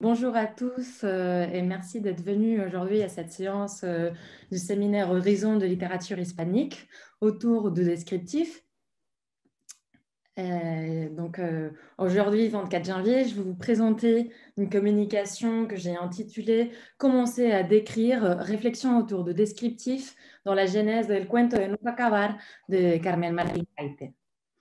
Bonjour à tous et merci d'être venus aujourd'hui à cette séance du séminaire Horizon de littérature hispanique autour de descriptifs. Aujourd'hui, 24 janvier, je vais vous présenter une communication que j'ai intitulée Commencer à décrire, réflexion autour de descriptifs dans la genèse del cuento de nunca acabar de Carmen Martín Gaite.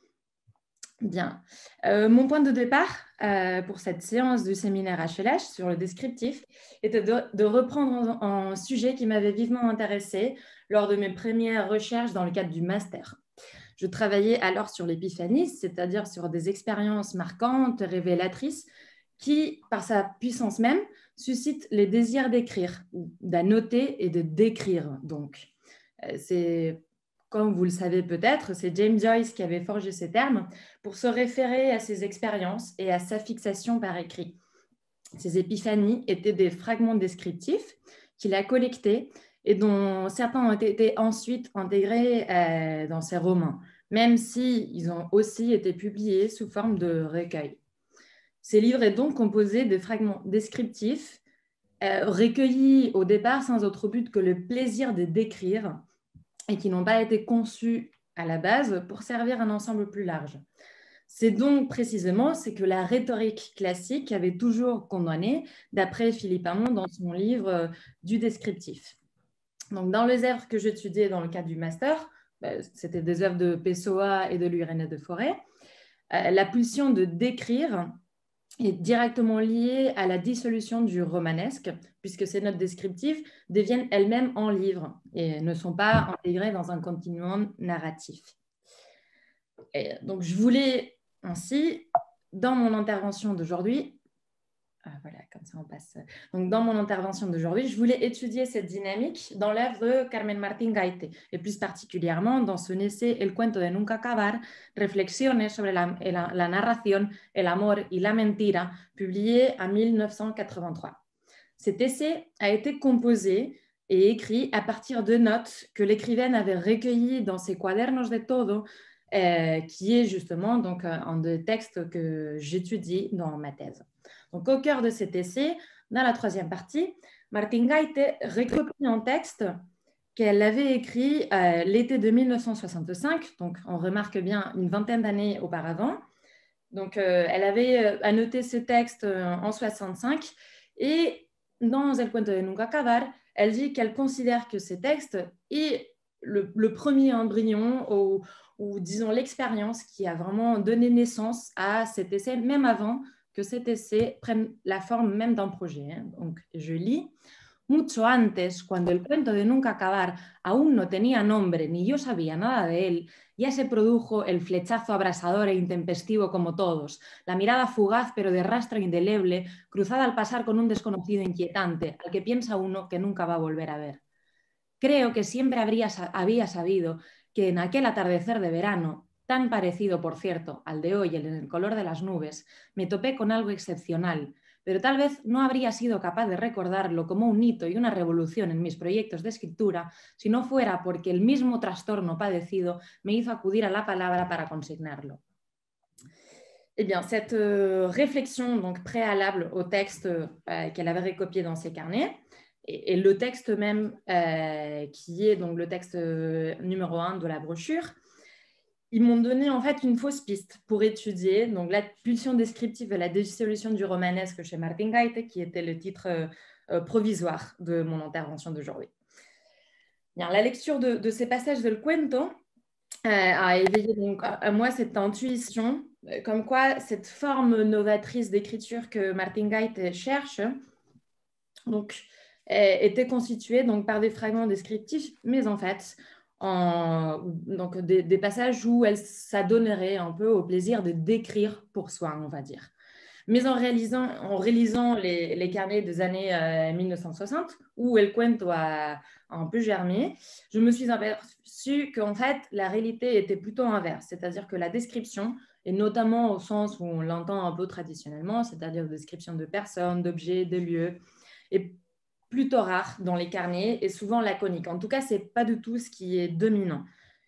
Bien. Mon point de départ pour cette séance du séminaire HLH sur le descriptif était de reprendre un sujet qui m'avait vivement intéressée lors de mes premières recherches dans le cadre du master. Je travaillais alors sur l'épiphanie, c'est-à-dire sur des expériences marquantes, révélatrices, qui, par sa puissance même, suscitent les désirs d'écrire, d'annoter et de décrire. Donc, c'est comme vous le savez peut-être, c'est James Joyce qui avait forgé ces termes pour se référer à ses expériences et à sa fixation par écrit. Ces épiphanies étaient des fragments descriptifs qu'il a collectés et dont certains ont été ensuite intégrés dans ses romans, même s'ils ont aussi été publiés sous forme de recueils. Ces livres est donc composé de fragments descriptifs recueillis au départ sans autre but que le plaisir de décrire et qui n'ont pas été conçus à la base pour servir un ensemble plus large. C'est donc précisément ce que la rhétorique classique avait toujours condamné, d'après Philippe Hamon dans son livre du descriptif. Donc, dans les œuvres que j'étudiais dans le cadre du master, c'était des œuvres de Pessoa et de Louis-René de Forêt, la pulsion de décrire est directement liée à la dissolution du romanesque, puisque ces notes descriptives deviennent elles-mêmes en livres et ne sont pas intégrées dans un continuum narratif. Et donc, je voulais ainsi, dans mon intervention d'aujourd'hui, voilà, comme ça on passe. Donc, dans mon intervention d'aujourd'hui, je voulais étudier cette dynamique dans l'œuvre de Carmen Martín Gaite, et plus particulièrement dans son essai El cuento de nunca acabar, Reflexiones sobre la narración, el amor y la mentira, publié en 1983. Cet essai a été composé et écrit à partir de notes que l'écrivaine avait recueillies dans ses Cuadernos de Todo, qui est justement donc un des textes que j'étudie dans ma thèse. Donc, au cœur de cet essai, dans la troisième partie, Martín Gaite recopie un texte qu'elle avait écrit l'été de 1965, donc on remarque bien une vingtaine d'années auparavant. Donc, elle avait annoté ce texte en 65 et dans El cuento de nunca acabar, elle dit qu'elle considère que ce texte est le premier embryon ou disons l'expérience qui a vraiment donné naissance à cet essai, même avant que cet essai prenne la forme même d'un projet. Donc, je lis. Mucho antes, cuando el cuento de nunca acabar aún no tenía nombre ni yo sabía nada de él, ya se produjo el flechazo abrasador e intempestivo como todos, la mirada fugaz pero de rastro indeleble, cruzada al pasar con un desconocido inquietante, al que piensa uno que nunca va a volver a ver. Creo que siempre había sabido que en aquel atardecer de verano, tan parecido, por cierto, al de hoy en el color de las nubes, me topé con algo excepcional, pero tal vez no habría sido capaz de recordarlo como un hito y una revolución en mis proyectos de escritura si no fuera porque el mismo trastorno padecido me hizo acudir a la palabra para consignarlo. Eh bien, cette réflexion donc préalable au texte qu'elle avait recopié dans ses carnets, et le texte même qui est donc le texte numéro 1 de la brochure, ils m'ont donné en fait une fausse piste pour étudier donc la pulsion descriptive et la dissolution du romanesque chez Martín Gaite, qui était le titre provisoire de mon intervention d'aujourd'hui. Bien, la lecture de ces passages de Le Cuento a éveillé donc à moi cette intuition, comme quoi cette forme novatrice d'écriture que Martín Gaite cherche donc, était constituée donc, par des fragments descriptifs, mais en fait, donc des passages où elle s'adonnerait un peu au plaisir de décrire pour soi, on va dire. Mais en rélisant les carnets des années 1960, où El Cuento a un peu germé, je me suis aperçue qu'en fait, la réalité était plutôt inverse, c'est-à-dire que la description, et notamment au sens où on l'entend un peu traditionnellement, c'est-à-dire description de personnes, d'objets, de lieux, est plutôt rare dans les carnets et souvent laconique. En tout cas, ce n'est pas du tout ce qui est dominant.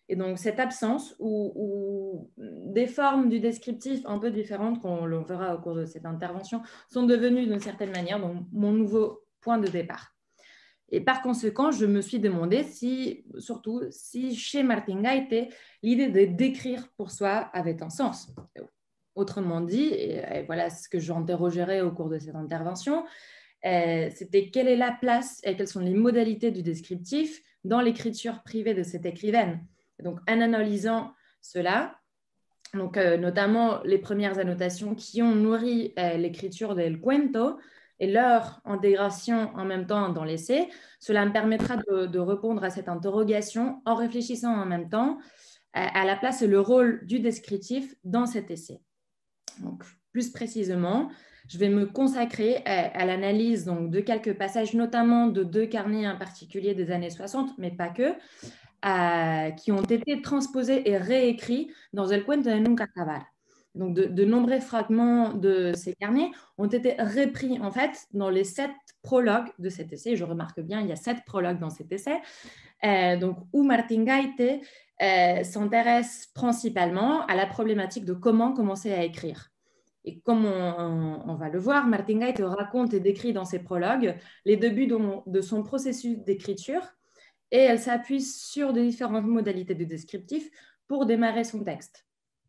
Et donc, cette absence ou des formes du descriptif un peu différentes, qu'on le verra au cours de cette intervention, sont devenues d'une certaine manière donc, mon nouveau point de départ. Et par conséquent, je me suis demandé surtout si chez Martin Gaite, l'idée de décrire pour soi avait un sens. Autrement dit, et voilà ce que j'interrogerai au cours de cette intervention, c'était quelle est la place et quelles sont les modalités du descriptif dans l'écriture privée de cette écrivaine. Donc, en analysant cela, donc, notamment les premières annotations qui ont nourri l'écriture del cuento et leur intégration en même temps dans l'essai, cela me permettra de répondre à cette interrogation en réfléchissant en même temps à la place et le rôle du descriptif dans cet essai. Donc, plus précisément, je vais me consacrer à l'analyse de quelques passages, notamment de 2 carnets en particulier des années 60, mais pas que, qui ont été transposés et réécrits dans El Cuento de Nunca Acabar. Donc, de nombreux fragments de ces carnets ont été repris, en fait, dans les 7 prologues de cet essai. Je remarque bien, il y a 7 prologues dans cet essai, donc, où Martin Gaite s'intéresse principalement à la problématique de comment commencer à écrire. Et comme on va le voir, Martin Gaite raconte et décrit dans ses prologues les débuts de son processus d'écriture, et elle s'appuie sur des différentes modalités de descriptif pour démarrer son texte.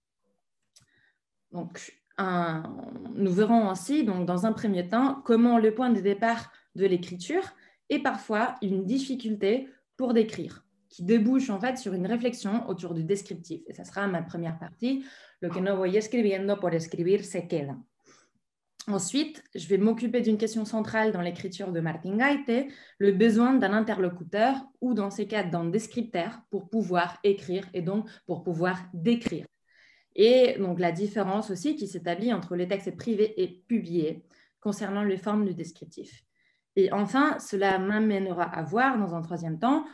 Donc, nous verrons ainsi, donc, dans un premier temps, comment le point de départ de l'écriture est parfois une difficulté pour décrire, qui débouche en fait sur une réflexion autour du descriptif. Et ça sera ma première partie, lo que no voy escribiendo por escribir se queda. Ensuite, je vais m'occuper d'une question centrale dans l'écriture de Martin Gaite, le besoin d'un interlocuteur ou dans ces cas d'un descripteur pour pouvoir écrire et donc pour pouvoir décrire. Et donc la différence aussi qui s'établit entre les textes privés et publiés concernant les formes du descriptif. Et enfin, cela m'amènera à voir dans un troisième temps,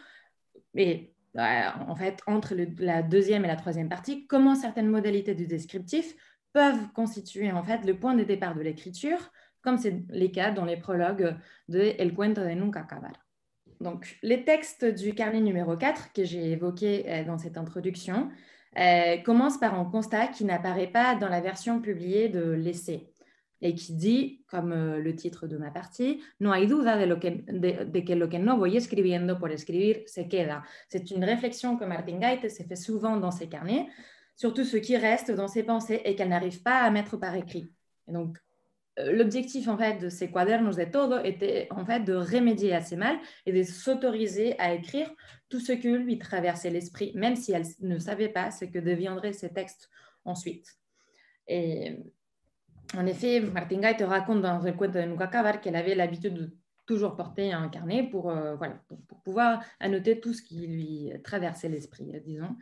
et en fait entre la deuxième et la troisième partie, comment certaines modalités du descriptif peuvent constituer en fait le point de départ de l'écriture, comme c'est les cas dans les prologues de El Cuento de Nunca Acabar. Donc, les textes du carnet numéro 4 que j'ai évoqué dans cette introduction commencent par un constat qui n'apparaît pas dans la version publiée de l'essai et qui dit, comme le titre de ma partie, no hay duda de que lo que no voy escribiendo por escribir se queda. C'est une réflexion que Martin Gaite s'est fait souvent dans ses carnets, surtout ce qui reste dans ses pensées et qu'elle n'arrive pas à mettre par écrit. Et donc, l'objectif en fait de ces cuadernos de todo était en fait de remédier à ces mal et de s'autoriser à écrire tout ce que lui traversait l'esprit, même si elle ne savait pas ce que deviendraient ces textes ensuite. Et en effet, Martin Gaite raconte dans El Cuento de Nunca Acabar qu'elle avait l'habitude de toujours porter un carnet pour pouvoir annoter tout ce qui lui traversait l'esprit, disons.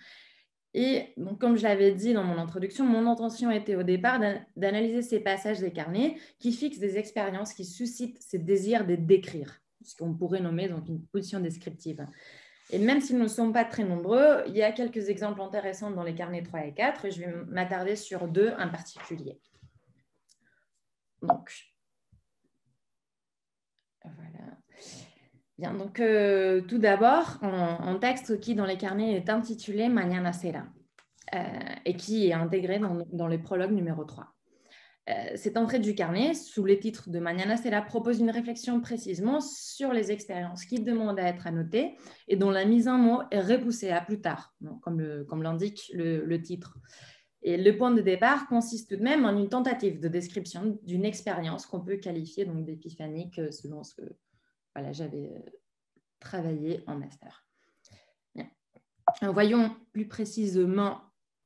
Et donc, comme je l'avais dit dans mon introduction, mon intention était au départ d'analyser ces passages des carnets qui fixent des expériences qui suscitent ces désirs de décrire, ce qu'on pourrait nommer donc une pulsion descriptive. Et même s'ils ne sont pas très nombreux, il y a quelques exemples intéressants dans les carnets 3 et 4, et je vais m'attarder sur 2 en particulier. Donc, voilà. Bien, donc tout d'abord, un texte qui dans les carnets est intitulé Mañana Será et qui est intégré dans le prologue numéro 3. Cette entrée du carnet, sous le titre de Mañana Será, propose une réflexion précisément sur les expériences qui demandent à être annotées et dont la mise en mots est repoussée à plus tard, comme l'indique le titre. Et le point de départ consiste tout de même en une tentative de description d'une expérience qu'on peut qualifier donc d'épiphanique selon ce que j'avais travaillé en master. Bien. Alors, voyons plus précisément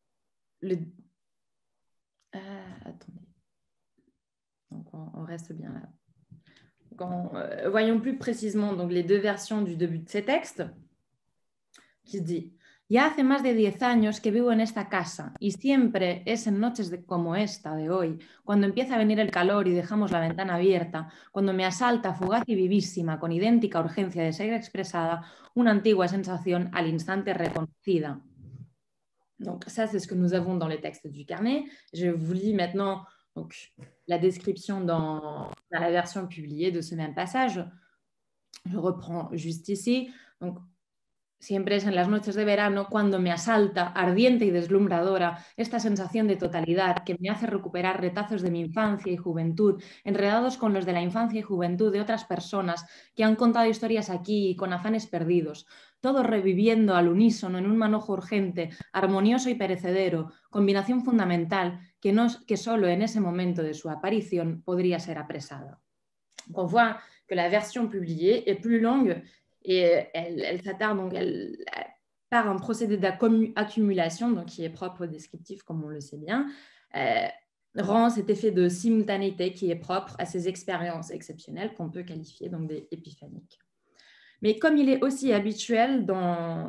attendez. Donc, on reste bien là. Voyons plus précisément donc, les 2 versions du début de ces textes qui se dit Ya hace más de 10 años que vivo en esta casa y siempre es en noches como esta de hoy, cuando empieza a venir el calor y dejamos la ventana abierta, cuando me asalta fugaz y vivísima, con idéntica urgencia de ser expresada, una antigua sensación al instante reconocida. Donc ça, c'est ce que nous avons dans les textes du carnet. Je vous lis maintenant donc, la description dans la version publiée de ce même passage. Je reprends juste ici. Donc, siempre es en las noches de verano cuando me asalta, ardiente y deslumbradora, esta sensación de totalidad que me hace recuperar retazos de mi infancia y juventud, enredados con los de la infancia y juventud de otras personas que han contado historias aquí y con afanes perdidos, todo reviviendo al unísono en un manojo urgente, armonioso y perecedero, combinación fundamental que solo en ese momento de su aparición podría ser apresada. On voit que la version publiée est plus longue et elle s'attarde donc par un procédé d'accumulation, donc qui est propre au descriptif, comme on le sait bien, rend cet effet de simultanéité qui est propre à ces expériences exceptionnelles qu'on peut qualifier donc d'épiphaniques. Mais comme il est aussi habituel dans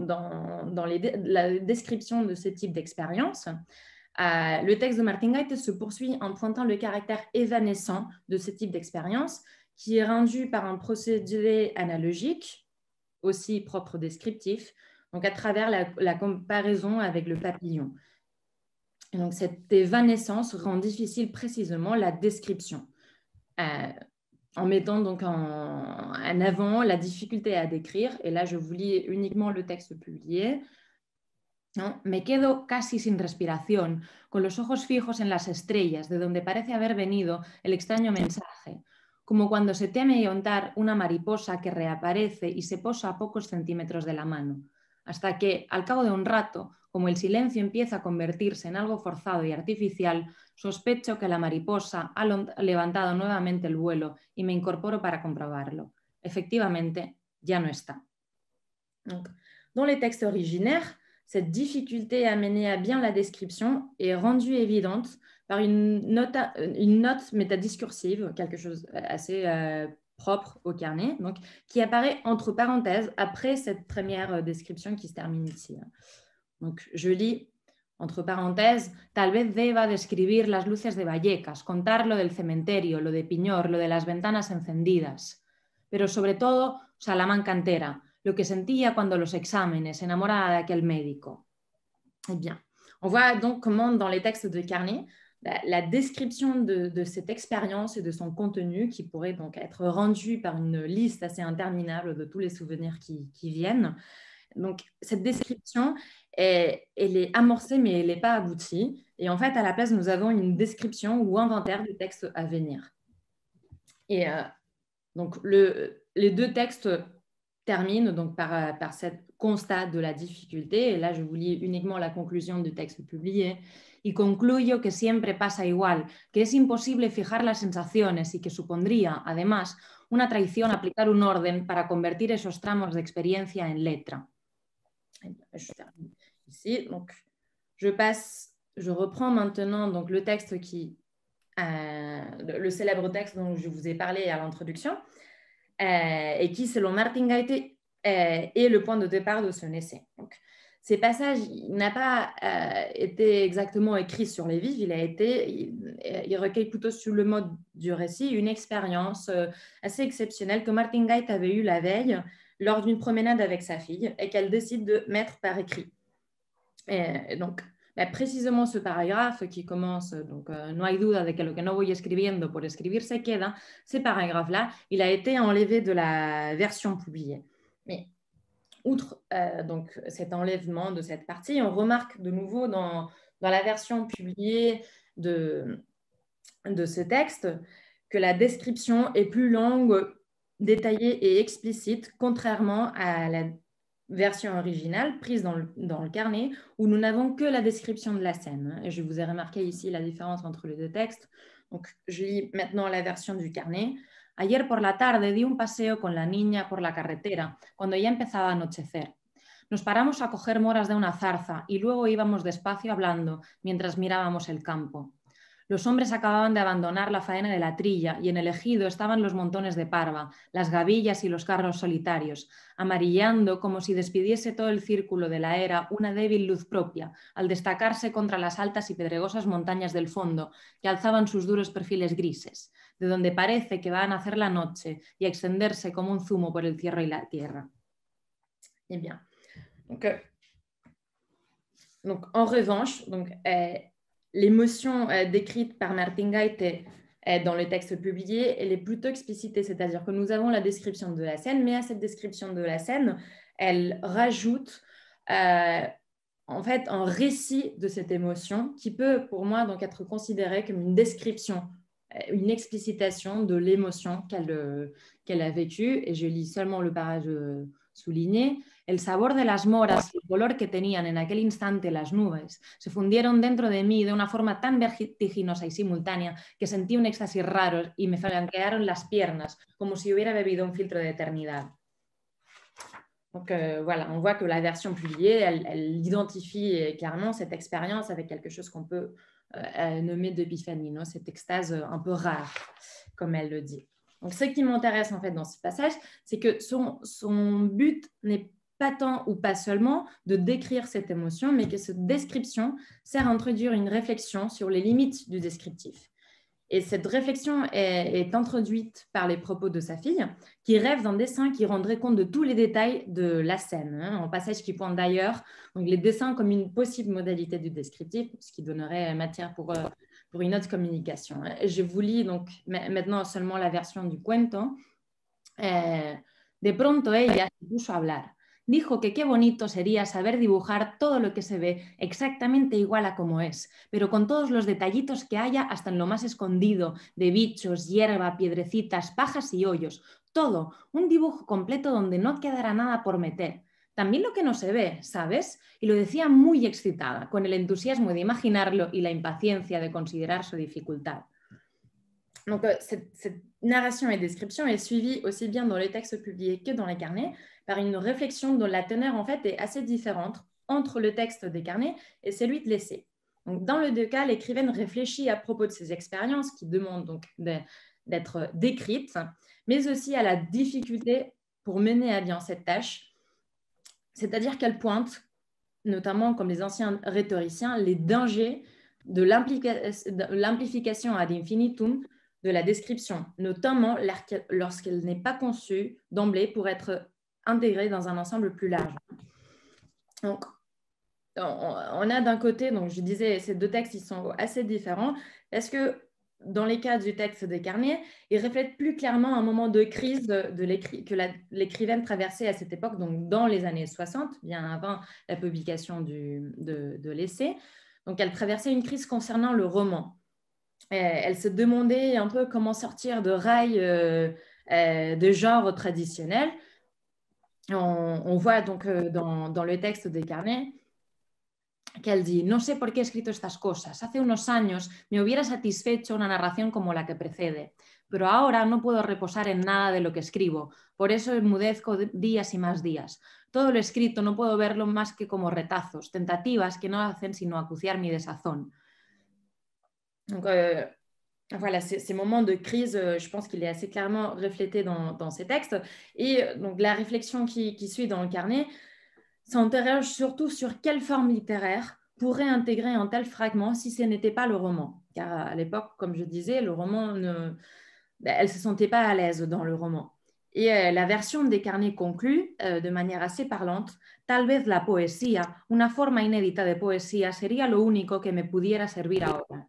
la description de ce type d'expérience, le texte de Martin Gait se poursuit en pointant le caractère évanescent de ce type d'expérience qui est rendu par un procédé analogique, aussi propre descriptif, donc à travers la comparaison avec le papillon. Et donc cette évanescence rend difficile précisément la description, en mettant donc en avant la difficulté à décrire. Et là, je vous lis uniquement le texte publié. ¿No? Me quedo casi sin respiración, con los ojos fijos en las estrellas, de donde parece haber venido el extraño mensaje, como cuando se teme ahondar una mariposa que reaparece y se posa a pocos centímetros de la mano, hasta que, al cabo de un rato, como el silencio empieza a convertirse en algo forzado y artificial, sospecho que la mariposa ha levantado nuevamente el vuelo y me incorporo para comprobarlo. Efectivamente, ya no está. Donc, dans les textes originaires, cette difficulté à mener à bien la description est rendue évidente par une note métadiscursive, quelque chose assez propre au carnet, donc, qui apparaît entre parenthèses après cette première description qui se termine ici. Donc, je lis entre parénthèses, tal vez deba describir las luces de Vallecas, contar lo del cementerio, lo de Piñor, lo de las ventanas encendidas, pero sobre todo Salamanca entera, lo que sentía cuando los exámenes, enamorada de aquel médico. Eh bien, on voit donc comment dans les textes de Carnet, la description de cette expérience et de son contenu qui pourrait donc être rendue par une liste assez interminable de tous les souvenirs qui viennent. Donc, cette description, elle est amorcée, mais elle n'est pas aboutie. Et en fait, à la place, nous avons une description ou inventaire du texte à venir. Et donc, les deux textes termine donc par ce constat de la difficulté. Et là, je vous lis uniquement la conclusion du texte publié. Y concluyo que siempre pasa igual, que es imposible fijar las sensaciones y que supondría, además, una traición aplicar un orden para convertir esos tramos de experiencia en letra. Je termine ici. Donc, je reprends maintenant donc, le texte le célèbre texte dont je vous ai parlé à l'introduction. Et qui, selon Martin Gait, est le point de départ de son essai. Donc, ces passages, il n'a pas été exactement écrit sur les vives, il recueille plutôt sous le mode du récit une expérience assez exceptionnelle que Martin Gait avait eue la veille lors d'une promenade avec sa fille et qu'elle décide de mettre par écrit. Et donc, précisément ce paragraphe qui commence, donc, no hay duda de que lo que no voy escribiendo por escribir se queda, ce paragraphe-là, il a été enlevé de la version publiée. Mais outre donc, cet enlèvement de cette partie, on remarque de nouveau dans la version publiée de ce texte que la description est plus longue, détaillée et explicite, contrairement à la version originale prise dans le carnet où nous n'avons que la description de la scène. Et je vous ai remarqué ici la différence entre les deux textes. Donc, je lis maintenant la version du carnet. Ayer por la tarde di un paseo con la niña por la carretera cuando ya empezaba a anochecer. Nos paramos a coger moras de una zarza y luego íbamos despacio hablando mientras mirábamos el campo. Los hombres acababan de abandonar la faena de la trilla y en el ejido estaban los montones de parva, las gavillas y los carros solitarios, amarillando como si despidiese todo el círculo de la era una débil luz propia, al destacarse contra las altas y pedregosas montañas del fondo que alzaban sus duros perfiles grises, de donde parece que va a nacer la noche y a extenderse como un zumo por el cielo y la tierra. Eh bien, donc en revanche, l'émotion décrite par Martin Gait dans le texte publié, elle est plutôt explicitée, c'est-à-dire que nous avons la description de la scène, mais à cette description de la scène, elle rajoute en fait un récit de cette émotion qui peut pour moi donc être considéré comme une description, une explicitation de l'émotion qu'elle a vécue. Et je lis seulement le passage souligné. El sabor de las moras y el color que tenían en aquel instante las nubes se fundieron dentro de mí de una forma tan vertiginosa y simultánea que sentí un éxtasis raro y me flanquearon las piernas como si hubiera bebido un filtro de eternidad. Donc voilà, on voit que la version publiée, elle identifie clairement cette expérience avec quelque chose qu'on peut nommer d'épiphanie, cette extase un peu rare, comme elle le dit. Donc ce qui m'intéresse en fait dans ce passage, c'est que son but n'est pas tant ou pas seulement de décrire cette émotion, mais que cette description sert à introduire une réflexion sur les limites du descriptif. Et cette réflexion est introduite par les propos de sa fille, qui rêve d'un dessin qui rendrait compte de tous les détails de la scène, un passage qui pointe d'ailleurs donc les dessins comme une possible modalité du descriptif, ce qui donnerait matière pour une autre communication. Je vous lis donc maintenant seulement la version du cuento. De pronto ella se puso a hablar. Dijo que qué bonito sería saber dibujar todo lo que se ve exactamente igual a como es, pero con todos los detallitos que haya hasta en lo más escondido, de bichos, hierba, piedrecitas, pajas y hoyos. Todo, un dibujo completo donde no quedará nada por meter. También lo que no se ve, ¿sabes? Y lo decía muy excitada, con el entusiasmo de imaginarlo y la impaciencia de considerar su dificultad. Donc, cette narration et description est suivie aussi bien dans les textes publiés que dans les carnets par une réflexion dont la teneur en fait est assez différente entre le texte des carnets et celui de l'essai. Donc, dans les deux cas, l'écrivaine réfléchit à propos de ses expériences qui demandent donc d'être décrites, mais aussi à la difficulté pour mener à bien cette tâche, c'est-à-dire qu'elle pointe, notamment comme les anciens rhétoriciens, les dangers de l'amplification ad infinitum de la description, notamment lorsqu'elle n'est pas conçue d'emblée pour être intégrée dans un ensemble plus large. Donc, on a d'un côté, donc je disais, ces deux textes, ils sont assez différents parce que dans les cas du texte des carnets, ils reflètent plus clairement un moment de crise que l'écrivaine traversait à cette époque, donc dans les années 60, bien avant la publication de l'essai. Donc, elle traversait une crise concernant le roman. Elle se demandait un peu comment sortir de rails de genre traditionnel. On voit donc dans le texte des carnets qu'elle dit: No sé por qué he escrito estas cosas. Hace unos años me hubiera satisfecho una narración como la que precede, pero ahora no puedo reposar en nada de lo que escribo. Por eso enmudezco días y más días. Todo lo escrito no puedo verlo más que como retazos, tentativas que no hacen sino acuciar mi desazón. Donc, voilà, ces moments de crise, je pense qu'il est assez clairement reflété dans ces textes. Et donc, la réflexion qui suit dans le carnet s'interroge surtout sur quelle forme littéraire pourrait intégrer un tel fragment si ce n'était pas le roman. Car à l'époque, comme je disais, le roman, elle ne se sentait pas à l'aise dans le roman. Et la version des carnets conclut de manière assez parlante: Tal vez la poesía, una forma inédita de poesía, sería lo único que me pudiera servir ahora.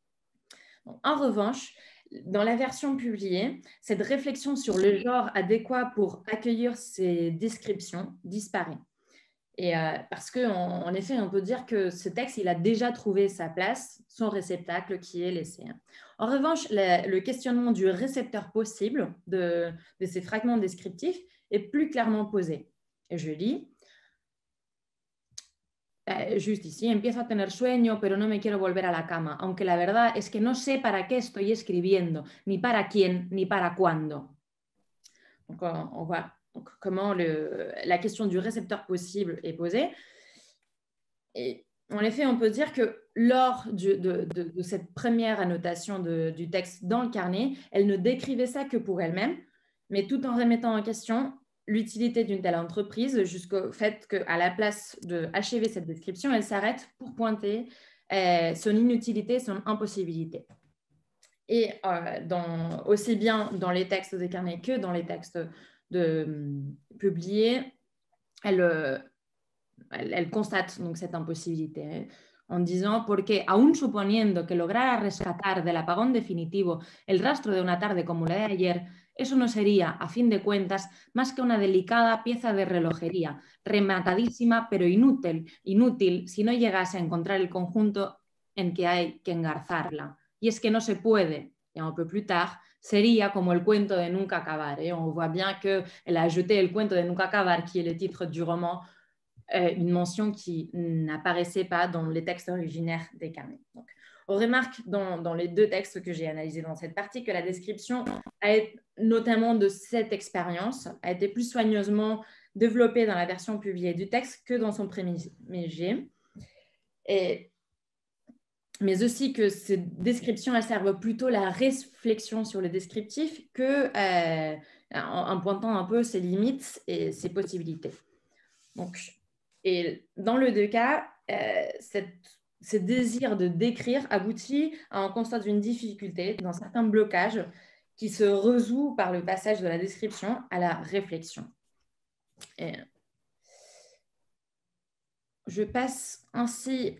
En revanche, dans la version publiée, cette réflexion sur le genre adéquat pour accueillir ces descriptions disparaît. Et parce qu'en effet, on peut dire que ce texte, il a déjà trouvé sa place, son réceptacle qui est l'essai. En revanche, le questionnement du récepteur possible de ces fragments descriptifs est plus clairement posé. Et je lis. Juste ici, empiezo a tener sueño, pero no me quiero volver a la cama, aunque la verdad es que no sé para qué estoy escribiendo, ni para quién, ni para cuándo. Donc, on voit comment la question du récepteur possible est posée. Et en effet, on peut dire que lors de cette première annotation du texte dans le carnet, elle ne décrivait ça que pour elle-même, mais tout en remettant en question l'utilité d'une telle entreprise jusqu'au fait qu'à la place d'achever cette description, elle s'arrête pour pointer son inutilité, son impossibilité. Et aussi bien dans les textes des carnets que dans les textes publiés, elle constate donc cette impossibilité. en disant «Porque, aún suponiendo que lograra rescatar del apagón definitivo el rastro de una tarde como la de ayer, eso no sería, a fin de cuentas, más que una delicada pieza de relojería, rematadísima pero inútil si no llegase a encontrar el conjunto en que hay que engarzarla. Y es que no se puede». Et un peu plus tard, sería como el cuento de nunca acabar. Et on voit bien qu'elle a ajouté el cuento de nunca acabar, qui est le titre du roman, une mention qui n'apparaissait pas dans les textes originaires des carnets. Donc, on remarque dans les deux textes que j'ai analysés dans cette partie que la description, notamment de cette expérience, a été plus soigneusement développée dans la version publiée du texte que dans son premier jet. Mais aussi que ces descriptions elles servent plutôt la réflexion sur le descriptif en pointant un peu ses limites et ses possibilités. Donc, et dans les deux cas, ce désir de décrire aboutit à un constat d'une difficulté, d'un certain blocage qui se résout par le passage de la description à la réflexion. Et je passe ainsi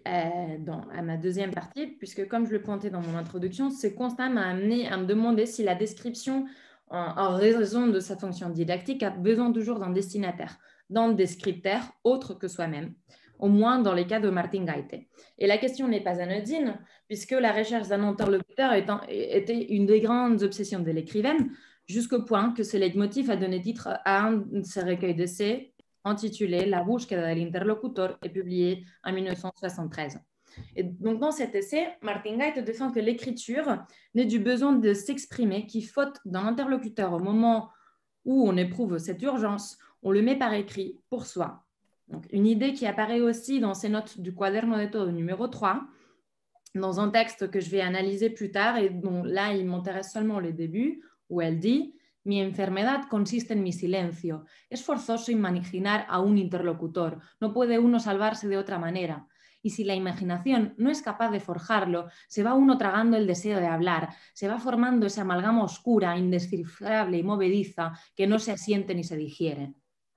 à ma deuxième partie, puisque comme je le pointais dans mon introduction, ce constat m'a amené à me demander si la description, en raison de sa fonction didactique, a besoin toujours d'un destinataire, d'un descripteur autre que soi-même, au moins dans les cas de Martin Gaite. Et la question n'est pas anodine, puisque la recherche d'un interlocuteur était une des grandes obsessions de l'écrivaine, jusqu'au point que ce leitmotiv a donné titre à un de ses recueils d'essais intitulé La búsqueda del interlocutor et publié en 1973. Et donc, dans cet essai, Martin Gaite défend que l'écriture naît du besoin de s'exprimer, qui faute d'un interlocuteur au moment où on éprouve cette urgence, on le met par écrit pour soi. Donc, une idée qui apparaît aussi dans ses notes du Cuaderno de Todo numéro 3, dans un texte que je vais analyser plus tard et dont là, il m'intéresse seulement le début, où elle dit « Mi enfermedad consiste en mi silencio. Es forzoso imaginar a un interlocutor. No puede uno salvarse de otra manera. Y si la imaginación no es capaz de forjarlo, se va uno tragando el deseo de hablar, se va formando esa amalgama oscura, indescifrable y movediza que no se asiente ni se digiere. »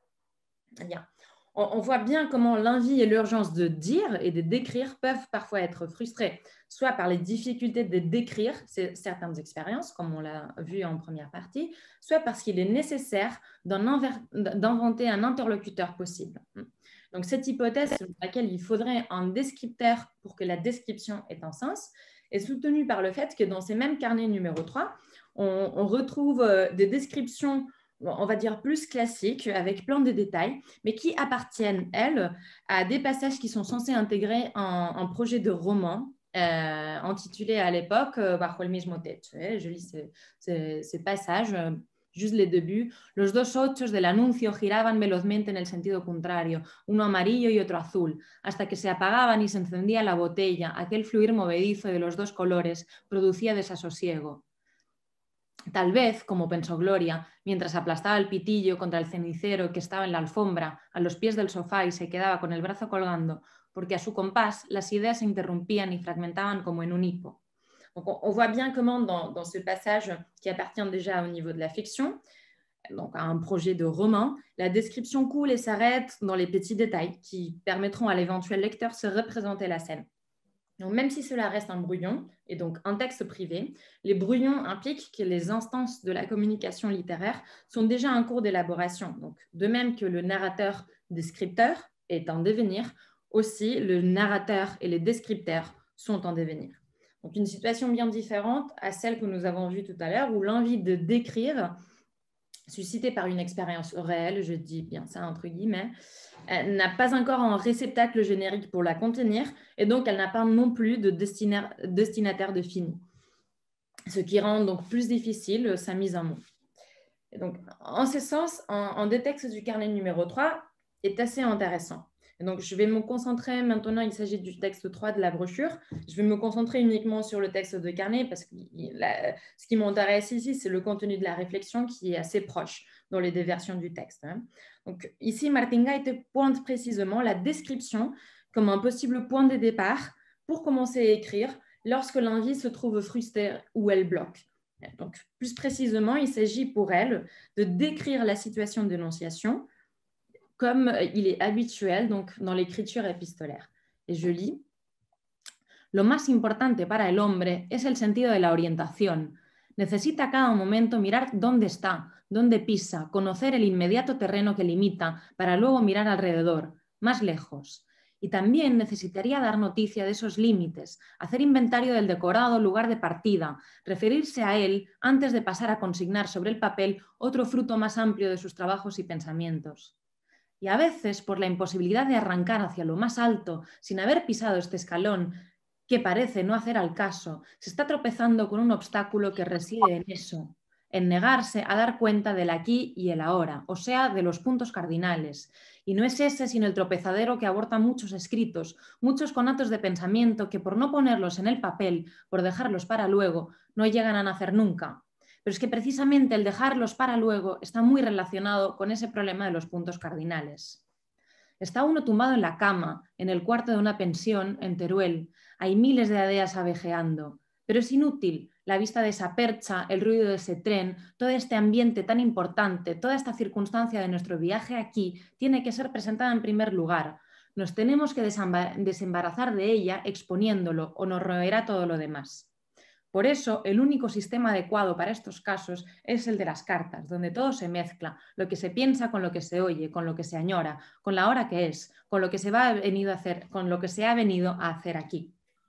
Bien. On voit bien comment l'envie et l'urgence de dire et de décrire peuvent parfois être frustrés, soit par les difficultés de décrire certaines expériences, comme on l'a vu en première partie, soit parce qu'il est nécessaire d'inventer un interlocuteur possible. Donc, cette hypothèse sur laquelle il faudrait un descripteur pour que la description ait un sens est soutenue par le fait que dans ces mêmes carnets numéro 3, on retrouve des descriptions, on va dire plus classiques, avec plein de détails, mais qui appartiennent, elles, à des passages qui sont censés intégrer un projet de roman intitulé à l'époque Bajo el mismo techo. Je lis ces passages, juste les débuts. Los dos ochos del anuncio giraban velozmente en el sentido contrario, uno amarillo y otro azul, hasta que se apagaban y se encendía la botella. Aquel fluir movedizo de los dos colores producía desasosiego. Tal vez, como pensó Gloria, mientras aplastaba el pitillo contra el cenicero que estaba en la alfombra, a los pies del sofá y se quedaba con el brazo colgando, porque a su compás las ideas se interrumpían y fragmentaban como en un hipo. Donc on voit bien comment dans ce passage qui appartient déjà au niveau de la fiction, donc à un projet de roman, la description coule et s'arrête dans les petits détails qui permettront à l'éventuel lecteur de se représenter la scène. Donc, même si cela reste un brouillon, et donc un texte privé, les brouillons impliquent que les instances de la communication littéraire sont déjà en cours d'élaboration. Donc, de même que le narrateur-descripteur est en devenir, aussi le narrateur et les descripteurs sont en devenir. Donc, une situation bien différente à celle que nous avons vue tout à l'heure, où l'envie de décrire, suscitée par une expérience réelle, je dis bien ça entre guillemets, n'a pas encore un réceptacle générique pour la contenir et donc elle n'a pas non plus de destinataire défini, ce qui rend donc plus difficile sa mise en mots. Et donc, en ce sens, un des textes du carnet numéro 3 est assez intéressant. Et donc, je vais me concentrer maintenant, il s'agit du texte 3 de la brochure, je vais me concentrer uniquement sur le texte de carnet parce que ce qui m'intéresse ici, c'est le contenu de la réflexion qui est assez proche dans les deux versions du texte. Donc, ici, Martin Gaite pointe précisément la description comme un possible point de départ pour commencer à écrire lorsque l'envie se trouve frustrée ou elle bloque. Donc, plus précisément, il s'agit pour elle de décrire la situation d'énonciation comme il est habituel donc, dans l'écriture épistolaire. Et je lis Lo más importante para el hombre es el sentido de la orientación. Necesita a cada momento mirar dónde está, dónde pisa, conocer el inmediato terreno que limita para luego mirar alrededor, más lejos. Y también necesitaría dar noticia de esos límites, hacer inventario del decorado lugar de partida, referirse a él antes de pasar a consignar sobre el papel otro fruto más amplio de sus trabajos y pensamientos. Y a veces, por la imposibilidad de arrancar hacia lo más alto sin haber pisado este escalón, que parece no hacer al caso, se está tropezando con un obstáculo que reside en eso, en negarse a dar cuenta del aquí y el ahora, o sea, de los puntos cardinales. Y no es ese sino el tropezadero que aborta muchos escritos, muchos conatos de pensamiento que por no ponerlos en el papel, por dejarlos para luego, no llegan a nacer nunca. Pero es que precisamente el dejarlos para luego está muy relacionado con ese problema de los puntos cardinales. Está uno tumbado en la cama, en el cuarto de una pensión, en Teruel. Hay miles de adeas abejeando, pero es inútil la vista de esa percha, el ruido de ese tren, todo este ambiente tan importante, toda esta circunstancia de nuestro viaje aquí tiene que ser presentada en primer lugar. Nos tenemos que desembarazar de ella exponiéndolo o nos roerá todo lo demás. Por eso, el único sistema adecuado para estos casos es el de las cartas, donde todo se mezcla, lo que se piensa con lo que se oye, con lo que se añora, con la hora que es, con lo que se venido a hacer, con lo que se ha venido a hacer aquí.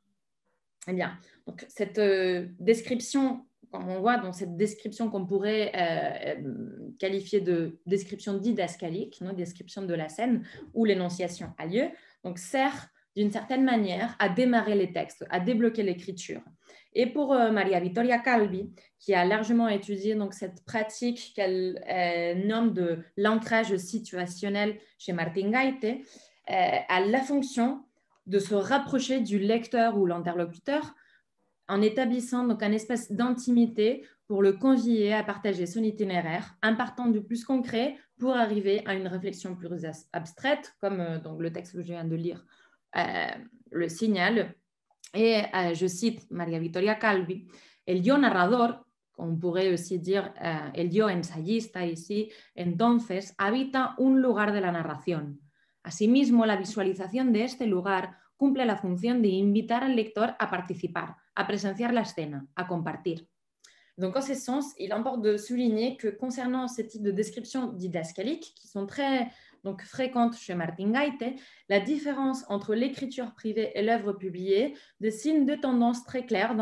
Eh bien, donc cette description, comme on voit dans cette description qu'on pourrait qualifier de description didascalique, description de la scène où l'énonciation a lieu, donc sert d'une certaine manière à démarrer les textes, à débloquer l'écriture. Et pour Maria Vittoria Calvi, qui a largement étudié donc, cette pratique qu'elle nomme de l'ancrage situationnel chez Martin Gaite, a la fonction de se rapprocher du lecteur ou l'interlocuteur en établissant donc un espace d'intimité pour le convier à partager son itinéraire, en partant du plus concret pour arriver à une réflexion plus abstraite, comme donc le texte que je viens de lire le signale. Et je cite Maria Vittoria Calvi, el yo narrador, on pourrait aussi dire el yo ensayista ici, entonces habita un lugar de la narración. Asimismo, la visualización de este lugar cumple la función de invitar al lector a participar, a presenciar la escena, a compartir. Donc, en ce sens, il importe de souligner que concernant ce type de descriptions didascaliques, qui sont très donc, fréquentes chez Martin Gaite, la différence entre l'écriture privée et l'œuvre publiée dessine deux tendances très claires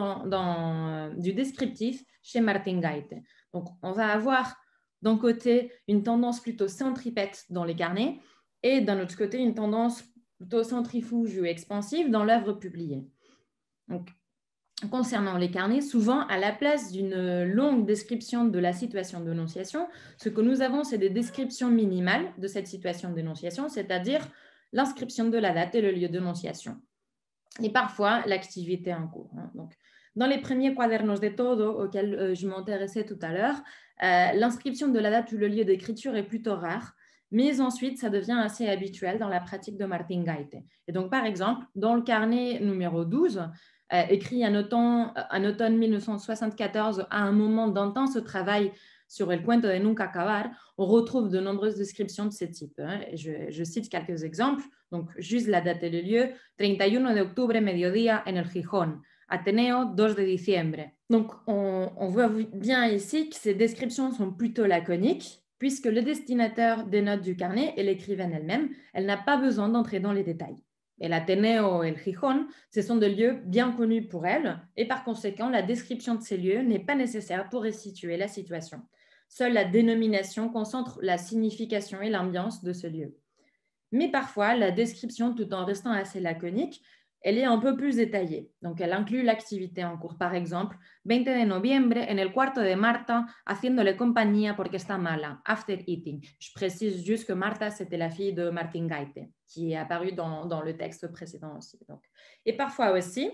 du descriptif chez Martin Gaite. Donc, on va avoir d'un côté une tendance plutôt centripète dans les carnets et d'un autre côté une tendance plutôt centrifuge ou expansive dans l'œuvre publiée. Donc, concernant les carnets, souvent, à la place d'une longue description de la situation d'énonciation, ce que nous avons, c'est des descriptions minimales de cette situation d'énonciation, c'est-à-dire l'inscription de la date et le lieu d'énonciation. Et parfois, l'activité en cours. Donc, dans les premiers cuadernos de todo, auxquels je m'intéressais tout à l'heure, l'inscription de la date ou le lieu d'écriture est plutôt rare, mais ensuite, ça devient assez habituel dans la pratique de Martin Gaite. Et donc, par exemple, dans le carnet numéro 12, écrit en automne 1974, à un moment d'intense travail sur El cuento de nunca acabar, on retrouve de nombreuses descriptions de ce type. Je cite quelques exemples, donc juste la date et le lieu, 31 de octubre, mediodía, en el Gijón, Ateneo, 2 de diciembre. Donc on voit bien ici que ces descriptions sont plutôt laconiques, puisque le destinataire des notes du carnet est l'écrivaine elle-même, elle n'a pas besoin d'entrer dans les détails. El Ateneo et el Gijón, ce sont des lieux bien connus pour elle, et par conséquent, la description de ces lieux n'est pas nécessaire pour restituer la situation. Seule la dénomination concentre la signification et l'ambiance de ce lieu. Mais parfois, la description, tout en restant assez laconique, elle est un peu plus détaillée. Donc, elle inclut l'activité en cours. Par exemple, 20 de noviembre, en el cuarto de Marta, haciéndole compañía porque está mala, after eating. Je précise juste que Marta, c'était la fille de Martin Gaite, qui est apparue dans le texte précédent aussi. Donc. Et parfois aussi,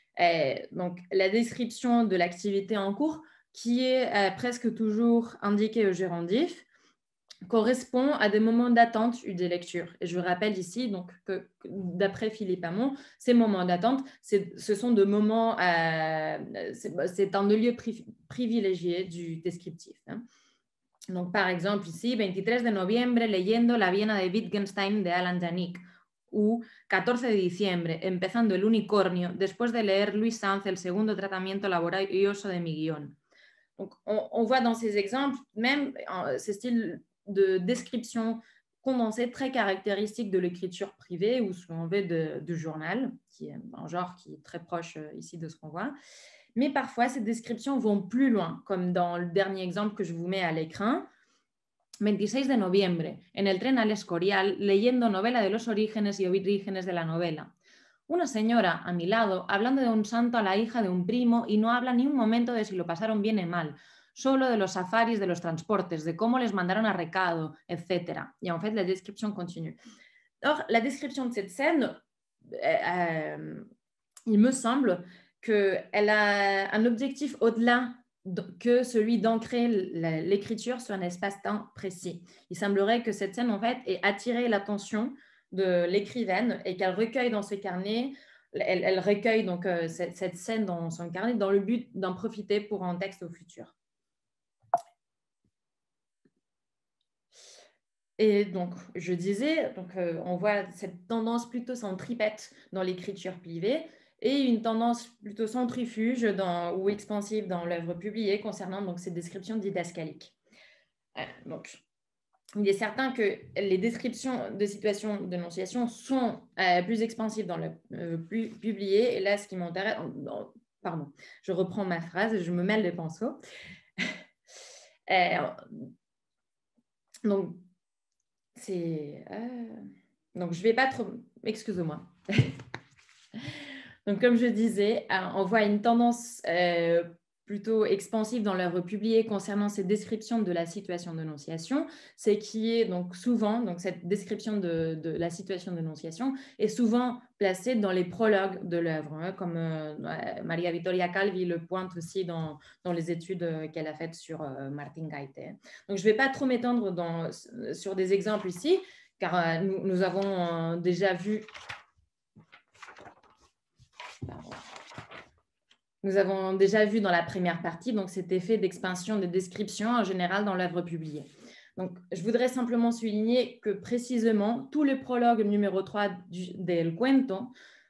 donc, la description de l'activité en cours, qui est presque toujours indiquée au gérondif, correspond à des moments d'attente ou de lecture. Et je rappelle ici donc, que d'après Philippe Hamon, ces moments d'attente, ce sont des moments, c'est un lieu privilégié du descriptif. Hein. Donc, par exemple, ici, 23 de noviembre, leyendo La Viena de Wittgenstein de Alan Janik. ou 14 de diciembre, empezando el unicornio, después de leer Luis Sanz, el segundo tratamiento laborioso de mi guion. Donc, on voit dans ces exemples même ces styles de description condensée très caractéristiques de l'écriture privée ou ce qu'on veut du journal, qui est un genre qui est très proche ici de ce qu'on voit. Mais parfois, ces descriptions vont plus loin, comme dans le dernier exemple que je vous mets à l'écran. 26 de noviembre, en el tren al Escorial, leyendo novela de los orígenes y orígenes de la novela. Una señora a mi lado hablando de un santo a la hija de un primo y no habla ni un momento de si lo pasaron bien o mal, solo de los safaris, de los transportes, de cómo les mandaron a recado, etc. Et en fait, la description continue. Or, la description de cette scène, il me semble qu'elle a un objectif au-delà que celui d'ancrer l'écriture sur un espace-temps précis. Il semblerait que cette scène, en fait, ait attiré l'attention de l'écrivaine et qu'elle recueille dans ses carnets, elle recueille donc cette scène dans son carnet dans le but d'en profiter pour un texte au futur. Et donc, je disais, on voit cette tendance plutôt centripète dans l'écriture privée et une tendance plutôt centrifuge ou expansive dans l'œuvre publiée concernant donc, ces descriptions didascaliques. Donc, il est certain que les descriptions de situations d'énonciation sont plus expansives dans le plus publié. Et là, ce qui m'intéresse... Pardon, je reprends ma phrase, je me mêle les pinceaux. Donc, donc, je ne vais pas trop... Excusez-moi. Donc, comme je disais, on voit une tendance plutôt expansive dans l'œuvre publiée concernant ces descriptions de la situation d'énonciation. C'est qui est donc souvent, donc cette description de la situation d'énonciation est souvent placée dans les prologues de l'œuvre, hein, comme Maria Vittoria Calvi le pointe aussi dans les études qu'elle a faites sur Martin Gaite. Donc, je ne vais pas trop m'étendre sur des exemples ici, car nous avons déjà vu... Nous avons déjà vu dans la première partie donc, cet effet d'expansion des descriptions en général dans l'œuvre publiée. Donc, je voudrais simplement souligner que précisément, tout le prologue numéro 3 del cuento,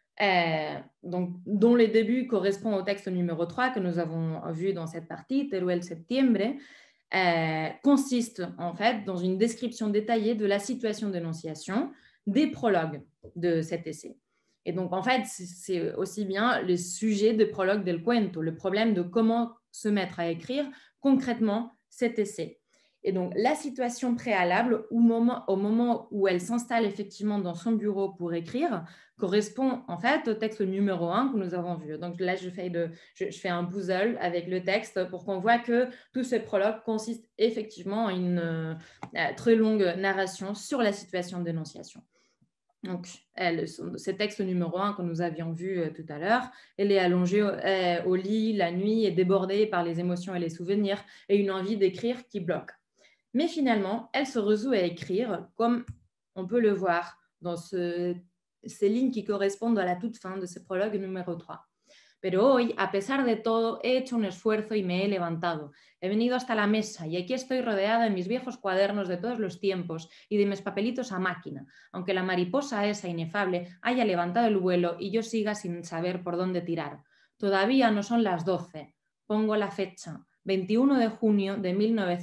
dont les débuts correspondent au texte numéro 3 que nous avons vu dans cette partie, Teruel Septiembre, consiste en fait dans une description détaillée de la situation d'énonciation des prologues de cet essai. Et donc, en fait, c'est aussi bien le sujet de prologue del cuento, le problème de comment se mettre à écrire concrètement cet essai. Et donc, la situation préalable au moment où elle s'installe effectivement dans son bureau pour écrire correspond en fait au texte numéro 1 que nous avons vu. Donc là, je fais un puzzle avec le texte pour qu'on voit que tout ce prologue consiste effectivement en une très longue narration sur la situation d'énonciation. Donc, ce texte numéro 1 que nous avions vu tout à l'heure, elle est allongée au lit la nuit et débordée par les émotions et les souvenirs et une envie d'écrire qui bloque. Mais finalement, elle se résout à écrire comme on peut le voir dans ces lignes qui correspondent à la toute fin de ce prologue numéro 3. Pero hoy, a pesar de todo, he hecho un esfuerzo y me he levantado. He venido hasta la mesa y aquí estoy rodeada de mis viejos cuadernos de todos los tiempos y de mis papelitos a máquina, aunque la mariposa esa inefable haya levantado el vuelo y yo siga sin saber por dónde tirar. Todavía no son las 12. Pongo la fecha, 21 de junio de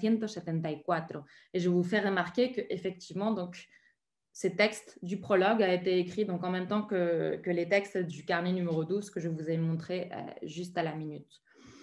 1974. Et je vous fais remarquer qu'effectivement, ce texte du prologue a été écrit donc, en même temps que les textes du carnet numéro 12 que je vous ai montré juste à la minute.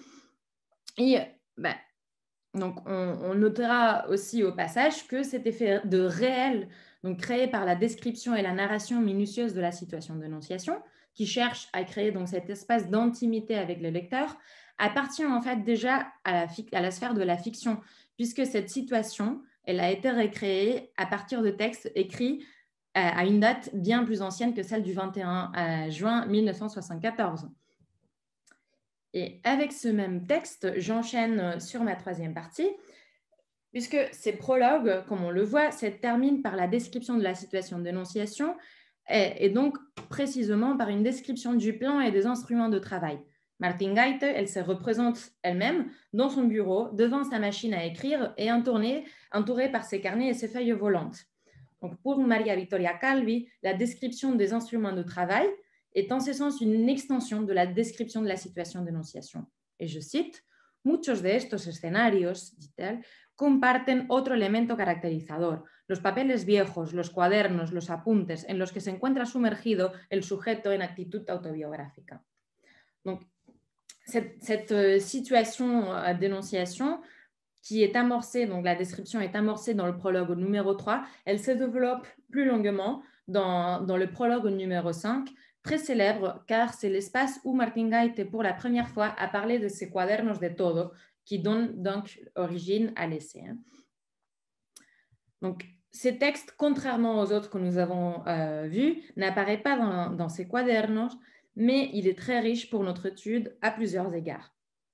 Et donc on notera aussi au passage que cet effet de réel, donc créé par la description et la narration minutieuse de la situation d'énonciation, qui cherche à créer donc, cet espace d'intimité avec le lecteur, appartient en fait déjà à la sphère de la fiction, puisque cette situation, elle a été recréée à partir de textes écrits à une date bien plus ancienne que celle du 21 juin 1974. Et avec ce même texte, j'enchaîne sur ma troisième partie, puisque ces prologues, comme on le voit, se terminent par la description de la situation d'énonciation et donc précisément par une description du plan et des instruments de travail. Martin Gaite, elle se représente elle-même dans son bureau, devant sa machine à écrire et entourée par ses carnets et ses feuilles volantes. Donc, pour Maria Vittoria Calvi, la description des instruments de travail est en ce sens une extension de la description de la situation d'énonciation. Et je cite, muchos de estos escenarios, dit-elle, comparten otro elemento caracterizador, los papeles viejos, los cuadernos, los apuntes en los que se encuentra sumergido el sujeto en actitud autobiográfica. Donc, cette situation d'énonciation qui est amorcée, donc la description est amorcée dans le prologue numéro 3, elle se développe plus longuement dans le prologue numéro 5, très célèbre car c'est l'espace où Martin Gaite, pour la première fois, a parlé de ses cuadernos de todo, qui donnent donc origine à l'essai. Donc, ces textes, contrairement aux autres que nous avons vus, n'apparaît pas dans ces cuadernos, mais il est très riche pour notre étude à plusieurs égards.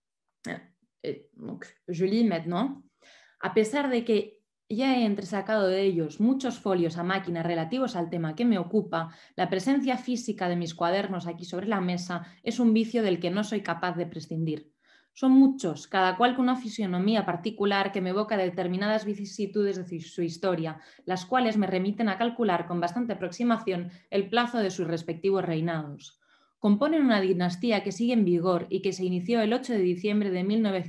Et donc, je lis maintenant. A pesar de que ya he entresacado de ellos muchos folios a máquina relativos al tema que me ocupa, la presencia física de mis cuadernos aquí sobre la mesa es un vicio del que no soy capaz de prescindir. Son muchos, cada cual con una fisionomía particular que me evoca determinadas vicisitudes de su historia, las cuales me remiten a calcular con bastante aproximación el plazo de sus respectivos reinados. Componen una dinastía que sigue en vigor y que se inició el 8 de diciembre de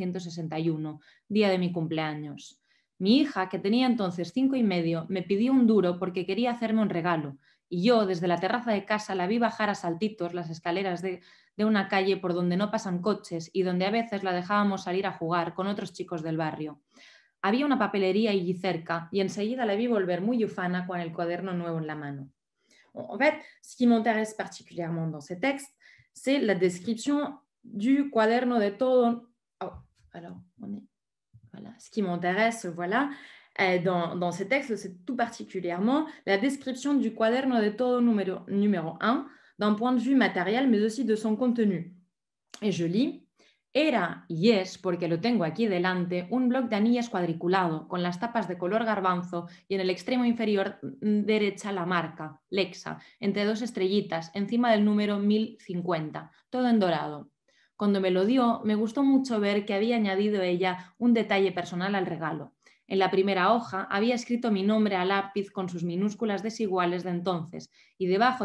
1961, día de mi cumpleaños. Mi hija, que tenía entonces 5 y medio, me pidió un duro porque quería hacerme un regalo, y yo, desde la terraza de casa, la vi bajar a saltitos las escaleras de una calle por donde no pasan coches y donde a veces la dejábamos salir a jugar con otros chicos del barrio. Había una papelería allí cerca y enseguida la vi volver muy ufana con el cuaderno nuevo en la mano. En fait, ce qui m'intéresse particulièrement dans ces textes, c'est la description du cuaderno de todo. Oh, alors, voilà. Ce qui m'intéresse, voilà, dans ces textes, c'est tout particulièrement la description du cuaderno de todo numéro 1, d'un point de vue matériel, mais aussi de son contenu. Et je lis. Era y es, porque lo tengo aquí delante, un bloc de anillas cuadriculado, con las tapas de color garbanzo y en el extremo inferior derecha la marca, Lexa, entre 2 estrellitas, encima del número 1050, todo en dorado. Cuando me lo dio, me gustó mucho ver que había añadido ella un detalle personal al regalo. En la primera hoja había escrito mi nombre a lápiz con sus minúsculas desiguales de entonces y debajo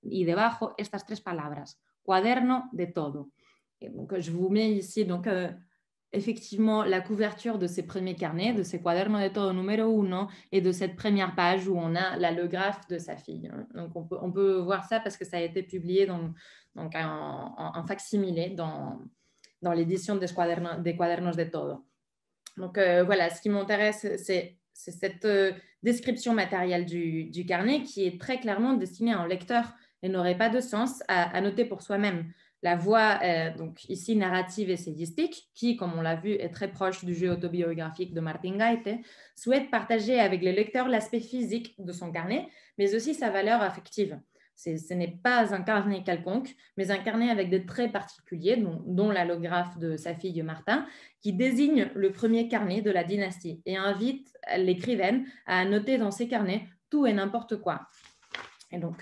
estas 3 palabras, cuaderno de todo. Donc, je vous mets ici donc, effectivement la couverture de ces premiers carnets, de ces cuadernos de todo numéro 1 et de cette première page où on a l'allographe de sa fille. Donc on peut voir ça parce que ça a été publié donc en facsimilé dans l'édition des cuadernos de todo. Donc voilà, ce qui m'intéresse, c'est cette description matérielle du carnet qui est très clairement destinée à un lecteur et n'aurait pas de sens à noter pour soi-même. La voix, donc ici narrative essayistique, qui, comme on l'a vu, est très proche du jeu autobiographique de Martin Gaite, souhaite partager avec le lecteur l'aspect physique de son carnet, mais aussi sa valeur affective. Ce n'est pas un carnet quelconque, mais un carnet avec des traits particuliers, dont l'allographe de sa fille Martha, qui désigne le premier carnet de la dynastie et invite l'écrivaine à noter dans ses carnets tout et n'importe quoi. Et donc,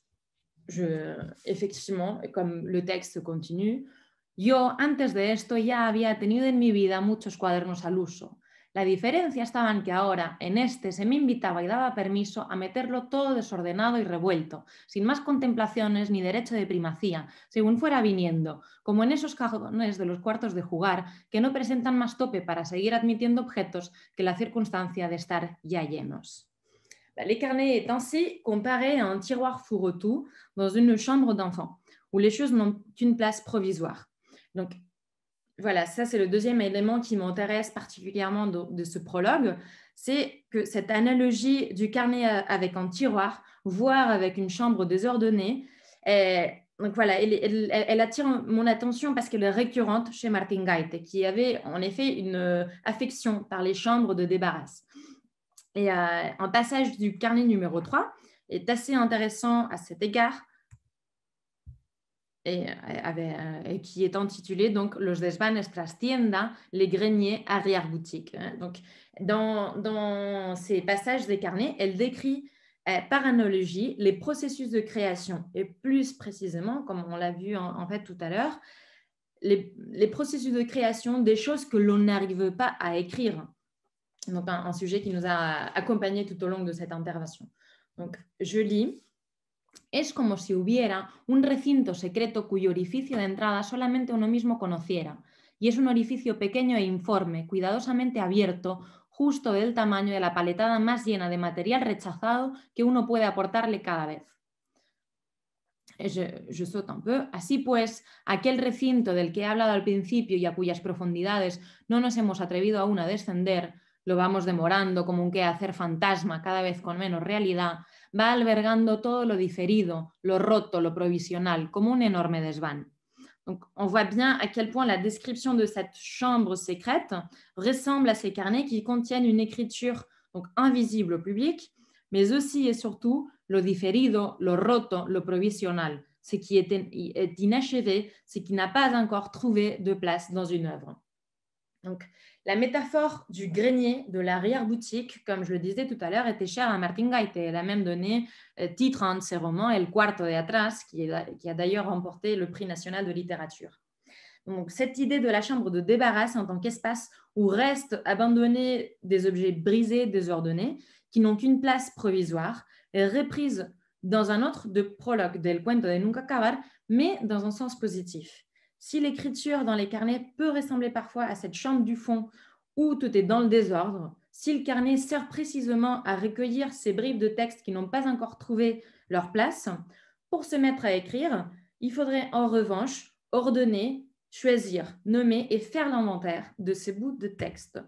effectivement, comme le texte continue, yo antes de esto ya había tenido en mi vida muchos cuadernos al uso. La diferencia estaba en que ahora en este se me invitaba y daba permiso a meterlo todo desordenado y revuelto, sin más contemplaciones ni derecho de primacía, según fuera viniendo, como en esos cajones de los cuartos de jugar que no presentan más tope para seguir admitiendo objetos que la circunstancia de estar ya llenos. Les carnets est ainsi comparé à un tiroir fourre-tout dans une chambre d'enfant, où les choses n'ont qu'une place provisoire. Donc, voilà, ça c'est le deuxième élément qui m'intéresse particulièrement de ce prologue, c'est que cette analogie du carnet avec un tiroir, voire avec une chambre désordonnée, donc voilà, elle attire mon attention parce qu'elle est récurrente chez Martin Gaite, qui avait en effet une affection par les chambres de débarras. Et un passage du carnet numéro 3 est assez intéressant à cet égard et qui est intitulé donc Los desvanes trastienda, les greniers arrière-boutique. Donc, dans ces passages des carnets, elle décrit par analogie les processus de création et plus précisément, comme on l'a vu en fait tout à l'heure, les processus de création des choses que l'on n'arrive pas à écrire. Donc, un sujet qui nous a accompagnés tout au long de cette intervention. Donc, je lis. Es como si hubiera un recinto secreto cuyo orificio de entrada solamente uno mismo conociera, y es un orificio pequeño e informe, cuidadosamente abierto, justo del tamaño de la paletada más llena de material rechazado que uno puede aportarle cada vez. Je saute un peu. Así pues, aquel recinto del que he hablado al principio y a cuyas profundidades no nos hemos atrevido aún a descender, lo vamos demorando como un quehacer fantasma cada vez con menos realidad, va albergando todo lo diferido, lo roto, lo provisional, como un enorme desván. Donc, on voit bien à quel point la description de cette chambre secrète ressemble à ces carnets qui contiennent une écriture donc invisible au public, mais aussi et surtout lo diferido, lo roto, lo provisional, ce qui est inachevé, ce qui n'a pas encore trouvé de place dans une œuvre. Donc, la métaphore du grenier de l'arrière-boutique, comme je le disais tout à l'heure, était chère à Martin Gaite. Elle a même donné titre à un de ses romans, El Cuarto de Atrás, qui a d'ailleurs remporté le prix national de littérature. Donc, cette idée de la chambre de débarras en tant qu'espace où restent abandonnés des objets brisés, désordonnés, qui n'ont qu'une place provisoire, est reprise dans un autre de prologue del Cuento de Nunca Acabar, mais dans un sens positif. Si l'écriture dans les carnets peut ressembler parfois à cette chambre du fond où tout est dans le désordre, si le carnet sert précisément à recueillir ces bribes de texte qui n'ont pas encore trouvé leur place, pour se mettre à écrire, il faudrait en revanche ordonner, choisir, nommer et faire l'inventaire de ces bouts de texte.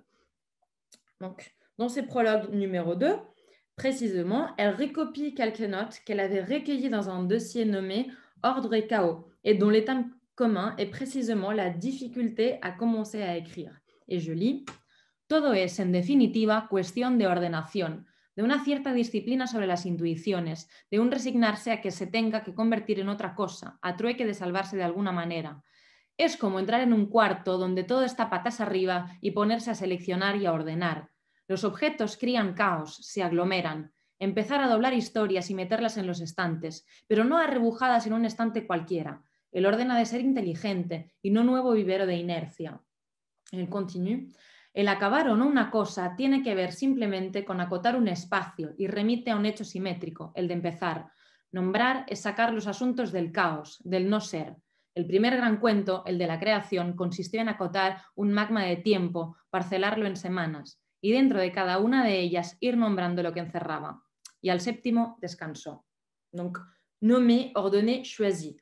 Donc, dans ces prologues numéro 2, précisément, elle recopie quelques notes qu'elle avait recueillies dans un dossier nommé Ordre et Chaos, et dont l'état commun est précisément la difficulté à commencer à écrire. Et je lis. Todo es, en definitiva, cuestión de ordenación, de una cierta disciplina sobre las intuiciones, de un resignarse a que se tenga que convertir en otra cosa, a trueque de salvarse de alguna manera. Es como entrar en un cuarto donde todo está patas arriba y ponerse a seleccionar y a ordenar. Los objetos crían caos, se aglomeran. Empezar a doblar historias y meterlas en los estantes, pero no arrebujadas en un estante cualquiera. El orden ha de ser inteligente y no nuevo vivero de inercia. El continúa. El acabar o no una cosa tiene que ver simplemente con acotar un espacio y remite a un hecho simétrico, el de empezar. Nombrar es sacar los asuntos del caos, del no ser. El primer gran cuento, el de la creación, consistió en acotar un magma de tiempo, parcelarlo en semanas, y dentro de cada una de ellas ir nombrando lo que encerraba. Y al séptimo descansó. Donc, nommer, ordonner, choisir.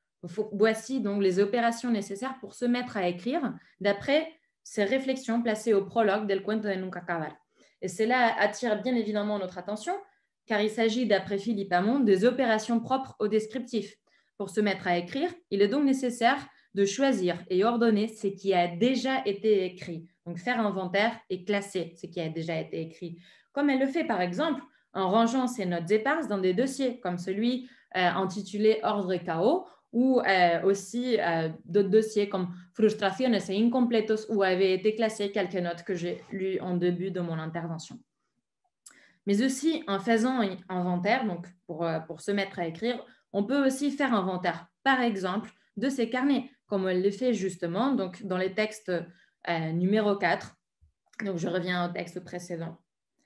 Voici donc les opérations nécessaires pour se mettre à écrire, d'après ces réflexions placées au prologue del Cuento de Nunca Acabar. Et cela attire bien évidemment notre attention, car il s'agit, d'après Philippe Hamon, des opérations propres au descriptif. Pour se mettre à écrire, il est donc nécessaire de choisir et ordonner ce qui a déjà été écrit. Donc faire inventaire et classer ce qui a déjà été écrit. Comme elle le fait par exemple en rangeant ses notes éparses dans des dossiers, comme celui intitulé Ordre et Chaos, ou aussi d'autres dossiers comme Frustraciones et Incompletos, où avaient été classées quelques notes que j'ai lues en début de mon intervention. Mais aussi en faisant inventaire, donc pour se mettre à écrire, on peut aussi faire inventaire, par exemple, de ces carnets, comme elle le fait justement donc, dans les textes numéro 4. Donc, je reviens au texte précédent.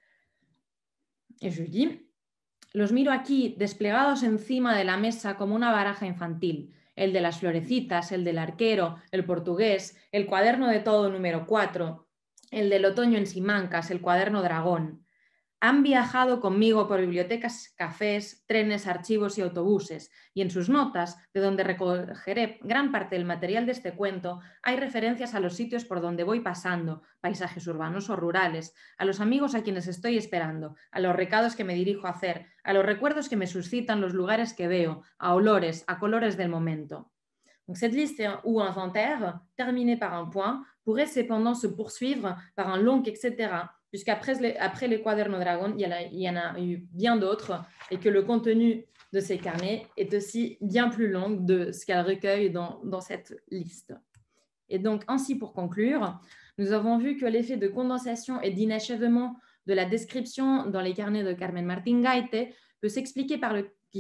Et je dis, los miro aquí desplegados encima de la mesa como una baraja infantil. El de las florecitas, el del arquero, el portugués, el cuaderno de todo número 4, el del otoño en Simancas, el cuaderno dragón. Han viajado conmigo por bibliotecas, cafés, trenes, archivos y autobuses, y en sus notas, de donde recogeré gran parte del material de este cuento, hay referencias a los sitios por donde voy pasando, paisajes urbanos o rurales, a los amigos a quienes estoy esperando, a los recados que me dirijo a hacer, a los recuerdos que me suscitan los lugares que veo, a olores, a colores del momento. Donc, cette liste ou inventaire, terminée par un point, pourrait cependant se poursuivre par un long etc., puisqu'après les Cuaderno Dragon, il y en a eu bien d'autres et que le contenu de ces carnets est aussi bien plus long de ce qu'elle recueille dans cette liste. Et donc, ainsi pour conclure, nous avons vu que l'effet de condensation et d'inachèvement de la description dans les carnets de Carmen Martín Gaite peut s'expliquer par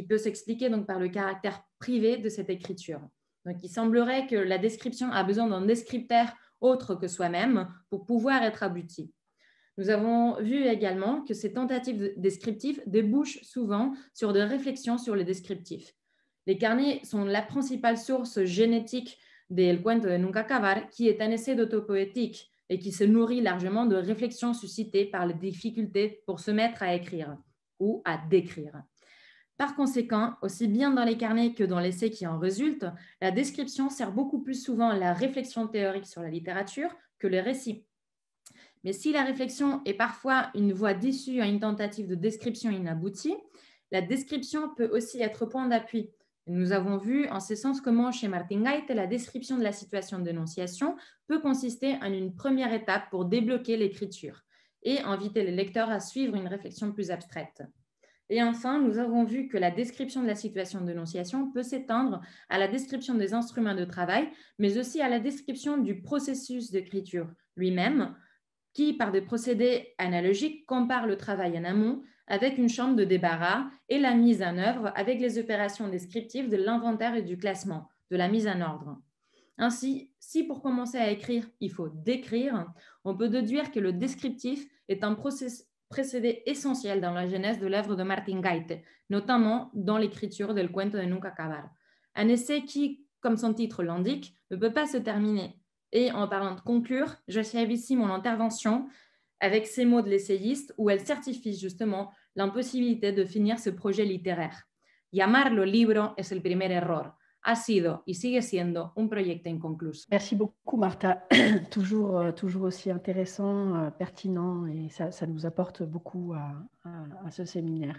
le caractère privé de cette écriture. Donc, il semblerait que la description a besoin d'un descripteur autre que soi-même pour pouvoir être aboutie. Nous avons vu également que ces tentatives descriptives débouchent souvent sur des réflexions sur le descriptif. Les carnets sont la principale source génétique del cuento de nunca acabar, qui est un essai d'autopoétique et qui se nourrit largement de réflexions suscitées par les difficultés pour se mettre à écrire ou à décrire. Par conséquent, aussi bien dans les carnets que dans l'essai qui en résulte, la description sert beaucoup plus souvent à la réflexion théorique sur la littérature que le récit. Mais si la réflexion est parfois une voie d'issue à une tentative de description inaboutie, la description peut aussi être point d'appui. Nous avons vu en ce sens comment chez Martin Gait, la description de la situation de dénonciation peut consister en une première étape pour débloquer l'écriture et inviter le lecteur à suivre une réflexion plus abstraite. Et enfin, nous avons vu que la description de la situation de dénonciation peut s'étendre à la description des instruments de travail, mais aussi à la description du processus d'écriture lui-même, qui, par des procédés analogiques, compare le travail en amont avec une chambre de débarras et la mise en œuvre avec les opérations descriptives de l'inventaire et du classement, de la mise en ordre. Ainsi, si pour commencer à écrire, il faut décrire, on peut déduire que le descriptif est un procédé essentiel dans la genèse de l'œuvre de Martin Gait, notamment dans l'écriture del cuento de nunca acabar. Un essai qui, comme son titre l'indique, ne peut pas se terminer. Et en parlant de conclure, j'achève ici mon intervention avec ces mots de l'essayiste où elle certifie justement l'impossibilité de finir ce projet littéraire. Llamarlo libro es el primer error. Ha sido y sigue siendo un proyecto inconcluso. Merci beaucoup, Martha. toujours aussi intéressant, pertinent, et ça nous apporte beaucoup à ce séminaire.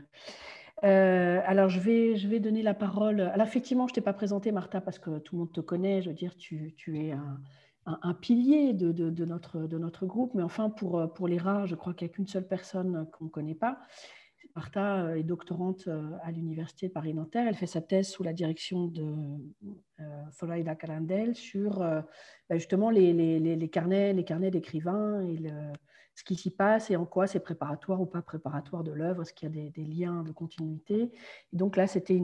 Alors, je vais donner la parole. Alors, effectivement, je ne t'ai pas présenté, Martha, parce que tout le monde te connaît. Je veux dire, tu es un pilier de notre groupe. Mais enfin, pour les rares, je crois qu'il n'y a qu'une seule personne qu'on ne connaît pas. Martha est doctorante à l'Université de Paris-Nanterre. Elle fait sa thèse sous la direction de Zoraida Carandel sur justement les carnets d'écrivains et ce qui s'y passe et en quoi c'est préparatoire ou pas préparatoire de l'œuvre, est-ce qu'il y a des liens de continuité. Et donc là, c'était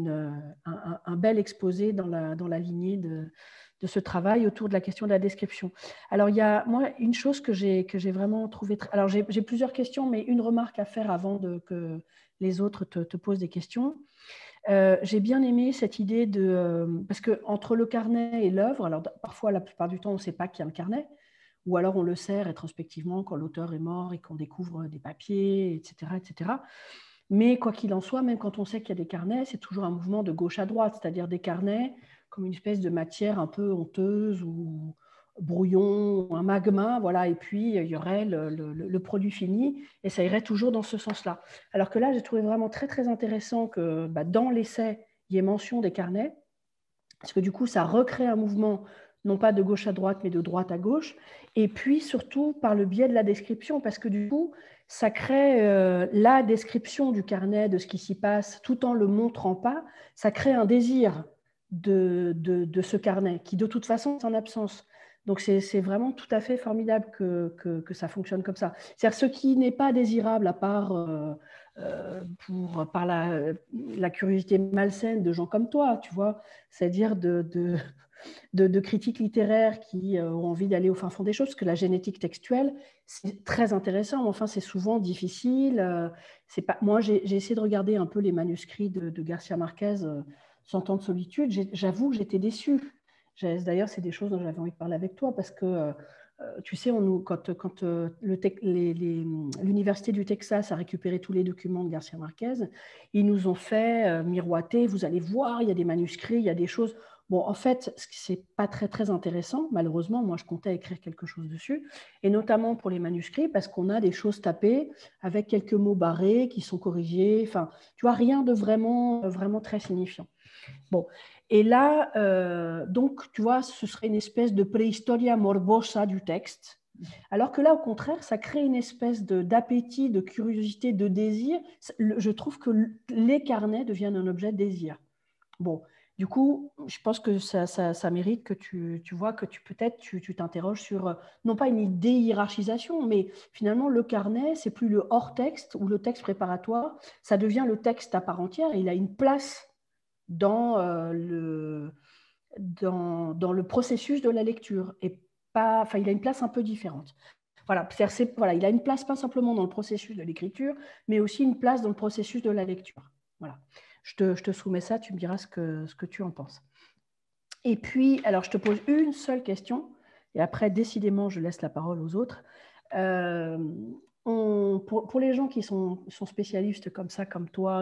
un bel exposé dans la lignée de ce travail autour de la question de la description. Alors, il y a, moi, une chose que j'ai vraiment trouvé... Alors, j'ai plusieurs questions, mais une remarque à faire avant que les autres te posent des questions. J'ai bien aimé cette idée parce qu'entre le carnet et l'œuvre, alors parfois, la plupart du temps, on ne sait pas qu'il y a un carnet, ou alors on le sait rétrospectivement quand l'auteur est mort et qu'on découvre des papiers, etc., etc. Mais quoi qu'il en soit, même quand on sait qu'il y a des carnets, c'est toujours un mouvement de gauche à droite, c'est-à-dire des carnets comme une espèce de matière un peu honteuse ou brouillon, un magma, voilà, et puis il y aurait le produit fini, et ça irait toujours dans ce sens-là. Alors que là, j'ai trouvé vraiment très, très intéressant que dans l'essai, il y ait mention des carnets, parce que du coup, ça recrée un mouvement, non pas de gauche à droite, mais de droite à gauche, et puis surtout par le biais de la description, parce que du coup, ça crée la description du carnet, de ce qui s'y passe, tout en le montrant pas, ça crée un désir de ce carnet, qui de toute façon est en absence. Donc, c'est vraiment tout à fait formidable que ça fonctionne comme ça. C'est-à-dire ce qui n'est pas désirable, à part par la curiosité malsaine de gens comme toi, tu vois, c'est-à-dire de critiques littéraires qui ont envie d'aller au fin fond des choses, parce que la génétique textuelle, c'est très intéressant, mais enfin, c'est souvent difficile. Moi, j'ai essayé de regarder un peu les manuscrits de Garcia Marquez, Cent ans de solitude. J'avoue que j'étais déçue. D'ailleurs, c'est des choses dont j'avais envie de parler avec toi, parce que tu sais, quand l'Université du Texas a récupéré tous les documents de Garcia Marquez, ils nous ont fait miroiter, vous allez voir, il y a des manuscrits, il y a des choses. Bon, en fait, ce n'est pas très, très intéressant, malheureusement. Moi, je comptais écrire quelque chose dessus, et notamment pour les manuscrits, parce qu'on a des choses tapées avec quelques mots barrés qui sont corrigés. Enfin, tu vois, rien de vraiment, vraiment très signifiant. Bon, et là, donc, tu vois, ce serait une espèce de préhistoria morbosa du texte. Alors que là, au contraire, ça crée une espèce d'appétit, de curiosité, de désir. Je trouve que les carnets deviennent un objet de désir. Bon, du coup, je pense que ça mérite que tu vois que peut-être tu t'interroges sur, non pas une déhiérarchisation, mais finalement, le carnet, c'est plus le hors-texte ou le texte préparatoire, ça devient le texte à part entière et il a une place dans le processus de la lecture. Et il a une place un peu différente. Voilà, voilà, il a une place pas simplement dans le processus de l'écriture, mais aussi une place dans le processus de la lecture. Voilà. Je te soumets ça, tu me diras ce que tu en penses. Et puis, alors, je te pose une seule question, et après, décidément, je laisse la parole aux autres. Pour les gens qui sont spécialistes comme ça, comme toi,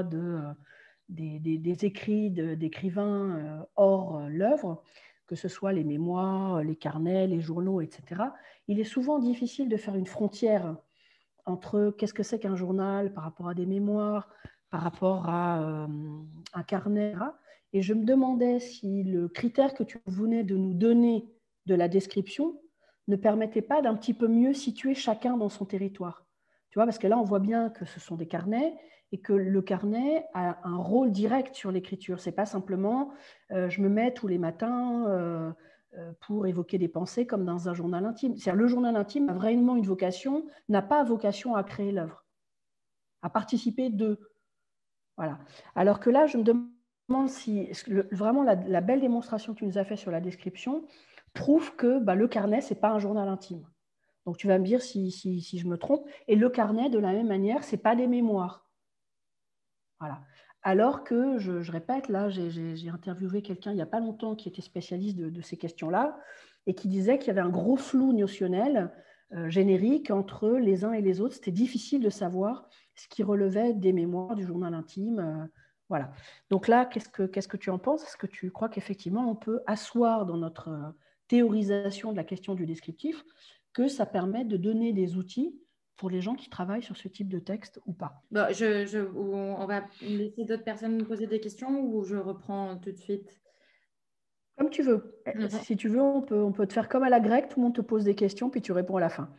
des écrits d'écrivains hors l'œuvre, que ce soit les mémoires, les carnets, les journaux, etc., il est souvent difficile de faire une frontière entre qu'est-ce que c'est qu'un journal par rapport à des mémoires, par rapport à un carnet. Et je me demandais si le critère que tu venais de nous donner de la description ne permettait pas d'un petit peu mieux situer chacun dans son territoire. Tu vois, parce que là, on voit bien que ce sont des carnets et que le carnet a un rôle direct sur l'écriture. Ce n'est pas simplement je me mets tous les matins pour évoquer des pensées comme dans un journal intime. C'est-à-dire, le journal intime a vraiment une vocation, n'a pas vocation à créer l'œuvre, à participer de. Voilà. Alors que là, je me demande si vraiment la belle démonstration que tu nous as fait sur la description prouve que le carnet, ce n'est pas un journal intime. Donc, tu vas me dire si je me trompe. Et le carnet, de la même manière, ce n'est pas des mémoires. Voilà. Alors que, je répète, là, j'ai interviewé quelqu'un il n'y a pas longtemps qui était spécialiste de ces questions-là et qui disait qu'il y avait un gros flou notionnel générique entre les uns et les autres. C'était difficile de savoir ce qui relevait des mémoires du journal intime. Voilà. Donc là, qu'est-ce que tu en penses? Est-ce que tu crois qu'effectivement, on peut asseoir dans notre théorisation de la question du descriptif que ça permet de donner des outils pour les gens qui travaillent sur ce type de texte ou pas? Bon, on va laisser d'autres personnes nous poser des questions ou je reprends tout de suite? Comme tu veux. Si tu veux, on peut te faire comme à la grecque, tout le monde te pose des questions, puis tu réponds à la fin.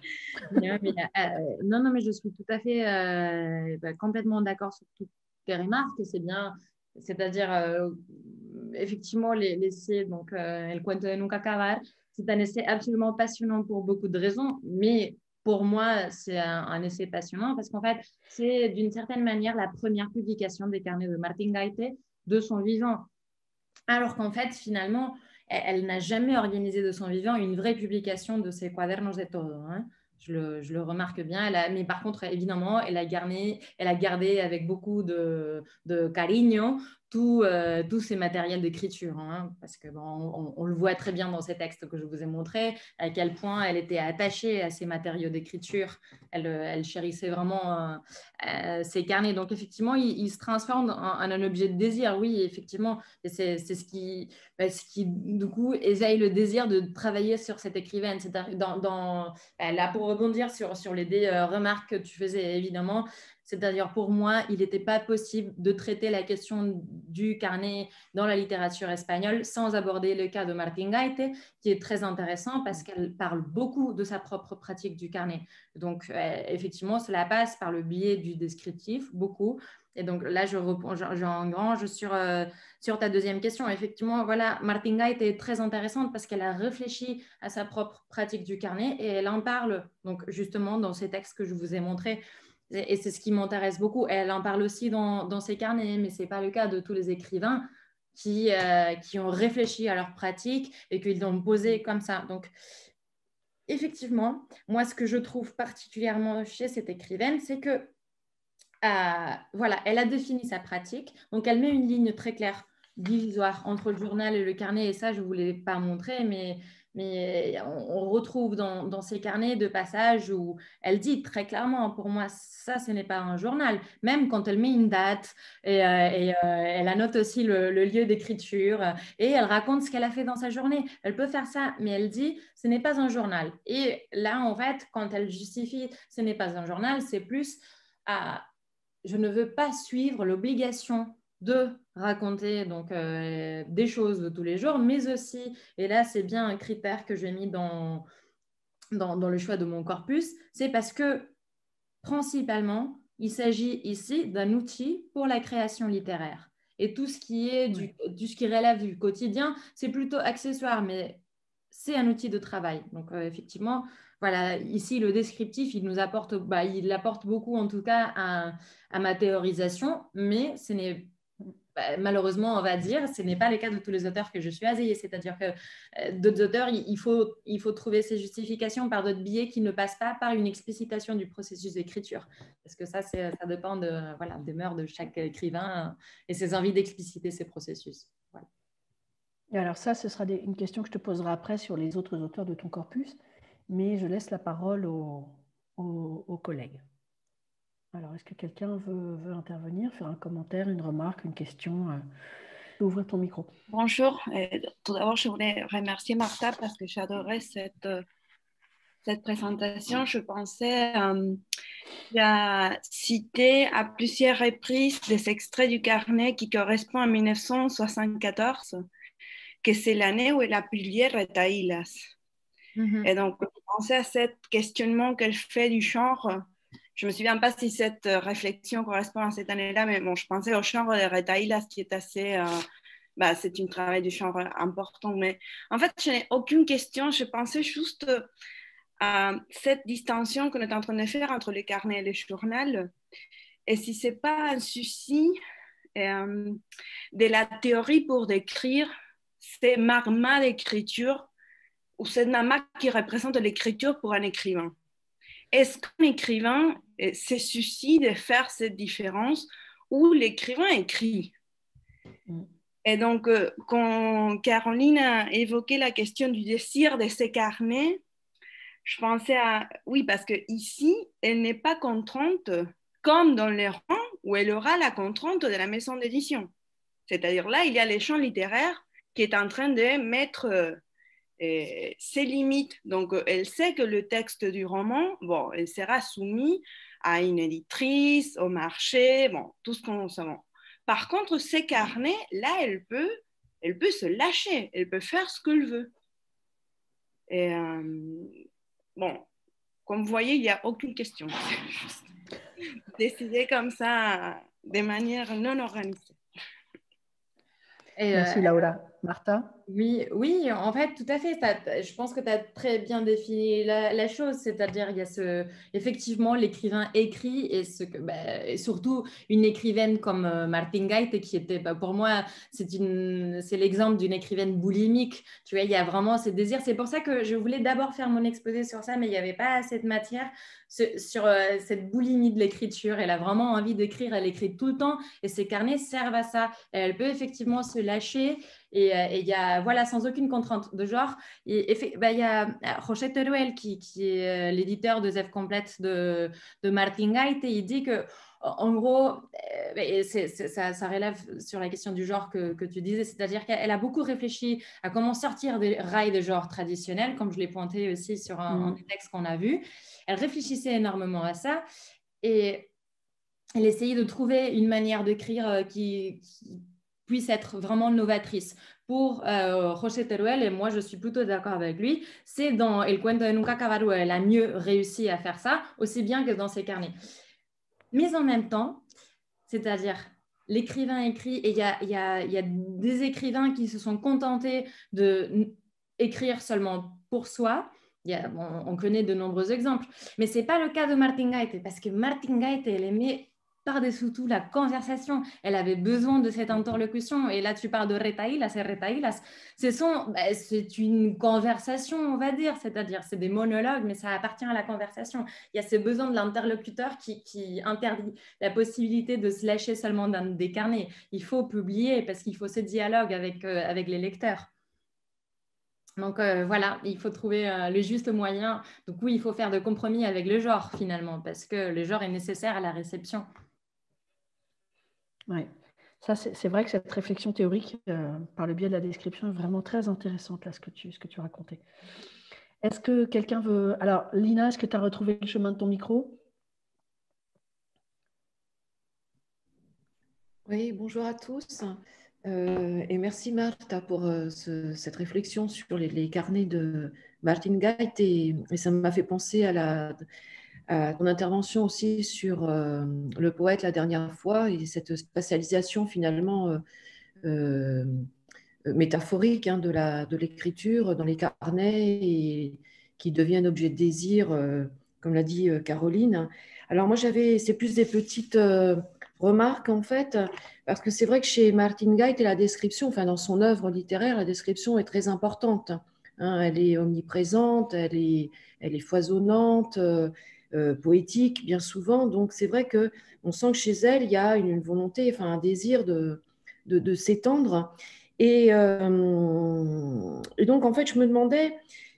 Non, mais je suis tout à fait complètement d'accord sur toutes tes remarques. C'est bien, c'est-à-dire, effectivement, l'essai, donc, El cuento de nunca acabar, c'est un essai absolument passionnant pour beaucoup de raisons, mais pour moi, c'est un essai passionnant parce qu'en fait, c'est d'une certaine manière la première publication des carnets de Martín Gaite de son vivant. Alors qu'en fait, finalement, elle n'a jamais organisé de son vivant une vraie publication de ses Cuadernos de Todo. Hein. Je le remarque bien. Mais par contre, évidemment, elle a gardé avec beaucoup de cariño tous ces matériels d'écriture. Hein, parce que on le voit très bien dans ces textes que je vous ai montrés, à quel point elle était attachée à ces matériaux d'écriture. Elle chérissait vraiment ces carnets. Donc, effectivement, il se transforme en un objet de désir. Oui, effectivement. Et c'est ce qui, du coup, éveille le désir de travailler sur cette écrivaine. C'est là, pour rebondir sur les remarques que tu faisais, évidemment, c'est-à-dire pour moi, il n'était pas possible de traiter la question du carnet dans la littérature espagnole sans aborder le cas de Martín Gaite, qui est très intéressant parce qu'elle parle beaucoup de sa propre pratique du carnet. Donc, effectivement, cela passe par le biais du descriptif, beaucoup. Et donc là, j'engrange sur ta deuxième question. Effectivement, voilà, Martín Gaite est très intéressante parce qu'elle a réfléchi à sa propre pratique du carnet et elle en parle donc justement dans ces textes que je vous ai montrés. Et c'est ce qui m'intéresse beaucoup. Elle en parle aussi dans ses carnets, mais ce n'est pas le cas de tous les écrivains qui ont réfléchi à leur pratique et qu'ils l'ont posé comme ça. Donc, effectivement, moi, ce que je trouve particulièrement chez cette écrivaine, c'est que voilà, elle a défini sa pratique. Donc, elle met une ligne très claire, divisoire entre le journal et le carnet. Et ça, je ne vous l'ai pas montré, mais on retrouve dans ces carnets de passages où elle dit très clairement, pour moi, ça, ce n'est pas un journal. Même quand elle met une date elle annote aussi le lieu d'écriture et elle raconte ce qu'elle a fait dans sa journée. Elle peut faire ça, mais elle dit, ce n'est pas un journal. Et là, en fait, quand elle justifie, ce n'est pas un journal, c'est plus je ne veux pas suivre l'obligation de raconter donc des choses de tous les jours, mais aussi, et là c'est bien un critère que j'ai mis dans le choix de mon corpus, c'est parce que principalement, il s'agit ici d'un outil pour la création littéraire. Et tout ce qui est ce qui relève du quotidien, c'est plutôt accessoire, mais c'est un outil de travail. Donc, effectivement, voilà, ici, le descriptif, il apporte beaucoup, en tout cas, à ma théorisation, mais ce n'est malheureusement, on va dire, ce n'est pas le cas de tous les auteurs que je suis choisis. C'est-à-dire que d'autres auteurs, il faut trouver ces justifications par d'autres biais qui ne passent pas par une explicitation du processus d'écriture. Parce que ça dépend des mœurs de chaque écrivain et ses envies d'expliciter ces processus. Voilà. Et alors ça, ce sera une question que je te poserai après sur les autres auteurs de ton corpus, mais je laisse la parole aux collègues. Alors, est-ce que quelqu'un veut intervenir, faire un commentaire, une remarque, une question? Je vais ouvrir ton micro. Bonjour. Tout d'abord, je voulais remercier Martha parce que j'adorais cette présentation. Je pensais à citer à plusieurs reprises des extraits du carnet qui correspondent à 1974, que c'est l'année où elle a publié Retahílas. Et donc, je pensais à ce questionnement qu'elle fait du genre. Je ne me souviens pas si cette réflexion correspond à cette année-là, mais bon, je pensais au genre de Retahílas qui est assez... c'est un travail du genre important. Mais en fait, je n'ai aucune question. Je pensais juste à cette distinction qu'on est en train de faire entre le carnet et le journal. Et si ce n'est pas un souci de la théorie pour décrire ces marmas d'écriture ou cette marma qui représente l'écriture pour un écrivain. Est-ce qu'un écrivain se soucie de faire cette différence où l'écrivain écrit? Et donc, quand Caroline a évoqué la question du désir de ces carnets, je pensais à... Oui, parce qu'ici, elle n'est pas contrainte, comme dans les rangs, où elle aura la contrainte de la maison d'édition. C'est-à-dire là, il y a les champs littéraires qui est en train de mettre ses limites. Donc, elle sait que le texte du roman, bon, elle sera soumis à une éditrice, au marché, bon, tout ce qu'on sait. Par contre, ces carnets, là, elle peut se lâcher, elle peut faire ce qu'elle veut. Et bon, comme vous voyez, il n'y a aucune question. C'est juste décider comme ça, de manière non organisée. Merci Laura. Martha? Oui, en fait, tout à fait. Je pense que tu as très bien défini la chose, c'est-à-dire il y a effectivement, l'écrivain écrit et surtout une écrivaine comme Martine Gaite qui était, pour moi, c'est l'exemple d'une écrivaine boulimique. Tu vois, il y a vraiment ce désir. C'est pour ça que je voulais d'abord faire mon exposé sur ça, mais il n'y avait pas assez de matière sur cette boulimie de l'écriture. Elle a vraiment envie d'écrire, elle écrit tout le temps et ses carnets servent à ça. Elle peut effectivement se lâcher. Et il y a, voilà, sans aucune contrainte de genre. Il y a José Teruel qui est l'éditeur de Zef Complète de Martin Gaite, et il dit que, en gros, ça relève sur la question du genre que tu disais, c'est-à-dire qu'elle a beaucoup réfléchi à comment sortir des rails de genre traditionnels, comme je l'ai pointé aussi sur un des textes qu'on a vu. Elle réfléchissait énormément à ça et elle essayait de trouver une manière d'écrire qui puisse être vraiment novatrice. Pour José Teruel, et moi je suis plutôt d'accord avec lui, c'est dans El Cuento de Nunca Acabar où elle a mieux réussi à faire ça, aussi bien que dans ses carnets. Mais en même temps, c'est-à-dire l'écrivain écrit, et il y a des écrivains qui se sont contentés d'écrire seulement pour soi. On connaît de nombreux exemples, mais ce n'est pas le cas de Martin Gaite, parce que Martin Gaite, elle aimait par-dessous tout la conversation. Elle avait besoin de cette interlocution. Et là, tu parles de Retahílas et Retahílas. C'est une conversation, on va dire. C'est-à-dire, c'est des monologues, mais ça appartient à la conversation. Il y a ce besoin de l'interlocuteur qui interdit la possibilité de se lâcher seulement dans des carnets. Il faut publier parce qu'il faut ce dialogue avec les lecteurs. Donc voilà, il faut trouver le juste moyen. Donc oui, il faut faire de compromis avec le genre finalement, parce que le genre est nécessaire à la réception. Oui, ça c'est vrai que cette réflexion théorique par le biais de la description est vraiment très intéressante, là, ce que tu racontais. Est-ce que quelqu'un veut... Alors, Lina, est-ce que tu as retrouvé le chemin de ton micro? Oui, bonjour à tous. Et merci Martha pour cette réflexion sur les carnets de Martin Gaite. Et ça m'a fait penser à ton intervention aussi sur le poète la dernière fois et cette spatialisation finalement métaphorique de l'écriture dans les carnets et qui devient un objet de désir, comme l'a dit Caroline. Alors moi c'est plus des petites remarque, en fait, parce que c'est vrai que chez Martin Gait, la description, enfin, dans son œuvre littéraire, la description est très importante. Hein, elle est omniprésente, elle est foisonnante, poétique, bien souvent. Donc, c'est vrai qu'on sent que chez elle, il y a une volonté, enfin, un désir de s'étendre. Et donc, en fait, je me demandais,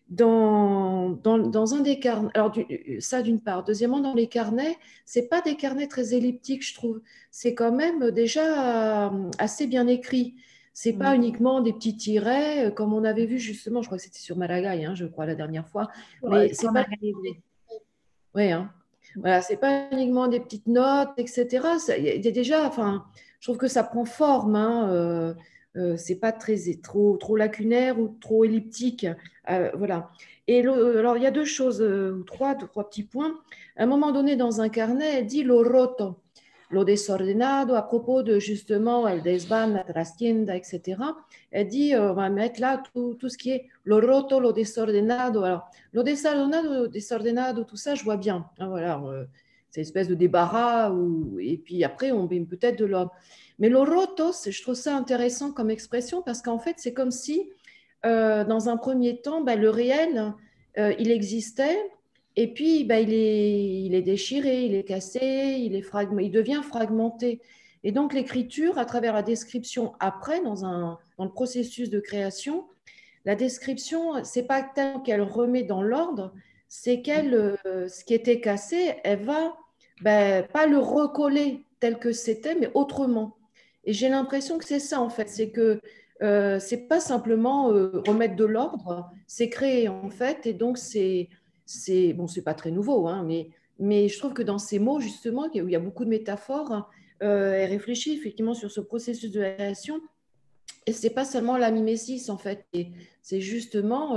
dans un des carnets, alors ça d'une part, deuxièmement, dans les carnets, c'est pas des carnets très elliptiques, je trouve. C'est quand même déjà assez bien écrit. C'est pas uniquement des petits tirets, comme on avait vu justement, je crois que c'était sur Maragall, hein, je crois, la dernière fois, mais c'est pas. Oui, hein. Voilà, c'est pas uniquement des petites notes, etc. Il y a déjà, enfin, je trouve que ça prend forme, hein, c'est pas trop lacunaire ou trop elliptique, voilà. Et alors, il y a deux choses, ou trois petits points. À un moment donné, dans un carnet, elle dit lo roto, lo desordenado, à propos de justement el desván, la trastienda, etc. Elle dit, on va mettre là tout ce qui est lo roto, lo desordenado. Alors, lo desordenado, tout ça, je vois bien. Hein, voilà, c'est une espèce de débarras, et puis après, on met peut-être de l'ordre. Mais lo roto, je trouve ça intéressant comme expression parce qu'en fait, c'est comme si, dans un premier temps, le réel, il existait, et puis il est déchiré, il est cassé, il devient fragmenté. Et donc, l'écriture, à travers la description après, dans le processus de création, la description, c'est pas tant qu'elle remet dans l'ordre, c'est qu'elle, ce qui était cassé, elle va pas le recoller tel que c'était, mais autrement. Et j'ai l'impression que c'est ça en fait, c'est que c'est pas simplement remettre de l'ordre, c'est créer en fait, et donc c'est bon, c'est pas très nouveau, hein, mais je trouve que dans ces mots justement, où il y a beaucoup de métaphores, elle réfléchit effectivement sur ce processus de la création. Et c'est pas seulement la mimésis en fait, c'est justement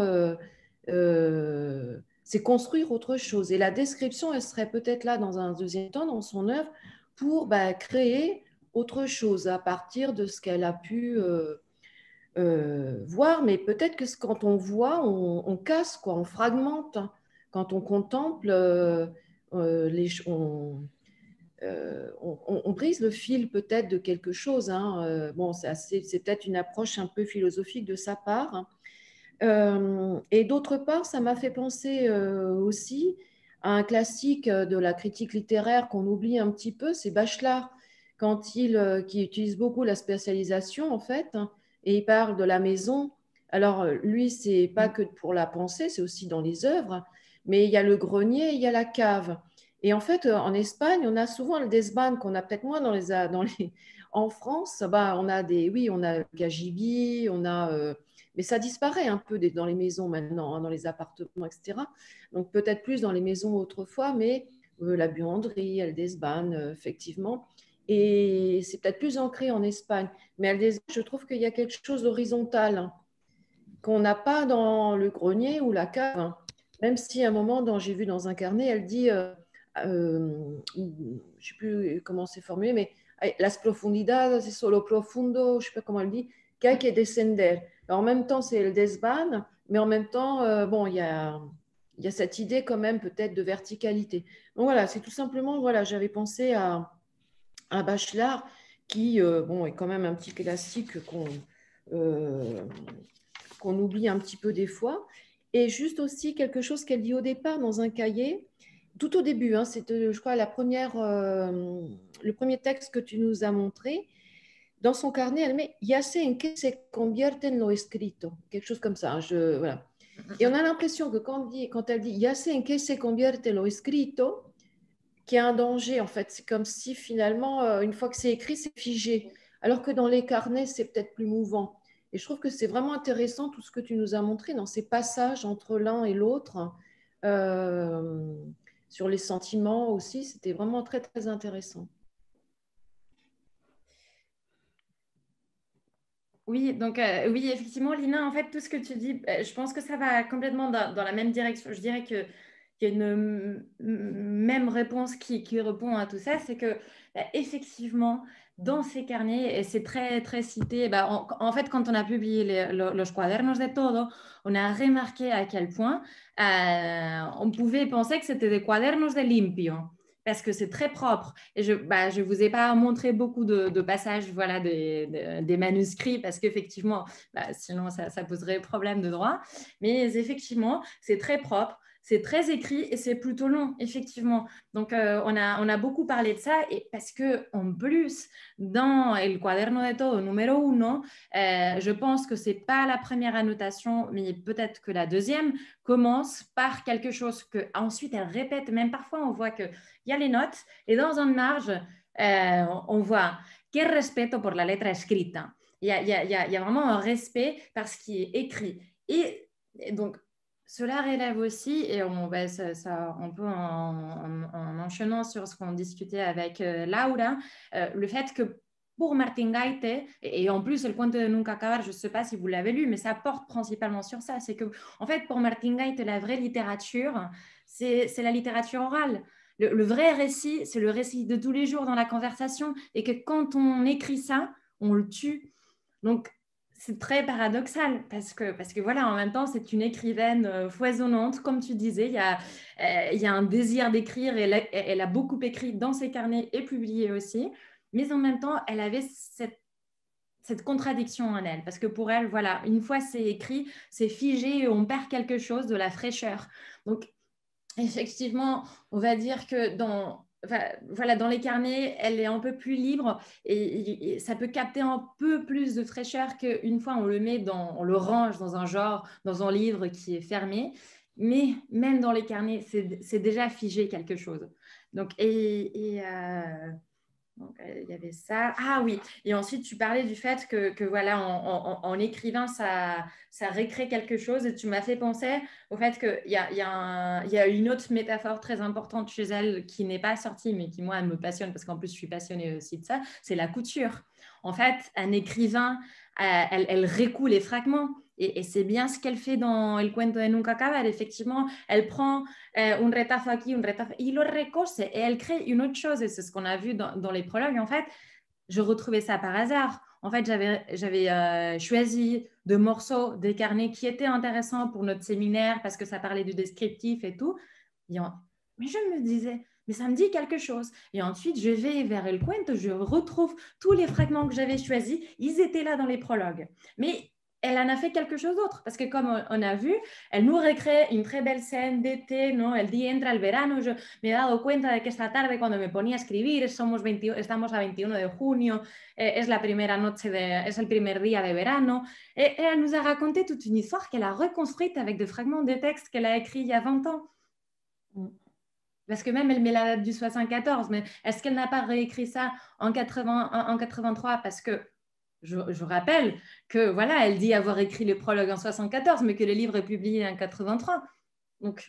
c'est construire autre chose. Et la description, elle serait peut-être là dans un deuxième temps dans son œuvre pour créer autre chose à partir de ce qu'elle a pu voir. Mais peut-être que quand on voit, on casse, quoi, on fragmente. Quand on contemple, on brise le fil peut-être de quelque chose. Hein. Bon, c'est peut-être une approche un peu philosophique de sa part. Et d'autre part, ça m'a fait penser aussi à un classique de la critique littéraire qu'on oublie un petit peu, c'est Bachelard, qui utilise beaucoup la spécialisation en fait, hein, et il parle de la maison. Alors lui, c'est pas que pour la pensée, c'est aussi dans les œuvres, mais il y a le grenier, il y a la cave. Et en fait, en Espagne, on a souvent le desván qu'on a peut-être moins en France. On a on a le cagibi, mais ça disparaît un peu dans les maisons maintenant, hein, dans les appartements, etc. Donc peut-être plus dans les maisons autrefois, mais la buanderie, el desván, effectivement. Et c'est peut-être plus ancré en Espagne. Mais el desván, je trouve qu'il y a quelque chose d'horizontal, hein, qu'on n'a pas dans le grenier ou la cave. Hein. Même si à un moment, j'ai vu dans un carnet, elle dit, je ne sais plus comment c'est formulé, mais las profundidades es solo profundo, je ne sais pas comment elle dit, que hay que descender. Alors, en même temps, c'est le desván, mais en même temps, il y a cette idée quand même peut-être de verticalité. Donc voilà, c'est tout simplement, voilà, j'avais pensé à Bachelard qui est quand même un petit classique qu'on oublie un petit peu des fois. Et juste aussi quelque chose qu'elle dit au départ dans un cahier, tout au début, hein, c'était, je crois, le premier texte que tu nous as montré. Dans son carnet, elle met yace en que se convierte en lo escrito, quelque chose comme ça. Hein, voilà. Et on a l'impression que quand elle dit yace en que se convierte en lo escrito, qu'il y a un danger, en fait. C'est comme si finalement, une fois que c'est écrit, c'est figé. Alors que dans les carnets, c'est peut-être plus mouvant. Et je trouve que c'est vraiment intéressant tout ce que tu nous as montré dans ces passages entre l'un et l'autre, sur les sentiments aussi. C'était vraiment très, très intéressant. Oui, donc oui, effectivement, Lina, en fait, tout ce que tu dis, je pense que ça va complètement dans la même direction. Je dirais qu'il y a une même réponse qui répond à tout ça, c'est que effectivement, dans ces carnets, et c'est très, très cité, en fait, quand on a publié los cuadernos de todo, on a remarqué à quel point on pouvait penser que c'était des cuadernos de limpio. parce que c'est très propre. Et je ne vous ai pas montré beaucoup de passages voilà, des manuscrits parce qu'effectivement, sinon ça poserait problème de droit. Mais effectivement, c'est très propre, c'est très écrit et c'est plutôt long, effectivement. Donc, on a beaucoup parlé de ça et parce qu'en plus, dans El Cuaderno de Todo numéro 1, je pense que ce n'est pas la première annotation, mais peut-être que la deuxième commence par quelque chose qu'ensuite elle répète. Même parfois, on voit qu'il y a les notes et dans une marge, on voit « Quel respeto por la letra escrita ». Il y a vraiment un respect par ce qui est écrit. Et donc, cela relève aussi, et on peut en enchaînant sur ce qu'on discutait avec Laura, le fait que pour Martin Gaite, et en plus, El Cuento de Nunca Acabar, je ne sais pas si vous l'avez lu, mais ça porte principalement sur ça. C'est que, en fait, pour Martin Gaite, la vraie littérature, c'est la littérature orale. Le vrai récit, c'est le récit de tous les jours dans la conversation, et que quand on écrit ça, on le tue. Donc, c'est très paradoxal parce que voilà, en même temps, c'est une écrivaine foisonnante, comme tu disais. Il y a un désir d'écrire et elle a beaucoup écrit dans ses carnets et publié aussi. Mais en même temps, elle avait cette contradiction en elle. Parce que pour elle, voilà, une fois c'est écrit, c'est figé et on perd quelque chose de la fraîcheur. Donc, effectivement, on va dire que dans les carnets, elle est un peu plus libre et ça peut capter un peu plus de fraîcheur qu'une fois on on le range dans un genre, dans un livre qui est fermé. Mais même dans les carnets, c'est déjà figé quelque chose. Donc, donc, il y avait ça. Ah oui, et ensuite tu parlais du fait que voilà, en écrivant, ça récrée quelque chose et tu m'as fait penser au fait qu'il y a une autre métaphore très importante chez elle qui n'est pas sortie, mais qui moi, elle me passionne parce qu'en plus, je suis passionnée aussi de ça, c'est la couture. En fait, un écrivain, elle récoud les fragments. Et c'est bien ce qu'elle fait dans El Cuento de Nunca Acabar. Effectivement, elle prend un retazo aquí, un retazo, y lo recose et elle crée une autre chose. Et c'est ce qu'on a vu dans les prologues. En fait, je retrouvais ça par hasard. En fait, j'avais choisi deux morceaux des carnets qui étaient intéressants pour notre séminaire parce que ça parlait du descriptif et tout. Mais je me disais, mais ça me dit quelque chose. Et ensuite, je vais vers El Cuento, je retrouve tous les fragments que j'avais choisis. Ils étaient là dans les prologues. Mais elle en a fait quelque chose d'autre, parce que comme on a vu, elle nous recrée une très belle scène d'été, ¿no? El día entra el verano, yo me he dado cuenta de que esta tarde cuando me ponía a escribir, estamos a 21 de junio, es la primera noche es el primer día de verano, et elle nous a raconté toute une histoire qu'elle a reconstruite avec des fragments de textes qu'elle a écrits il y a 20 ans. Parce que même elle met la date du 74, mais est-ce qu'elle n'a pas réécrit ça en 83 parce que je rappelle que voilà, elle dit avoir écrit le prologue en 74, mais que le livre est publié en 83. Donc,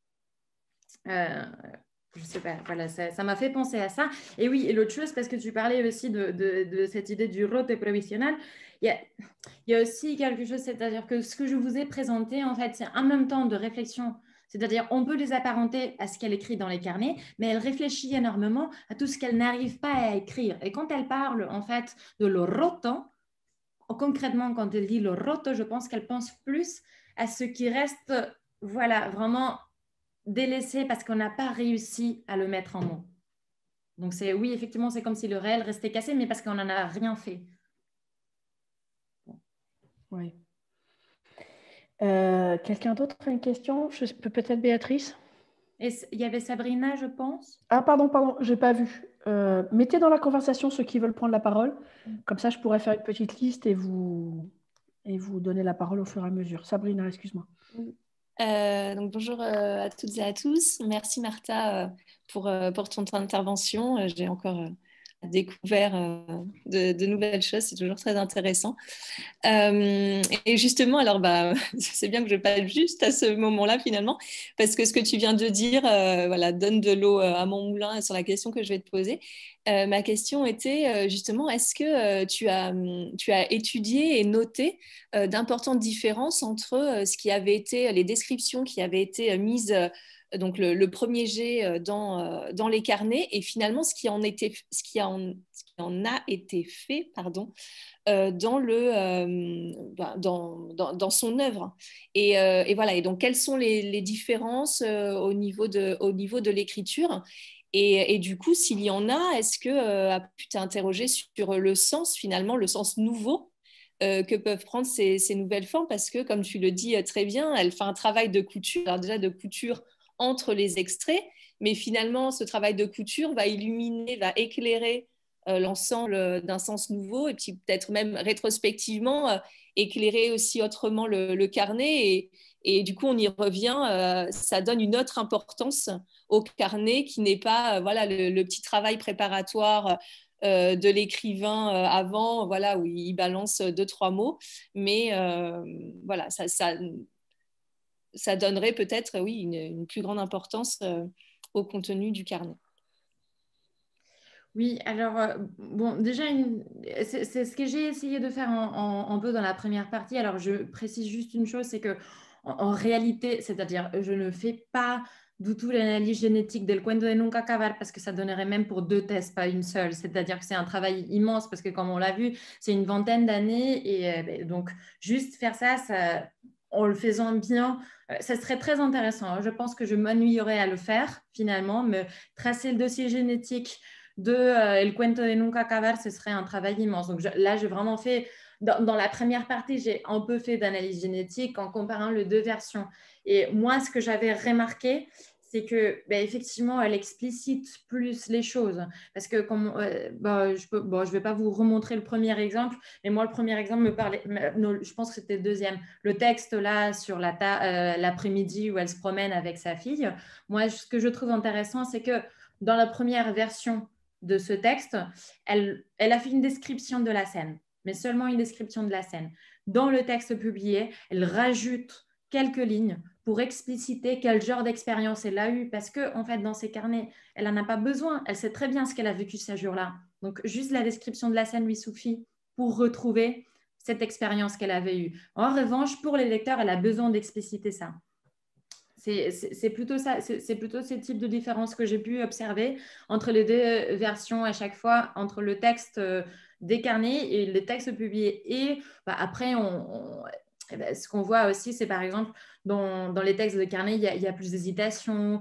je sais pas, voilà, ça m'a fait penser à ça. Et oui, et l'autre chose, parce que tu parlais aussi de cette idée du rote prévisionnel, il y a aussi quelque chose, c'est-à-dire que ce que je vous ai présenté, en fait, c'est en même temps de réflexion. C'est-à-dire, on peut les apparenter à ce qu'elle écrit dans les carnets, mais elle réfléchit énormément à tout ce qu'elle n'arrive pas à écrire. Et quand elle parle, en fait, de lo roto, concrètement, quand elle dit lo roto, je pense qu'elle pense plus à ce qui reste, voilà, vraiment délaissé parce qu'on n'a pas réussi à le mettre en mots. Donc, oui, effectivement, c'est comme si le réel restait cassé, mais parce qu'on n'en a rien fait. Oui. Quelqu'un d'autre a une question? Peut-être Béatrice? Et il y avait Sabrina, je pense. Ah, pardon, je n'ai pas vu. Mettez dans la conversation ceux qui veulent prendre la parole. Comme ça, je pourrais faire une petite liste et vous donner la parole au fur et à mesure. Sabrina, excuse-moi. Donc bonjour à toutes et à tous. Merci Martha pour ton intervention. J'ai encore découvert de nouvelles choses, c'est toujours très intéressant. Et justement, alors c'est bien que je passe juste à ce moment-là finalement, parce que ce que tu viens de dire voilà, donne de l'eau à mon moulin sur la question que je vais te poser. Ma question était justement, est-ce que tu as étudié et noté d'importantes différences entre ce qui avait été, les descriptions qui avaient été mises, donc le premier jet dans les carnets, et finalement ce qui en a été fait, pardon, dans son œuvre. Et voilà. Et donc, quelles sont les différences au niveau de l'écriture? Et du coup, s'il y en a, est-ce que tu t'es interrogé sur le sens, finalement, le sens nouveau que peuvent prendre ces nouvelles formes? Parce que, comme tu le dis très bien, elle fait un travail de couture, alors déjà de couture entre les extraits, mais finalement, ce travail de couture va illuminer, va éclairer l'ensemble d'un sens nouveau, et puis peut-être même rétrospectivement éclairer aussi autrement le carnet. Et du coup, on y revient, ça donne une autre importance au carnet qui n'est pas voilà, le petit travail préparatoire de l'écrivain avant, voilà, où il balance 2, 3 mots, mais voilà, ça donnerait peut-être, oui, une plus grande importance au contenu du carnet. Oui, alors, bon, déjà, c'est ce que j'ai essayé de faire un peu dans la première partie. Alors, je précise juste une chose, c'est que en réalité, c'est-à-dire, je ne fais pas du tout l'analyse génétique del cuento de nunca acabar parce que ça donnerait même pour 2 thèses, pas une seule. C'est-à-dire que c'est un travail immense parce que, comme on l'a vu, c'est une vingtaine d'années et donc, juste faire ça, en le faisant bien, ça serait très intéressant. Je pense que je m'ennuierais à le faire, finalement, me tracer le dossier génétique de El cuento de nunca acabar, ce serait un travail immense. Donc là, j'ai vraiment fait, dans la première partie, j'ai un peu fait d'analyse génétique en comparant les 2 versions. Et moi, ce que j'avais remarqué, c'est que effectivement, elle explicite plus les choses. Parce que je vais pas vous remontrer le premier exemple, mais moi, le premier exemple me parlait, non, je pense que c'était le deuxième. Le texte là sur l'après-midi où elle se promène avec sa fille. Moi, ce que je trouve intéressant, c'est que dans la première version de ce texte, elle a fait une description de la scène, mais seulement une description de la scène. Dans le texte publié, elle rajoute quelques lignes pour expliciter quel genre d'expérience elle a eu, parce que en fait, dans ses carnets, elle n'en a pas besoin. Elle sait très bien ce qu'elle a vécu ce jour-là. Donc, juste la description de la scène lui suffit pour retrouver cette expérience qu'elle avait eue. En revanche, pour les lecteurs, elle a besoin d'expliciter ça. C'est plutôt ça, c'est plutôt ce type de différence que j'ai pu observer entre les 2 versions à chaque fois, entre le texte des carnets et le texte publié. Et après, ce qu'on voit aussi, c'est par exemple, dans les textes de carnet, il y a plus d'hésitation.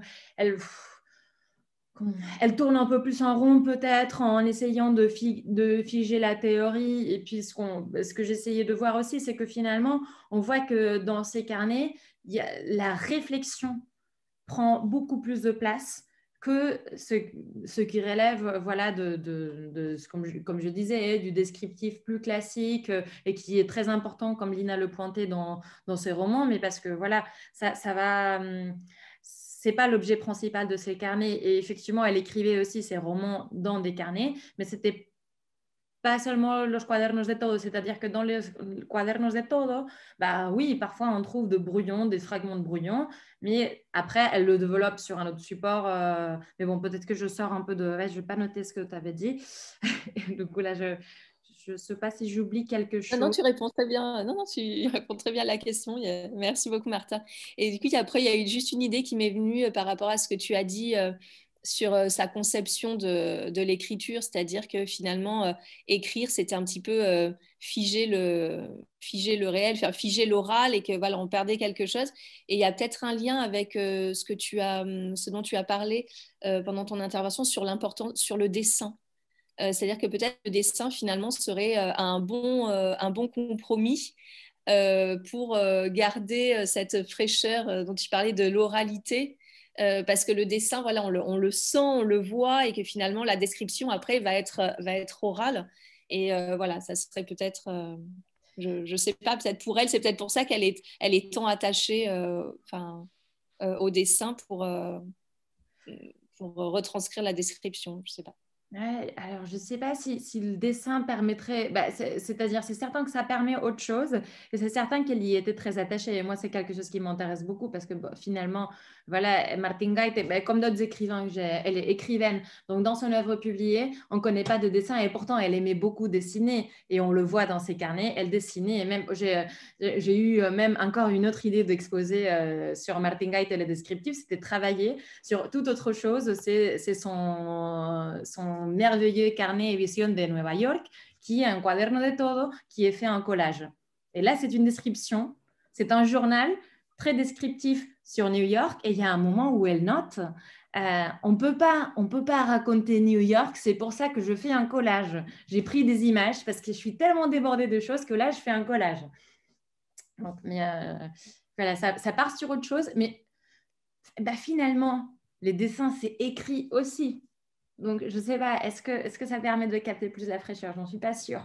Elle tourne un peu plus en rond peut-être en essayant de figer la théorie. Et puis ce que j'essayais de voir aussi, c'est que finalement, on voit que dans ces carnets, la réflexion prend beaucoup plus de place que ce qui relève voilà, comme je disais, du descriptif plus classique et qui est très important, comme Lina le pointait dans ses romans, mais parce que voilà, ça va... c'est pas l'objet principal de ces carnets. Et effectivement, elle écrivait aussi ses romans dans des carnets, mais c'était pas seulement los cuadernos de todo, c'est-à-dire que dans les cuadernos de todo, oui, parfois on trouve des brouillons, des fragments de brouillons, mais après, elle le développe sur un autre support. Mais bon, peut-être que je sors un peu de... Ouais, je ne vais pas noter ce que tu avais dit. Du coup, là, je ne sais pas si j'oublie quelque chose. Non, tu réponds très bien. Non, tu réponds très bien à la question. Merci beaucoup, Martha. Et du coup, après, il y a eu juste une idée qui m'est venue par rapport à ce que tu as dit sur sa conception de l'écriture, c'est-à-dire que finalement, écrire, c'était un petit peu figer le réel, faire figer l'oral et que voilà, on perdait quelque chose. Et il y a peut-être un lien avec ce dont tu as parlé pendant ton intervention sur l'importance, sur le dessin. C'est-à-dire que peut-être le dessin finalement serait un bon compromis pour garder cette fraîcheur dont tu parlais de l'oralité. Parce que le dessin, voilà, on le sent, on le voit, et que finalement la description après va être orale. Et voilà, ça serait peut-être, je sais pas, peut-être pour elle, c'est peut-être pour ça qu'elle est tant attachée au dessin pour retranscrire la description. Je sais pas. Ouais, alors je ne sais pas si le dessin permettrait, c'est-à-dire c'est certain que ça permet autre chose et c'est certain qu'elle y était très attachée et moi c'est quelque chose qui m'intéresse beaucoup parce que finalement, voilà, Martin Gait, comme d'autres écrivains que j'ai, elle est écrivaine, donc dans son œuvre publiée, on ne connaît pas de dessin et pourtant elle aimait beaucoup dessiner et on le voit dans ses carnets, elle dessinait et même j'ai eu même encore une autre idée d'exposer sur Martin Gait et le descriptif, c'était travailler sur toute autre chose, c'est son merveilleux carnet Visión de Nueva York, qui est un cuaderno de todo, qui est fait en collage. Et là, c'est une description, c'est un journal très descriptif sur New York, et il y a un moment où elle note On peut pas raconter New York, c'est pour ça que je fais un collage. J'ai pris des images parce que je suis tellement débordée de choses que là, je fais un collage. Donc, mais voilà, ça part sur autre chose, mais finalement, les dessins, c'est écrit aussi. Donc, je ne sais pas, est-ce que ça permet de capter plus la fraîcheur? J'en suis pas sûre.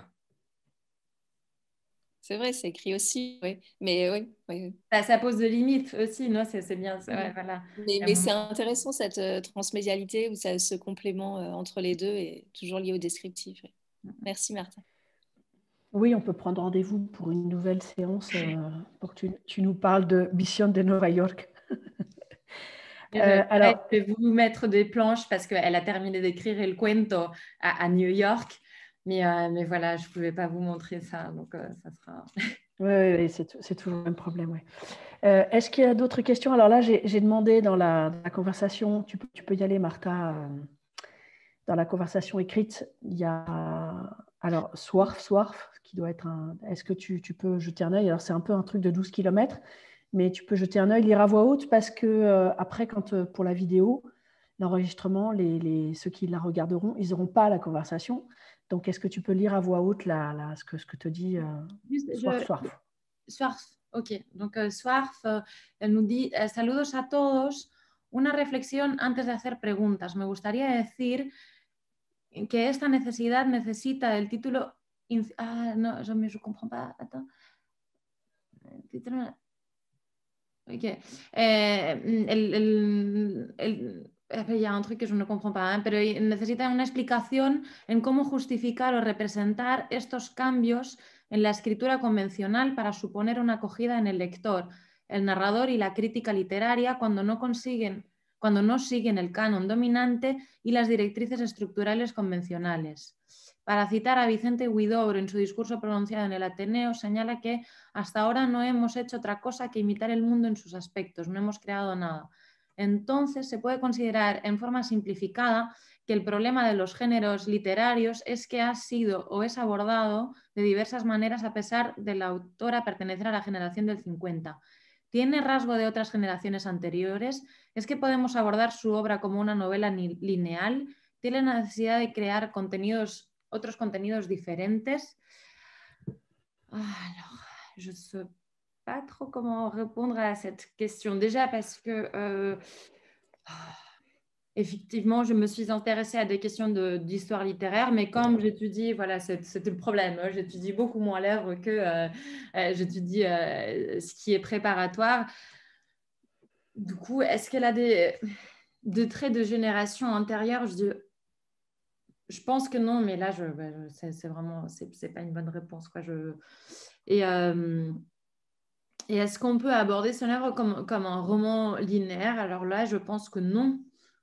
C'est vrai, c'est écrit aussi, oui. Mais oui, oui. Ça pose de limites aussi, non? C'est bien, ouais, voilà. Mais c'est intéressant cette transmédialité ou ce complément entre les deux et toujours lié au descriptif. Merci Martha. Oui, on peut prendre rendez-vous pour une nouvelle séance pour que tu nous parles de Mission de Nova York. Alors, je vais vous mettre des planches parce qu'elle a terminé d'écrire El Cuento à New York. Mais voilà, je ne pouvais pas vous montrer ça. Donc, ça sera... Oui, c'est toujours le même problème. Ouais. Est-ce qu'il y a d'autres questions? Alors là, j'ai demandé dans la conversation, tu peux y aller, Martha. Dans la conversation écrite, il y a alors Swarf, qui doit être un... Est-ce que tu peux jeter un œil? Alors, c'est un peu un truc de 12 km, mais tu peux jeter un œil, lire à voix haute, parce que après, pour la vidéo, l'enregistrement, ceux qui la regarderont, ils n'auront pas la conversation. Donc, est-ce que tu peux lire à voix haute ce que te dit Swarf? Swarf, ok. Donc, Swarf, elle nous dit, saludos a todos. Una reflexión antes de hacer preguntas. Me gustaría decir que esta necesidad necesita el título... no, je ne comprends pas. Attends. El título... Ok. Il y a un truc que je ne comprends pas, pero necesita una explicación en cómo justificar o representar estos cambios en la escritura convencional para suponer una acogida en el lector, el narrador y la crítica literaria cuando no siguen el canon dominante y las directrices estructurales convencionales. Para citar a Vicente Huidobro en su discurso pronunciado en el Ateneo, señala que hasta ahora no hemos hecho otra cosa que imitar el mundo en sus aspectos, no hemos creado nada. Entonces, se puede considerar en forma simplificada que el problema de los géneros literarios es que ha sido o es abordado de diversas maneras a pesar de la autora pertenecer a la generación del 50. ¿Tiene rasgo de otras generaciones anteriores? ¿Es que podemos abordar su obra como una novela lineal? ¿Tiene la necesidad de crear otros contenidos diferentes? Alors, je ne sais pas trop comment répondre à cette question. Déjà parce que, effectivement, je me suis intéressée à des questions d'histoire littéraire, mais comme j'étudie, voilà, c'était le problème. J'étudie beaucoup moins l'œuvre que j'étudie ce qui est préparatoire. Du coup, est-ce qu'elle a des traits de génération antérieure? Je pense que non, mais là, c'est vraiment, c'est pas une bonne réponse, quoi. Et est-ce qu'on peut aborder son œuvre comme un roman linéaire? Alors là, je pense que non.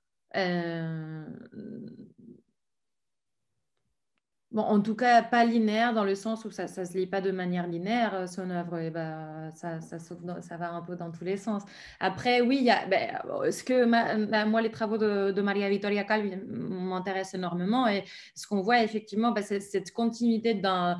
Bon, en tout cas, pas linéaire dans le sens où ça ne se lit pas de manière linéaire, son œuvre. Et ça va un peu dans tous les sens. Après, oui, il y a, moi, les travaux de Maria Vittoria Calvi m'intéressent énormément. Et ce qu'on voit, effectivement, c'est cette continuité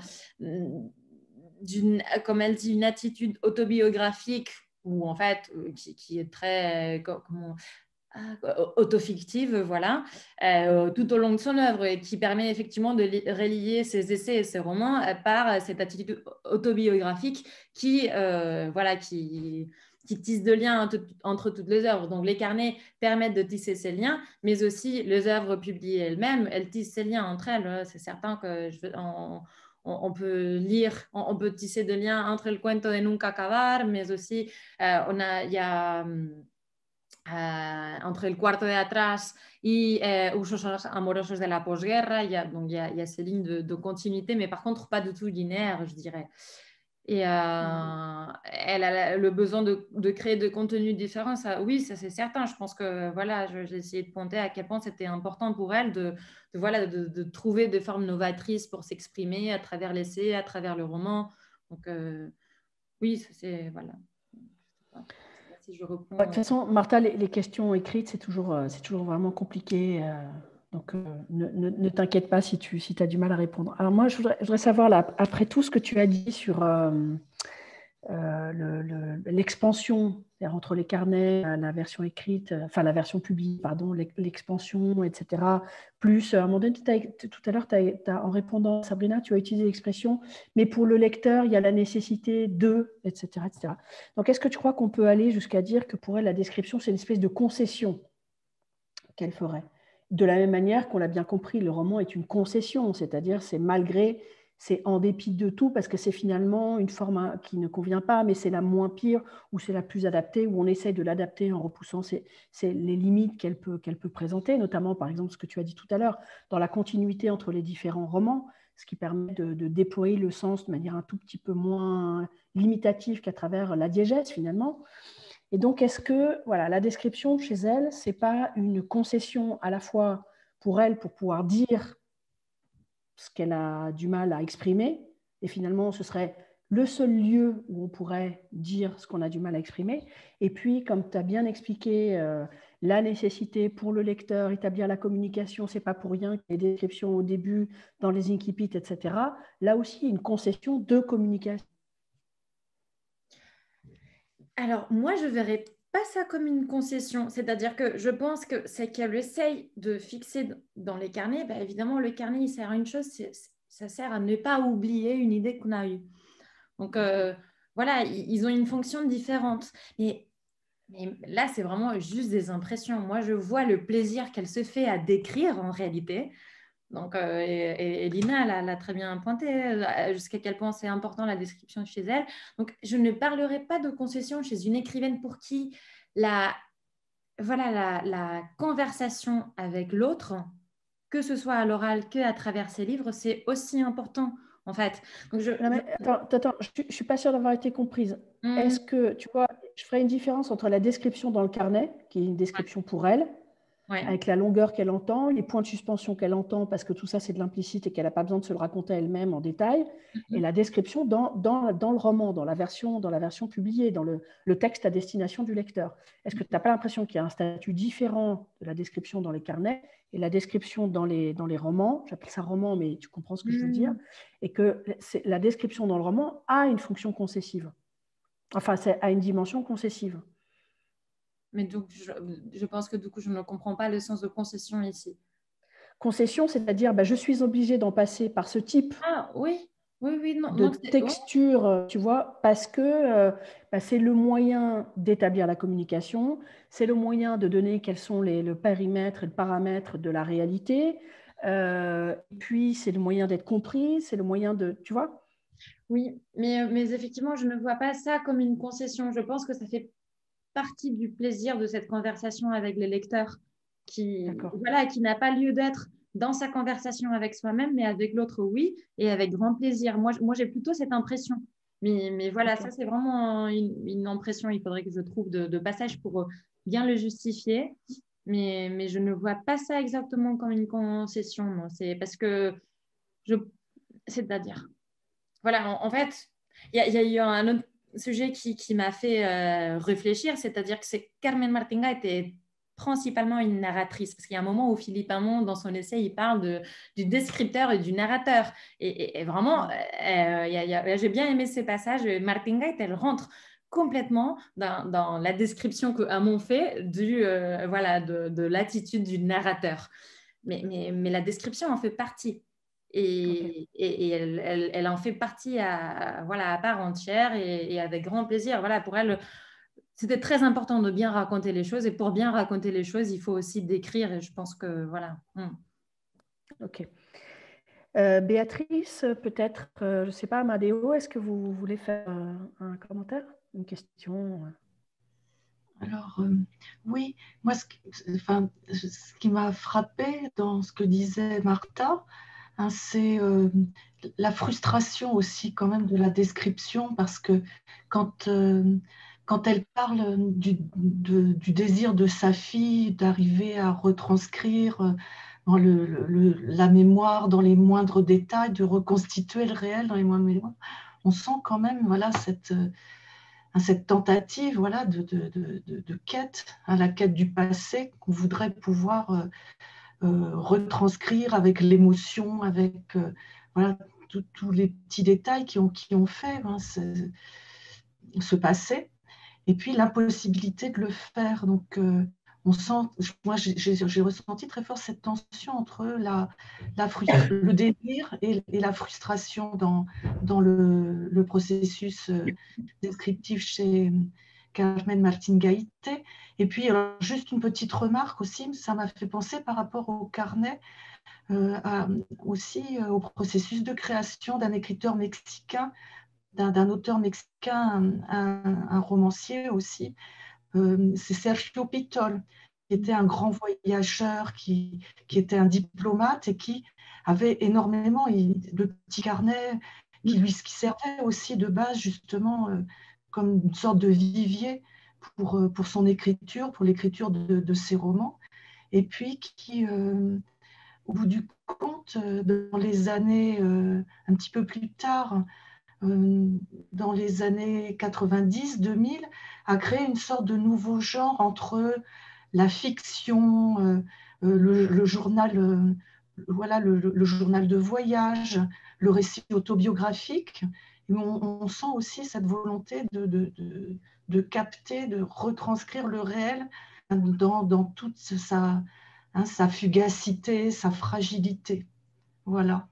comme elle dit, une attitude autobiographique ou en fait qui est très autofictive, voilà, tout au long de son œuvre et qui permet effectivement de relier ses essais et ses romans par cette attitude autobiographique qui tisse de liens entre toutes les œuvres. Donc les carnets permettent de tisser ces liens, mais aussi les œuvres publiées elles-mêmes, elles tissent ces liens entre elles. C'est certain que on peut lire, on peut tisser des liens entre El Cuento de Nunca Acabar, mais aussi il y a entre El Cuarto de Atrás y Usos amorosos de la posguerra, il y a ces lignes de continuité, mais par contre pas du tout linéaires, je dirais. Et elle a le besoin de créer de contenus différents. Oui, ça c'est certain. Je pense que voilà, j'ai essayé de pointer à quel point c'était important pour elle de trouver des formes novatrices pour s'exprimer à travers l'essai, à travers le roman. Donc oui, c'est voilà. Si je reprends... De toute façon, Martha, les questions écrites, c'est toujours vraiment compliqué. Donc, ne t'inquiète pas si tu as du mal à répondre. Alors moi, je voudrais savoir, là, après tout ce que tu as dit sur l'expansion, c'est-à-dire entre les carnets, la version écrite, enfin la version publiée, pardon, l'expansion, etc. Plus, à un moment donné, tout à l'heure, en répondant, Sabrina, tu as utilisé l'expression, mais pour le lecteur, il y a la nécessité de, etc., etc. Donc, est-ce que tu crois qu'on peut aller jusqu'à dire que pour elle, la description, c'est une espèce de concession qu'elle ferait? De la même manière qu'on l'a bien compris, le roman est une concession, c'est-à-dire c'est malgré, c'est en dépit de tout, parce que c'est finalement une forme qui ne convient pas, mais c'est la moins pire, ou c'est la plus adaptée, ou on essaie de l'adapter en repoussant les limites qu'elle peut présenter, notamment par exemple ce que tu as dit tout à l'heure, dans la continuité entre les différents romans, ce qui permet de déployer le sens de manière un tout petit peu moins limitative qu'à travers la diégèse finalement. Et donc, est-ce que voilà, la description chez elle, ce n'est pas une concession à la fois pour elle, pour pouvoir dire ce qu'elle a du mal à exprimer, et finalement, ce serait le seul lieu où on pourrait dire ce qu'on a du mal à exprimer. Et puis, comme tu as bien expliqué, la nécessité pour le lecteur, établir la communication, ce n'est pas pour rien qu'il y ait des descriptions au début, dans les incipits, etc. Là aussi, une concession de communication. Alors, moi, je ne verrais pas ça comme une concession. C'est-à-dire que je pense que c'est qu'elle essaye de fixer dans les carnets. Bah, évidemment, le carnet, il sert à une chose, ça sert à ne pas oublier une idée qu'on a eue. Donc, voilà, ils ont une fonction différente. Mais là, c'est vraiment juste des impressions. Moi, je vois le plaisir qu'elle se fait à décrire en réalité. Donc, et Lina l'a très bien pointé, jusqu'à quel point c'est important la description chez elle. Donc, je ne parlerai pas de concession chez une écrivaine pour qui la conversation avec l'autre, que ce soit à l'oral qu'à travers ses livres, c'est aussi important, en fait. Donc, Attends, je ne suis pas sûre d'avoir été comprise. Est-ce que, tu vois, je ferais une différence entre la description dans le carnet, qui est une description pour elle, avec la longueur qu'elle entend, les points de suspension qu'elle entend, parce que tout ça, c'est de l'implicite et qu'elle n'a pas besoin de se le raconter elle-même en détail, et la description dans le roman, dans la version publiée, dans le texte à destination du lecteur. Est-ce que tu n'as pas l'impression qu'il y a un statut différent de la description dans les carnets et la description dans les romans, j'appelle ça roman, mais tu comprends ce que je veux dire, et que la description dans le roman a une fonction concessive, enfin, a une dimension concessive. Mais donc, je pense que du coup, je ne comprends pas le sens de concession ici. Concession, c'est-à-dire, je suis obligée d'en passer par ce type de texture, tu vois, parce que c'est le moyen d'établir la communication, c'est le moyen de donner quels sont le périmètre et le paramètre de la réalité, puis c'est le moyen d'être compris, c'est le moyen de, tu vois. Oui, mais effectivement, je ne vois pas ça comme une concession. Je pense que ça fait partie du plaisir de cette conversation avec les lecteurs qui n'a pas lieu d'être dans sa conversation avec soi-même, mais avec l'autre, oui, et avec grand plaisir. Moi j'ai plutôt cette impression. Mais voilà, ça, c'est vraiment une impression. Il faudrait que je trouve de passage pour bien le justifier. Mais je ne vois pas ça exactement comme une concession. Non. C'est parce que c'est-à-dire, voilà, en fait, il y a eu un autre sujet qui m'a fait réfléchir, c'est-à-dire que Carmen Martinga était principalement une narratrice, parce qu'il y a un moment où Philippe Hamon, dans son essai, il parle du descripteur et du narrateur. Et vraiment, j'ai bien aimé ces passages. Martinga, elle rentre complètement dans la description que Hamon fait de l'attitude du narrateur. Mais la description en fait partie. Et elle en fait partie à part entière et avec grand plaisir. Voilà, pour elle, c'était très important de bien raconter les choses. Et pour bien raconter les choses, il faut aussi décrire. Et je pense que voilà. Ok. Béatrice, peut-être, je ne sais pas, Amadeo, est-ce que vous voulez faire un commentaire, une question? Alors, oui, moi, ce qui m'a frappé dans ce que disait Martha, c'est la frustration aussi quand même de la description, parce que quand elle parle du désir de sa fille d'arriver à retranscrire dans la mémoire, dans les moindres détails, de reconstituer le réel dans les moindres mémoires, on sent quand même cette tentative de quête, la quête du passé qu'on voudrait pouvoir retranscrire avec l'émotion, avec tous les petits détails qui ont fait. se passait, et puis l'impossibilité de le faire. Donc, on sent, moi, j'ai ressenti très fort cette tension entre le désir et la frustration dans le processus descriptif chez Carmen Martín Gaite. Et puis, juste une petite remarque aussi, ça m'a fait penser par rapport au carnet, aussi au processus de création d'un écriteur mexicain, d'un auteur mexicain, un romancier aussi. C'est Sergio Pitol, qui était un grand voyageur, qui était un diplomate et qui avait énormément de petits carnets qui servait aussi de base justement comme une sorte de vivier pour son écriture, pour l'écriture de ses romans. Et puis qui, au bout du compte, dans les années un petit peu plus tard, dans les années 90-2000, a créé une sorte de nouveau genre entre la fiction, le journal, voilà, le journal de voyage, le récit autobiographique. Et on sent aussi cette volonté de capter, de retranscrire le réel dans toute sa fugacité, sa fragilité. Voilà.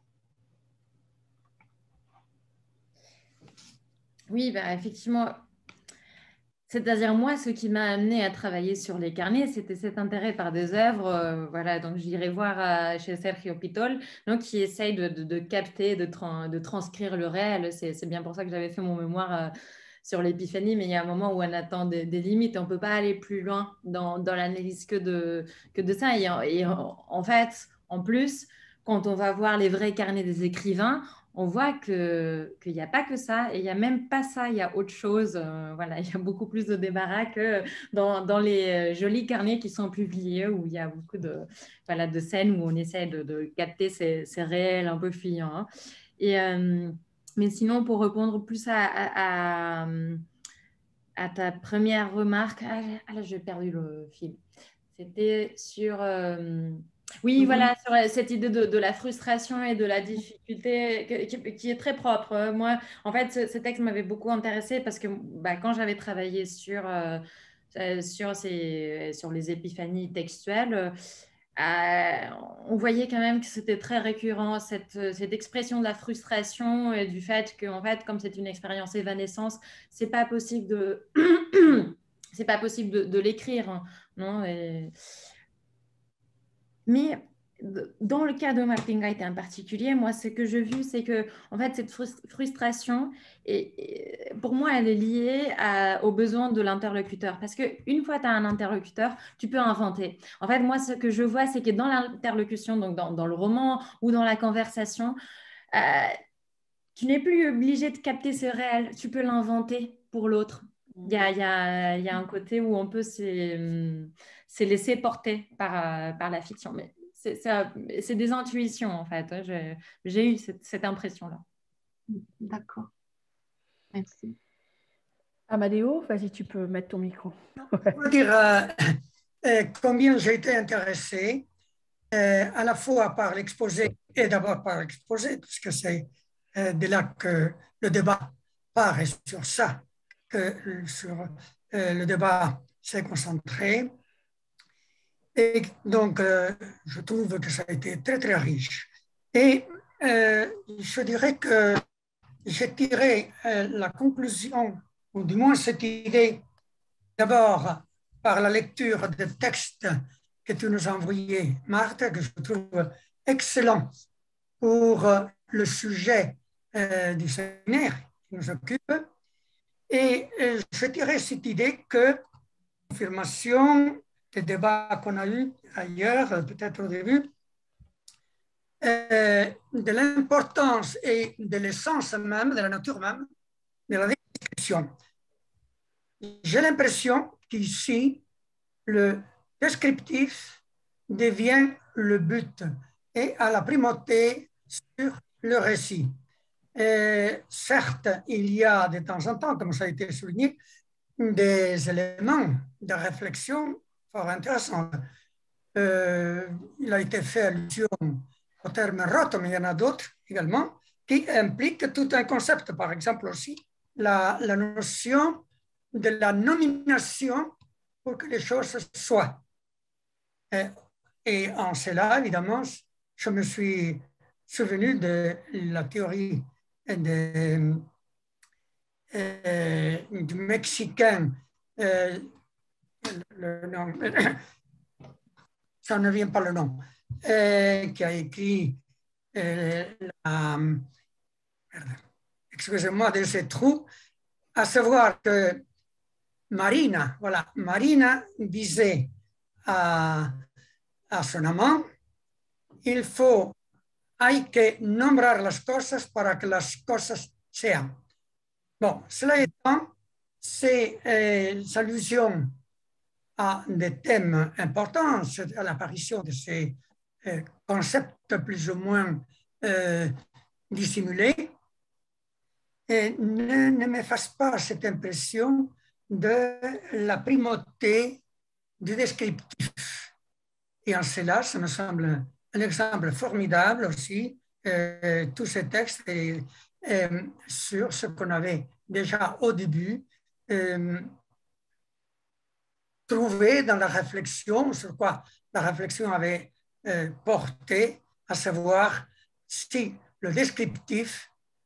Oui, bah, effectivement. C'est-à-dire, moi, ce qui m'a amené à travailler sur les carnets, c'était cet intérêt par des œuvres. Voilà, donc j'irai voir chez Sergio Pitol, donc, qui essaye de capter, de transcrire le réel. C'est bien pour ça que j'avais fait mon mémoire sur l'épiphanie, mais il y a un moment où on attend des limites. On ne peut pas aller plus loin dans l'analyse que de ça. Et en fait, en plus, quand on va voir les vrais carnets des écrivains, on voit qu'il n'y a pas que ça, et il n'y a même pas ça, il y a autre chose. Voilà, il y a beaucoup plus de débarras que dans les jolis carnets qui sont publiés, où il y a beaucoup voilà, de scènes où on essaie de capter ces réels un peu fuyants. Hein. Et, mais sinon, pour répondre plus à ta première remarque, là, j'ai perdu le fil. C'était sur... oui, voilà, sur cette idée de la frustration et de la difficulté qui est très propre. Moi, en fait, ce texte m'avait beaucoup intéressée parce que quand j'avais travaillé sur les épiphanies textuelles, on voyait quand même que c'était très récurrent, cette expression de la frustration et du fait que, en fait, comme c'est une expérience évanescence, c'est pas possible c'est pas possible de l'écrire, hein, non Mais dans le cas de Martín Gaite en particulier, moi, ce que j'ai vu, c'est que, en fait, cette frustration, pour moi, elle est liée aux besoins de l'interlocuteur. Parce qu'une fois que tu as un interlocuteur, tu peux inventer. En fait, moi, ce que je vois, c'est que dans l'interlocution, donc dans le roman ou dans la conversation, tu n'es plus obligé de capter ce réel. Tu peux l'inventer pour l'autre. Il y a un côté où on peut se laisser porter par la fiction. Mais c'est des intuitions, en fait. J'ai eu cette impression-là. D'accord. Merci. Amadeo, vas-y, tu peux mettre ton micro. Je veux dire combien j'ai été intéressé à la fois par l'exposé et d'abord par l'exposé, parce que c'est de là que le débat part et sur ça que sur le débat s'est concentré. Et donc, je trouve que ça a été très, très riche. Et je dirais que j'ai tiré la conclusion, ou du moins cette idée, d'abord par la lecture des textes que tu nous as envoyés, Marthe, que je trouve excellent pour le sujet du séminaire qui nous occupe. Et je dirais cette idée que, confirmation des débats qu'on a eus ailleurs, peut-être au début, de l'importance et de l'essence même, de la nature même, de la description. J'ai l'impression qu'ici, le descriptif devient le but et a la primauté sur le récit. Certes, il y a de temps en temps, comme ça a été souligné, des éléments de réflexion fort intéressants. Il a été fait allusion au terme rote, mais il y en a d'autres également qui impliquent tout un concept. Par exemple aussi, la notion de la nomination pour que les choses soient. Et en cela, évidemment, je me suis souvenu de la théorie du Mexicain, le nom, ça ne vient pas le nom, qui a écrit excusez-moi de ces trous, à savoir que Marina disait a son amant, hay que nombrar las cosas para que las cosas sean. Bon, cela étant, c'est allusion à des thèmes importants, à l'apparition de ces concepts plus ou moins dissimulés, et ne me fasse pas cette impression de la primauté du descriptif. Et en cela, ça me semble un exemple formidable aussi, tous ces textes sur ce qu'on avait déjà au début trouvé dans la réflexion, sur quoi la réflexion avait porté, à savoir si le descriptif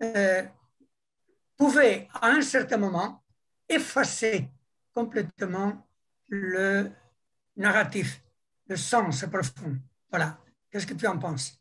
pouvait à un certain moment effacer complètement le narratif, le sens profond. Voilà. Qu'est-ce que tu en penses?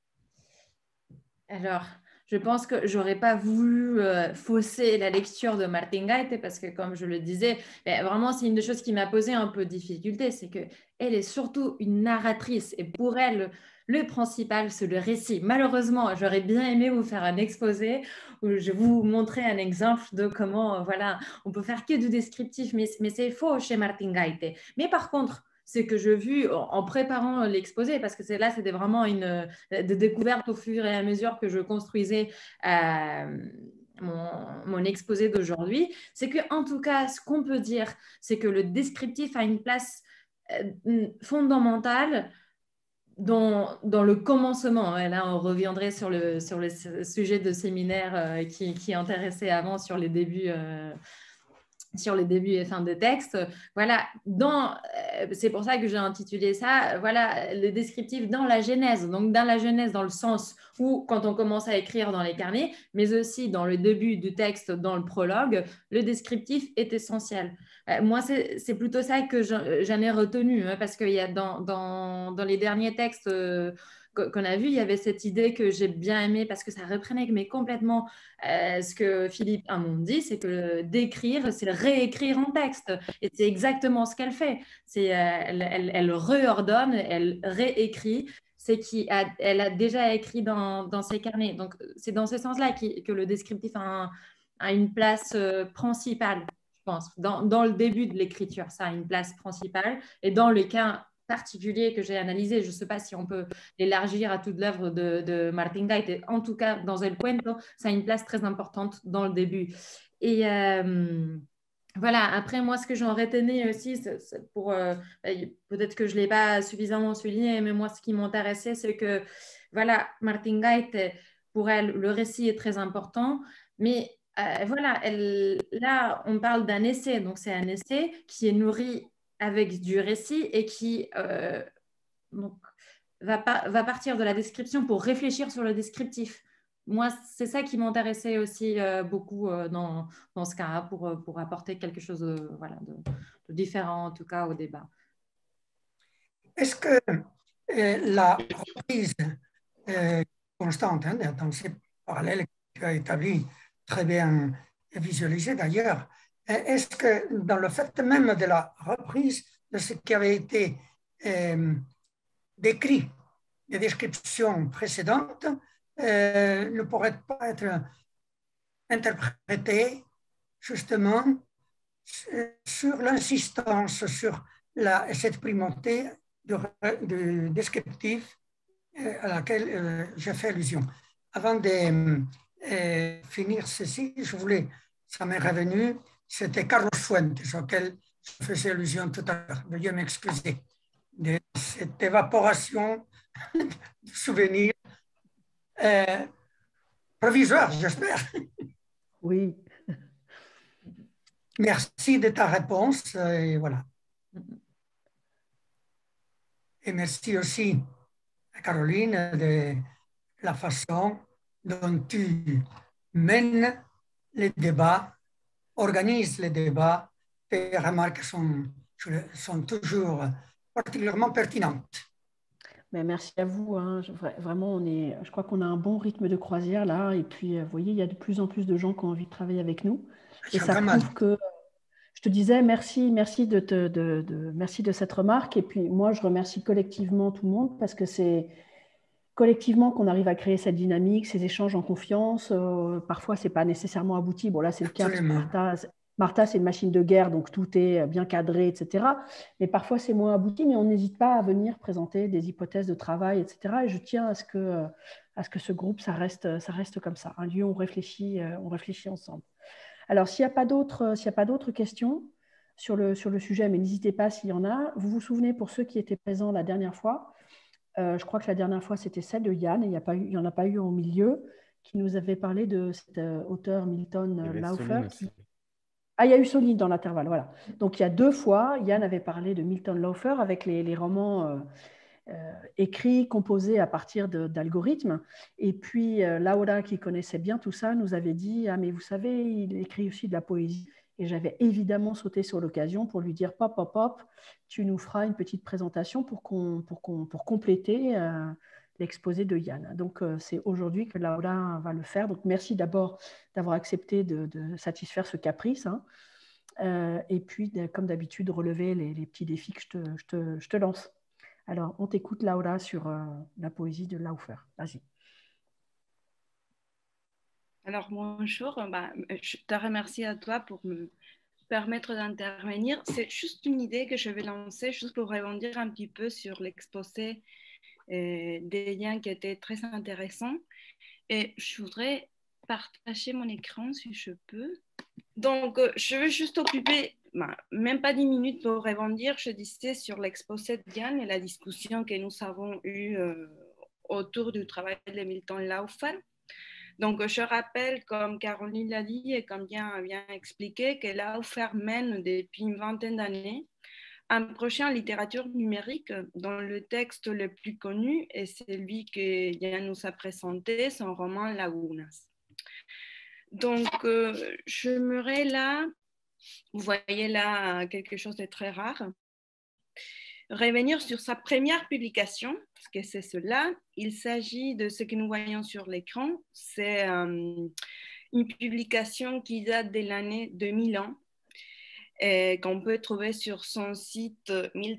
Alors, je pense que j'aurais pas voulu fausser la lecture de Martin Gaite parce que, comme je le disais, vraiment, c'est une des choses qui m'a posé un peu de difficulté, c'est qu'elle est surtout une narratrice et pour elle, le principal, c'est le récit. Malheureusement, j'aurais bien aimé vous faire un exposé où je vous montrer un exemple de comment, voilà, on peut faire que du descriptif, mais c'est faux chez Martin Gaite. Mais par contre, ce que j'ai vu en préparant l'exposé, parce que là, c'était vraiment une découverte au fur et à mesure que je construisais mon exposé d'aujourd'hui, c'est qu'en tout cas, ce qu'on peut dire, c'est que le descriptif a une place fondamentale dans le commencement. Et là, on reviendrait sur le sujet de séminaire qui intéressait avant sur les débuts et fins de texte. Voilà, c'est pour ça que j'ai intitulé ça, voilà, le descriptif dans la genèse. Donc, dans la genèse, dans le sens où, quand on commence à écrire dans les carnets, mais aussi dans le début du texte, dans le prologue, le descriptif est essentiel. Moi, c'est plutôt ça que j'en ai retenu, hein, parce qu'il y a dans les derniers textes qu'on a vu, il y avait cette idée que j'ai bien aimée parce que ça reprenait mais complètement ce que Philippe Hamon dit, c'est que d'écrire, c'est réécrire en texte. Et c'est exactement ce qu'elle fait. Elle réordonne, elle réécrit ce qu'elle a déjà écrit dans ses carnets. Donc, c'est dans ce sens-là que le descriptif a une place principale, je pense. Dans le début de l'écriture, ça a une place principale. Et dans le cas particulier que j'ai analysé, je ne sais pas si on peut l'élargir à toute l'œuvre de Martin Gaite. En tout cas, dans El Cuento, ça a une place très importante dans le début. Et voilà, après, moi, ce que j'en retenais aussi, peut-être que je ne l'ai pas suffisamment souligné, mais moi, ce qui m'intéressait, c'est que, voilà, Martin Gaite, pour elle, le récit est très important, mais voilà, là, on parle d'un essai, donc c'est un essai qui est nourri avec du récit et qui donc, va partir de la description pour réfléchir sur le descriptif. Moi, c'est ça qui m'intéressait aussi beaucoup dans ce cas, pour apporter quelque chose voilà, de différent, en tout cas, au débat. Est-ce que la reprise constante dans ces parallèles que tu as établis, très bien visualisés d'ailleurs, est-ce que dans le fait même de la reprise de ce qui avait été décrit, les descriptions précédentes, ne pourrait pas être interprété justement sur l'insistance sur cette primauté du descriptif à laquelle j'ai fait allusion. Avant de finir ceci, ça m'est revenu, c'était Carlos Fuentes, auquel je faisais allusion tout à l'heure. Veuillez m'excuser de cette évaporation de souvenirs provisoire, j'espère. Oui. merci de ta réponse. Et voilà. Et merci aussi à Caroline de la façon dont tu mènes les débats, organises les débats. Tes remarques sont toujours particulièrement pertinentes. Mais merci à vous. Hein. Vraiment, je crois qu'on a un bon rythme de croisière là. Et puis, vous voyez, il y a de plus en plus de gens qui ont envie de travailler avec nous. Et ça prouve que, je te disais, merci de cette remarque. Et puis, moi, je remercie collectivement tout le monde parce que c'est collectivement qu'on arrive à créer cette dynamique, ces échanges en confiance. Parfois, ce n'est pas nécessairement abouti. Bon, là, c'est le cas parce que Martha, c'est une machine de guerre, donc tout est bien cadré, etc. Mais parfois, c'est moins abouti, mais on n'hésite pas à venir présenter des hypothèses de travail, etc. Et je tiens à ce que ce groupe, ça reste comme ça, un lieu où on réfléchit ensemble. Alors, s'il n'y a pas d'autres questions sur le sujet, mais n'hésitez pas s'il y en a. Vous vous souvenez, pour ceux qui étaient présents la dernière fois, je crois que la dernière fois, c'était celle de Yann, et il n'y en a pas eu au milieu, qui nous avait parlé de cet auteur Milton Laufer. Ah, il y a eu Soline dans l'intervalle, voilà. Donc, il y a 2 fois, Yann avait parlé de Milton Laufer avec les romans écrits, composés à partir d'algorithmes. Et puis, Laura, qui connaissait bien tout ça, nous avait dit « Ah, mais vous savez, il écrit aussi de la poésie. » Et j'avais évidemment sauté sur l'occasion pour lui dire « Pop, pop, pop, tu nous feras une petite présentation pour compléter l'exposé de Yann. » Donc, c'est aujourd'hui que Laura va le faire. Donc, merci d'abord d'avoir accepté de satisfaire ce caprice. Hein. Et puis, comme d'habitude, relever les petits défis que je te lance. Alors, on t'écoute, Laura, sur la poésie de Laufer. Vas-y. Alors, bonjour. Je te remercie à toi pour me permettre d'intervenir. C'est juste une idée que je vais lancer, juste pour rebondir un petit peu sur l'exposé des liens qui était très intéressant. Et je voudrais partager mon écran si je peux. Donc, je veux juste occuper même pas 10 minutes pour rebondir. Je disais sur l'exposé de Yann et la discussion que nous avons eue autour du travail de Milton Laufer. Donc, je rappelle, comme Caroline l'a dit et comme Yann a bien expliqué, que Laufer mène depuis une vingtaine d'années un projet en littérature numérique dont le texte le plus connu est celui que Yann nous a présenté, son roman Lagunas. Donc, j'aimerais là, vous voyez là quelque chose de très rare, revenir sur sa première publication, parce que c'est cela. Il s'agit de ce que nous voyons sur l'écran. C'est une publication qui date de l'année 2001 et qu'on peut trouver sur son site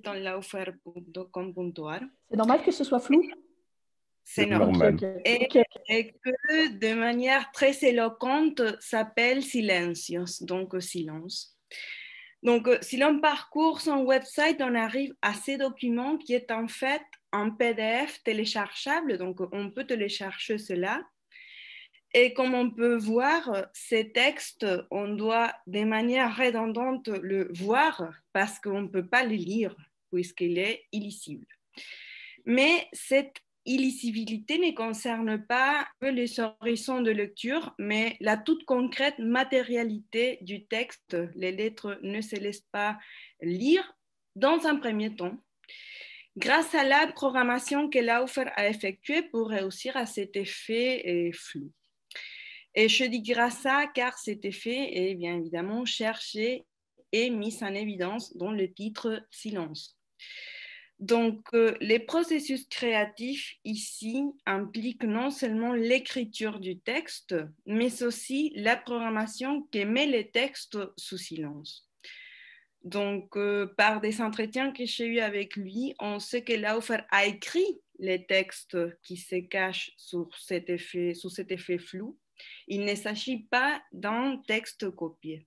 miltonlaufer.com.ar. C'est normal que ce soit flou? C'est normal. Okay. Et que de manière très éloquente s'appelle Silencios, donc silence. Donc, si l'on parcourt son website, on arrive à ces documents qui est en fait un PDF téléchargeable. Donc, on peut télécharger cela. Et comme on peut voir, ces textes, on doit de manière redondante le voir parce qu'on ne peut pas le lire puisqu'il est illisible. Mais cette illisibilité ne concerne pas les horizons de lecture, mais la toute concrète matérialité du texte. Les lettres ne se laissent pas lire dans un premier temps, grâce à la programmation que Laufer a effectuée pour réussir à cet effet flou. Et je dis grâce à, car cet effet est bien évidemment cherché et mis en évidence dans le titre Silence. Donc, les processus créatifs ici impliquent non seulement l'écriture du texte, mais aussi la programmation qui met les textes sous silence. Donc, par des entretiens que j'ai eus avec lui, on sait que Laufer a écrit les textes qui se cachent sous cet effet flou. Il ne s'agit pas d'un texte copié.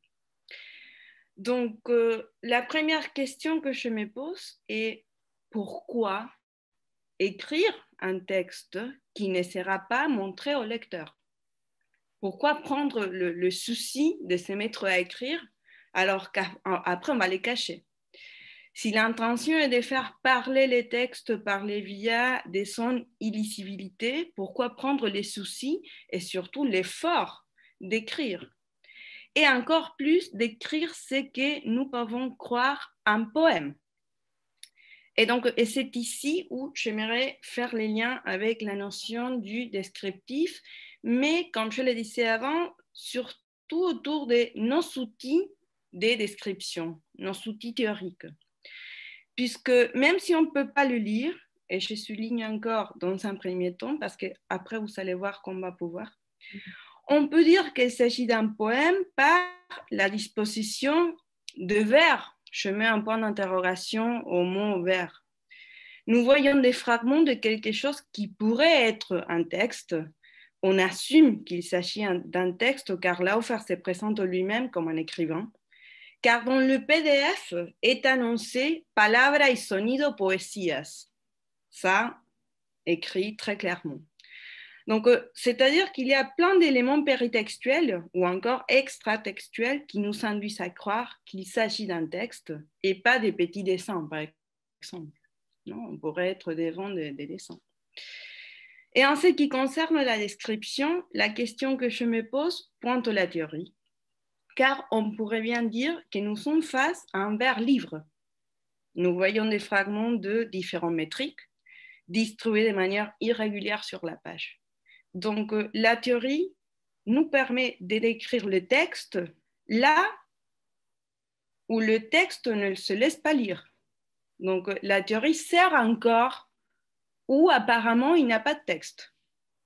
Donc, la première question que je me pose est pourquoi écrire un texte qui ne sera pas montré au lecteur? Pourquoi prendre le souci de se mettre à écrire alors qu'après on va les cacher? Si l'intention est de faire parler les textes via des sons illisibilité, pourquoi prendre les soucis et surtout l'effort d'écrire? et encore plus d'écrire ce que nous pouvons croire un poème. Et donc, et c'est ici où j'aimerais faire les liens avec la notion du descriptif, mais comme je le disais avant, surtout autour de nos outils de description, nos outils théoriques. Puisque même si on ne peut pas le lire, et je souligne encore dans un premier temps, parce qu'après vous allez voir qu'on va pouvoir, on peut dire qu'il s'agit d'un poème par la disposition de vers. Je mets un point d'interrogation au mot vers. Nous voyons des fragments de quelque chose qui pourrait être un texte. On assume qu'il s'agit d'un texte car Laufer se présente lui-même comme un écrivain. Car dans le PDF est annoncé palabra y sonido poesías. Ça, écrit très clairement. Donc, c'est-à-dire qu'il y a plein d'éléments péritextuels ou encore extratextuels qui nous induisent à croire qu'il s'agit d'un texte et pas des petits dessins, par exemple. Non, on pourrait être devant des dessins. Et en ce qui concerne la description, la question que je me pose pointe la théorie, car on pourrait bien dire que nous sommes face à un vers-livre. Nous voyons des fragments de différents métriques distribués de manière irrégulière sur la page. Donc, la théorie nous permet de décrire le texte là où le texte ne se laisse pas lire. Donc, la théorie sert encore où apparemment il n'y a pas de texte.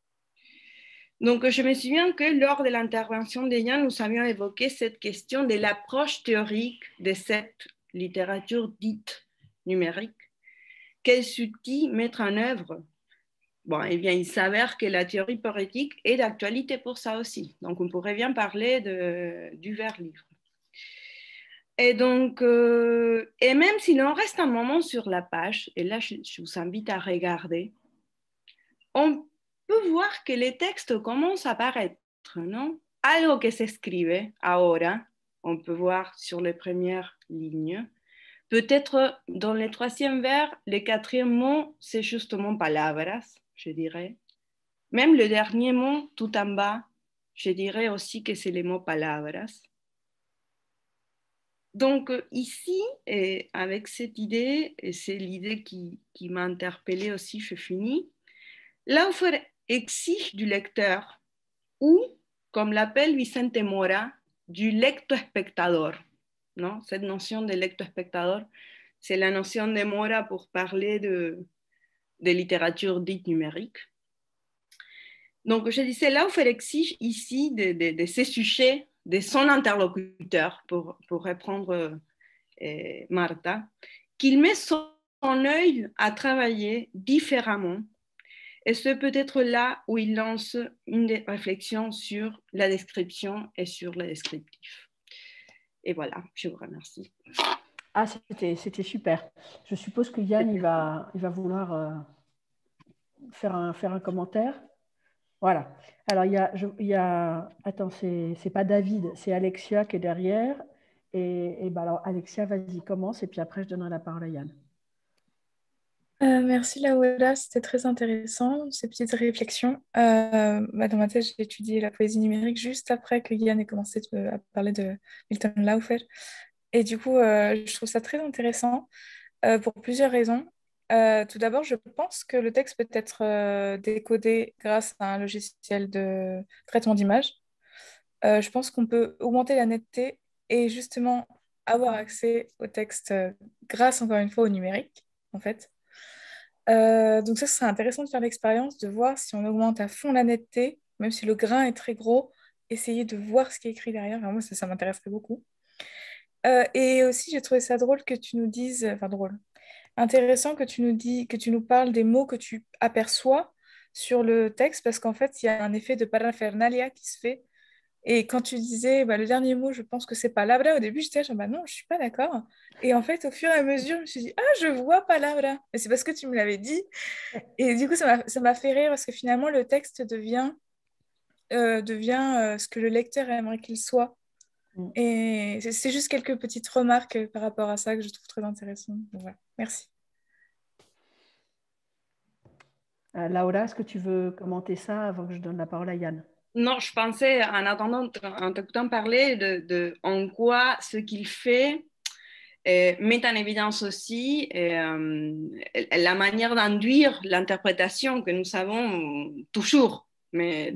Donc, je me souviens que lors de l'intervention d'Eliane, nous avions évoqué cette question de l'approche théorique de cette littérature dite numérique. Quels outils mettre en œuvre? Bon, eh bien, il s'avère que la théorie poétique est d'actualité pour ça aussi. Donc, on pourrait bien parler du vers-livre. Et donc, et même s'il en reste un moment sur la page, et là, je vous invite à regarder, on peut voir que les textes commencent à apparaître, non? Algo que s'escribe ahora, on peut voir sur les premières lignes. Peut-être dans le troisième vers, le quatrième mot, c'est justement palabras, je dirais. Même le dernier mot, tout en bas, je dirais aussi que c'est le mot palabras. Donc ici, et avec cette idée, et c'est l'idée qui m'a interpellée aussi, je finis, Laufer exige du lecteur, ou, comme l'appelle Vicente Mora, du lecto-espectador. Non? Cette notion de lecto-espectador, c'est la notion de Mora pour parler de littérature dite numérique. Donc, je disais, Laufer exige ici de ces sujets, de son interlocuteur, pour reprendre Martha, qu'il met son œil à travailler différemment. Et c'est peut-être là où il lance une réflexion sur la description et sur le descriptif. Et voilà, je vous remercie. Ah, c'était super. Je suppose que Yann, il va vouloir faire un commentaire. Voilà. Alors, il y a attends, c'est pas David, c'est Alexia qui est derrière. Et ben alors, Alexia, vas-y, commence. Et puis après, je donnerai la parole à Yann. Merci Laura, c'était très intéressant, ces petites réflexions. Dans ma tête, j'ai étudié la poésie numérique juste après que Yann ait commencé à parler de Milton Laufer. Et du coup, je trouve ça très intéressant pour plusieurs raisons. Tout d'abord, je pense que le texte peut être décodé grâce à un logiciel de traitement d'image. Je pense qu'on peut augmenter la netteté et justement avoir accès au texte grâce, encore une fois, au numérique, en fait. Donc ça, ce serait intéressant de faire l'expérience, de voir si on augmente à fond la netteté, même si le grain est très gros, essayer de voir ce qui est écrit derrière. Enfin, moi, ça m'intéresserait beaucoup. Et aussi, j'ai trouvé ça drôle que tu nous dises, enfin drôle, intéressant que tu nous parles des mots que tu aperçois sur le texte, parce qu'en fait, il y a un effet de parafernalia qui se fait. Et quand tu disais le dernier mot, je pense que c'est palabra, au début, j'étais genre, non, je suis pas d'accord. Et en fait, au fur et à mesure, je me suis dit, ah, je vois palabra. Et c'est parce que tu me l'avais dit. Et du coup, ça m'a fait rire parce que finalement, le texte devient ce que le lecteur aimerait qu'il soit. Et c'est juste quelques petites remarques par rapport à ça que je trouve très intéressantes. Donc, voilà. Merci. Laura, est-ce que tu veux commenter ça avant que je donne la parole à Yann? Non, je pensais, en attendant, en t'écoutant parler, en quoi ce qu'il fait met en évidence aussi la manière d'induire l'interprétation que nous savons toujours, mais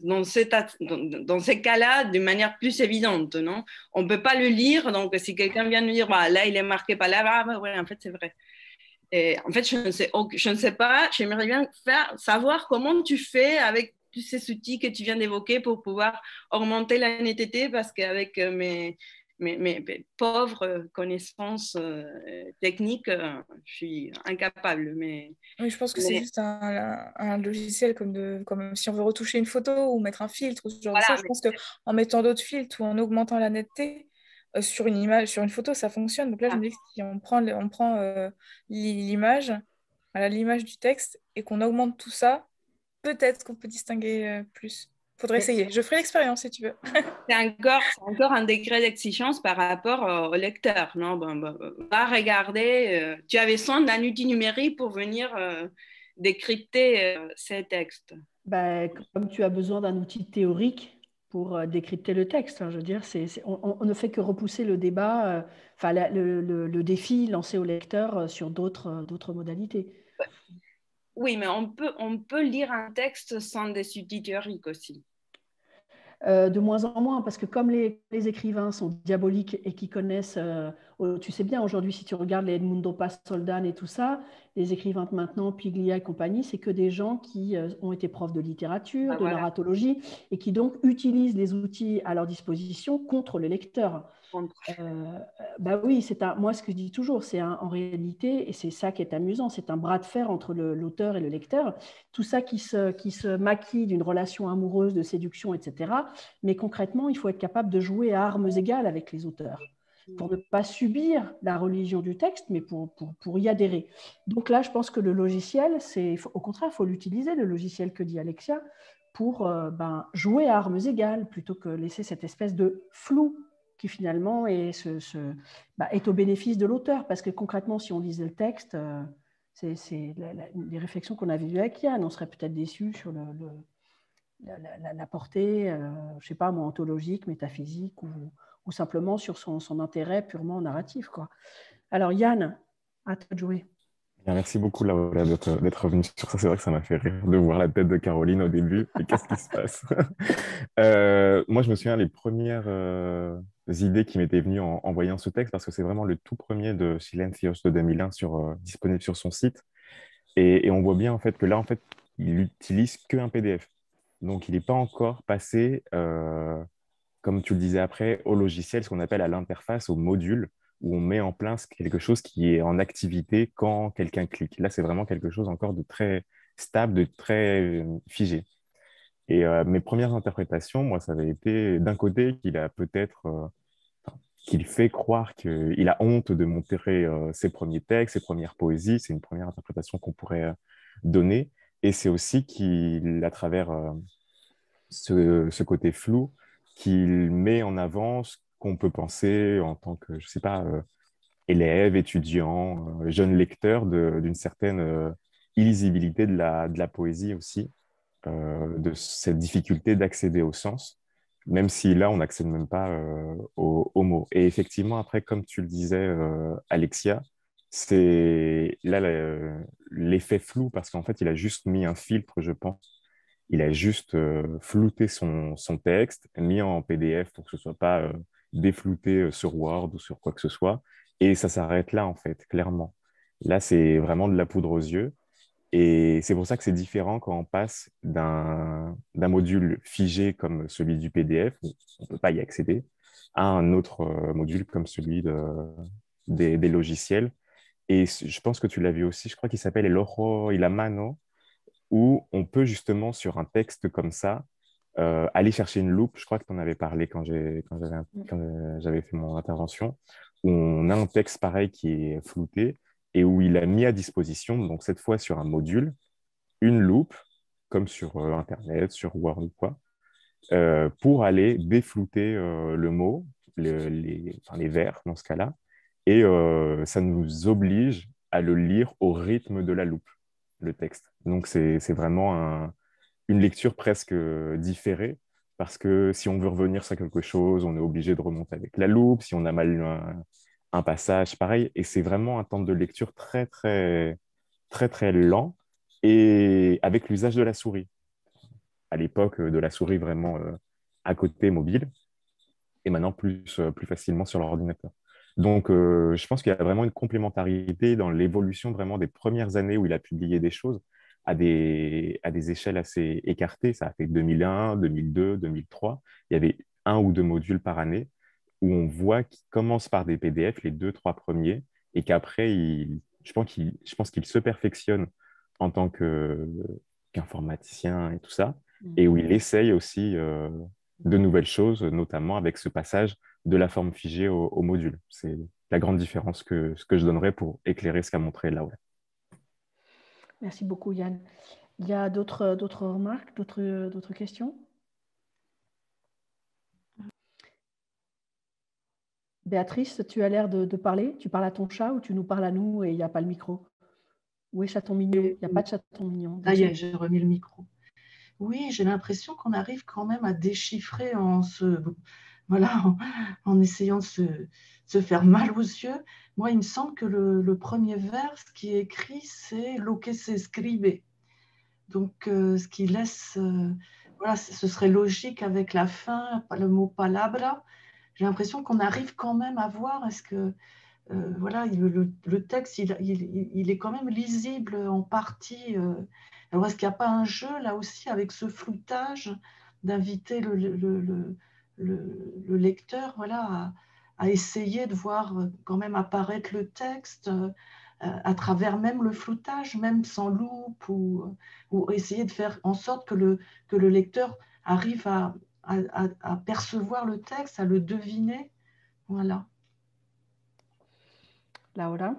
dans ces cas-là, d'une manière plus évidente, non? On ne peut pas le lire, donc si quelqu'un vient nous dire, bah, là, il est marqué par là, bah, ouais, en fait, c'est vrai. Et en fait, je ne sais pas, j'aimerais bien savoir comment tu fais avec tous ces outils que tu viens d'évoquer pour pouvoir augmenter la netteté, parce qu'avec mes pauvres connaissances techniques, je suis incapable. Oui, je pense que c'est juste un logiciel comme si on veut retoucher une photo ou mettre un filtre ou ce genre de Voilà, choses. Je pense qu'en mettant d'autres filtres ou en augmentant la netteté sur une image, sur une photo, ça fonctionne. Donc là, je me dis que si on prend l'image, voilà, l'image du texte et qu'on augmente tout ça, peut-être qu'on peut distinguer plus. Faudrait essayer. Je ferai l'expérience si tu veux. c'est encore un degré d'exigence par rapport au lecteur. Non, va regarder. Tu avais besoin d'un outil numérique pour venir décrypter ces textes. Ben, comme tu as besoin d'un outil théorique pour décrypter le texte, hein, je veux dire, on ne fait que repousser le débat, enfin le défi lancé au lecteur sur d'autres modalités. Oui, mais on peut lire un texte sans des outils théoriques aussi. De moins en moins, parce que comme les écrivains sont diaboliques et qui connaissent, tu sais bien, aujourd'hui, si tu regardes les Edmundo Pasoldan et tout ça, les écrivains de maintenant, Piglia et compagnie, c'est que des gens qui ont été profs de littérature, de narratologie, et qui donc utilisent les outils à leur disposition contre le lecteur. Bah oui, moi ce que je dis toujours, en réalité, et c'est ça qui est amusant, c'est un bras de fer entre l'auteur et le lecteur, tout ça qui se maquille d'une relation amoureuse, de séduction, etc. Mais concrètement, il faut être capable de jouer à armes égales avec les auteurs pour ne pas subir la religion du texte, mais pour y adhérer. Donc là, je pense que le logiciel, au contraire, il faut l'utiliser, le logiciel que dit Alexia, pour jouer à armes égales, plutôt que laisser cette espèce de flou qui finalement est au bénéfice de l'auteur. Parce que concrètement, si on lisait le texte, c'est les réflexions qu'on avait vues avec Yann, on serait peut-être déçu sur la portée, je ne sais pas, ontologique, métaphysique, ou simplement sur son intérêt purement narratif, quoi. Alors Yann, à toi de jouer. Bien, merci beaucoup Laura d'être revenu sur ça. C'est vrai que ça m'a fait rire de voir la tête de Caroline au début. Et qu'est-ce qui se passe? Moi, je me souviens les premières idées qui m'étaient venues en voyant ce texte, parce que c'est vraiment le tout premier de Silencios de 2001 disponible sur son site. Et on voit bien en fait que là, en fait, il utilise qu'un PDF. Donc, il n'est pas encore passé, comme tu le disais après, au logiciel, ce qu'on appelle à l'interface, au module, où on met en place quelque chose qui est en activité quand quelqu'un clique. Là, c'est vraiment quelque chose encore de très stable, de très figé. Et mes premières interprétations, moi, ça avait été d'un côté qu'il a peut-être, qu'il fait croire qu'il a honte de montrer ses premiers textes, ses premières poésies. C'est une première interprétation qu'on pourrait donner. Et c'est aussi qu'il, à travers ce côté flou, qu'il met en avant ce qu'on peut penser en tant que, je sais pas, élève, étudiant, jeune lecteur, d'une certaine illisibilité de la poésie aussi, de cette difficulté d'accéder au sens, même si là, on n'accède même pas aux mots. Et effectivement, après, comme tu le disais, Alexia, c'est là l'effet flou, parce qu'en fait, il a juste mis un filtre, je pense. Il a juste flouté son texte, mis en PDF pour que ce soit pas déflouté sur Word ou sur quoi que ce soit. Et ça s'arrête là, en fait, clairement. Là, c'est vraiment de la poudre aux yeux. Et c'est pour ça que c'est différent quand on passe d'un module figé comme celui du PDF, où on ne peut pas y accéder, à un autre module comme celui des logiciels. Et je pense que tu l'as vu aussi, je crois qu'il s'appelle El Ojo y la Mano, où on peut justement, sur un texte comme ça, aller chercher une loupe. Je crois que tu en avais parlé quand j'avais fait mon intervention, où on a un texte pareil qui est flouté et où il a mis à disposition, donc cette fois sur un module, une loupe, comme sur Internet, sur Word ou quoi, pour aller déflouter le mot, les vers dans ce cas-là, et ça nous oblige à le lire au rythme de la loupe, le texte. Donc c'est vraiment une lecture presque différée, parce que si on veut revenir sur quelque chose, on est obligé de remonter avec la loupe, si on a mal lu un passage, pareil, et c'est vraiment un temps de lecture très, très, très, très lent, et avec l'usage de la souris. À l'époque, de la souris vraiment à côté mobile, et maintenant plus facilement sur l'ordinateur. Donc, je pense qu'il y a vraiment une complémentarité dans l'évolution vraiment des premières années où il a publié des choses à des échelles assez écartées. Ça a fait 2001, 2002, 2003. Il y avait 1 ou 2 modules par année où on voit qu'il commence par des PDF, les 2, 3 premiers, et qu'après, je pense qu'il se perfectionne en tant qu'informaticien et tout ça, et où il essaye aussi de nouvelles choses, notamment avec ce passage de la forme figée au module. C'est la grande différence ce que je donnerais pour éclairer ce qu'a montré Laura. Merci beaucoup, Yann. Il y a d'autres remarques, d'autres questions? Béatrice, tu as l'air de parler. Tu parles à ton chat ou tu nous parles à nous et il n'y a pas le micro? Où est chaton mignon? Il n'y a pas de chaton mignon. Ça y est, j'ai remis le micro. Oui, j'ai l'impression qu'on arrive quand même à déchiffrer en essayant de se faire mal aux yeux. Moi, il me semble que le premier vers qui est écrit, c'est lo que se scribe. Donc, ce qui laisse, voilà, ce serait logique avec la fin, le mot palabra. J'ai l'impression qu'on arrive quand même à voir, est-ce que, voilà, le texte, il est quand même lisible en partie. Alors, est-ce qu'il n'y a pas un jeu là aussi avec ce floutage d'inviter le lecteur, voilà, à essayer de voir quand même apparaître le texte à travers même le floutage, même sans loupe, ou essayer de faire en sorte que le lecteur arrive à percevoir le texte, à le deviner. Voilà. Laura?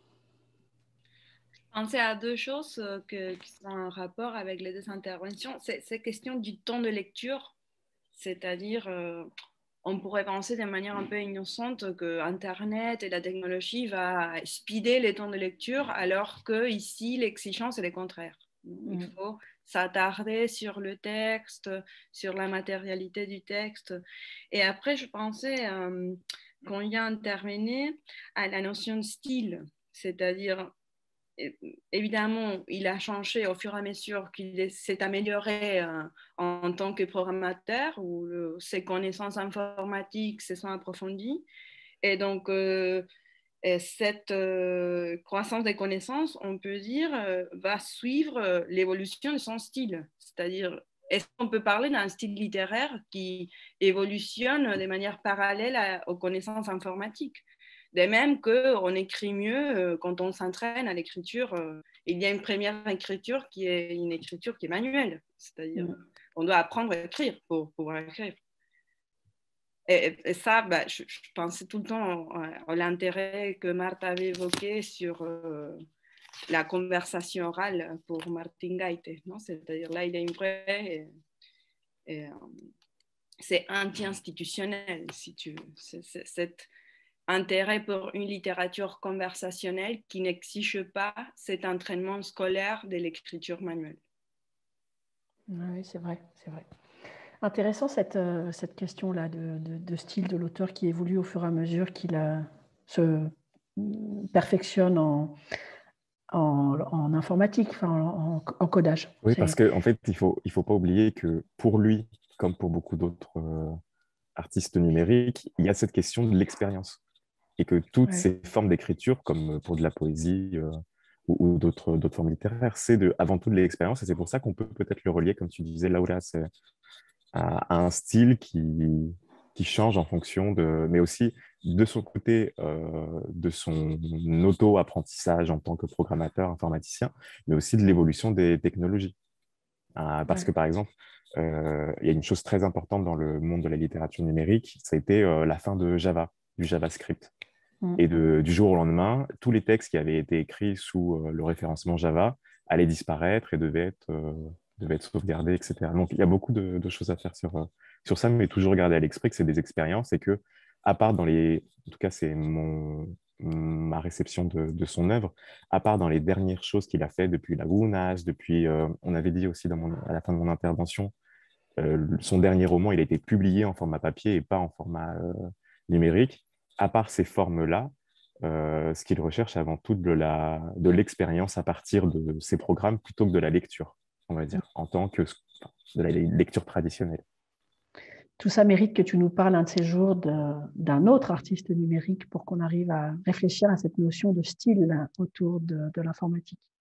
Je pensais à deux choses qui sont en rapport avec les deux interventions. C'est question du temps de lecture, c'est-à-dire on pourrait penser de manière un peu innocente que Internet et la technologie va speeder les temps de lecture, alors que ici l'exigence est le contraire. Il faut s'attarder sur le texte, sur la matérialité du texte. Et après, je pensais, quand il y a intervenu, à la notion de style, c'est-à-dire évidemment, il a changé au fur et à mesure qu'il s'est amélioré en tant que programmateur, où ses connaissances informatiques se sont approfondies. Et donc, cette croissance des connaissances, on peut dire, va suivre l'évolution de son style. C'est-à-dire, est-ce qu'on peut parler d'un style littéraire qui évolutionne de manière parallèle aux connaissances informatiques? De même qu'on écrit mieux quand on s'entraîne à l'écriture. Il y a une première écriture qui est une écriture qui est manuelle. C'est-à-dire on doit apprendre à écrire pour pouvoir écrire. Et ça, je pensais tout le temps à l'intérêt que Marthe avait évoqué sur la conversation orale pour Martin Gaite. C'est-à-dire là, il est une vraie... c'est anti-institutionnel, si tu veux. Cet intérêt pour une littérature conversationnelle qui n'exige pas cet entraînement scolaire de l'écriture manuelle. Oui, c'est vrai, c'est vrai. Intéressant cette question-là de style de l'auteur qui évolue au fur et à mesure qu'il se perfectionne en informatique, en codage. Oui, parce qu'en fait, il faut pas oublier que pour lui, comme pour beaucoup d'autres artistes numériques, il y a cette question de l'expérience. Et que toutes ces formes d'écriture, comme pour de la poésie ou d'autres formes littéraires, c'est avant tout de l'expérience. Et c'est pour ça qu'on peut peut-être le relier, comme tu disais, Laura, à un style qui change en fonction mais aussi de son côté, de son auto-apprentissage en tant que programmateur informaticien, mais aussi de l'évolution des technologies. Parce que, par exemple, il y a une chose très importante dans le monde de la littérature numérique, ça a été la fin de Java, du JavaScript. Et du jour au lendemain, tous les textes qui avaient été écrits sous le référencement Java allaient disparaître et devaient être sauvegardés, etc. Donc, il y a beaucoup de choses à faire sur ça, mais toujours garder à l'esprit que c'est des expériences et que, à part en tout cas, c'est mon ma réception de son œuvre, à part dans les dernières choses qu'il a fait depuis Lagunas, depuis, on avait dit aussi à la fin de mon intervention, son dernier roman, il a été publié en format papier et pas en format numérique. À part ces formes-là, ce qu'il recherche avant tout de l'expérience à partir de ces programmes plutôt que de la lecture, on va dire, en tant que de la lecture traditionnelle. Tout ça mérite que tu nous parles un de ces jours d'un autre artiste numérique pour qu'on arrive à réfléchir à cette notion de style autour de l'informatique.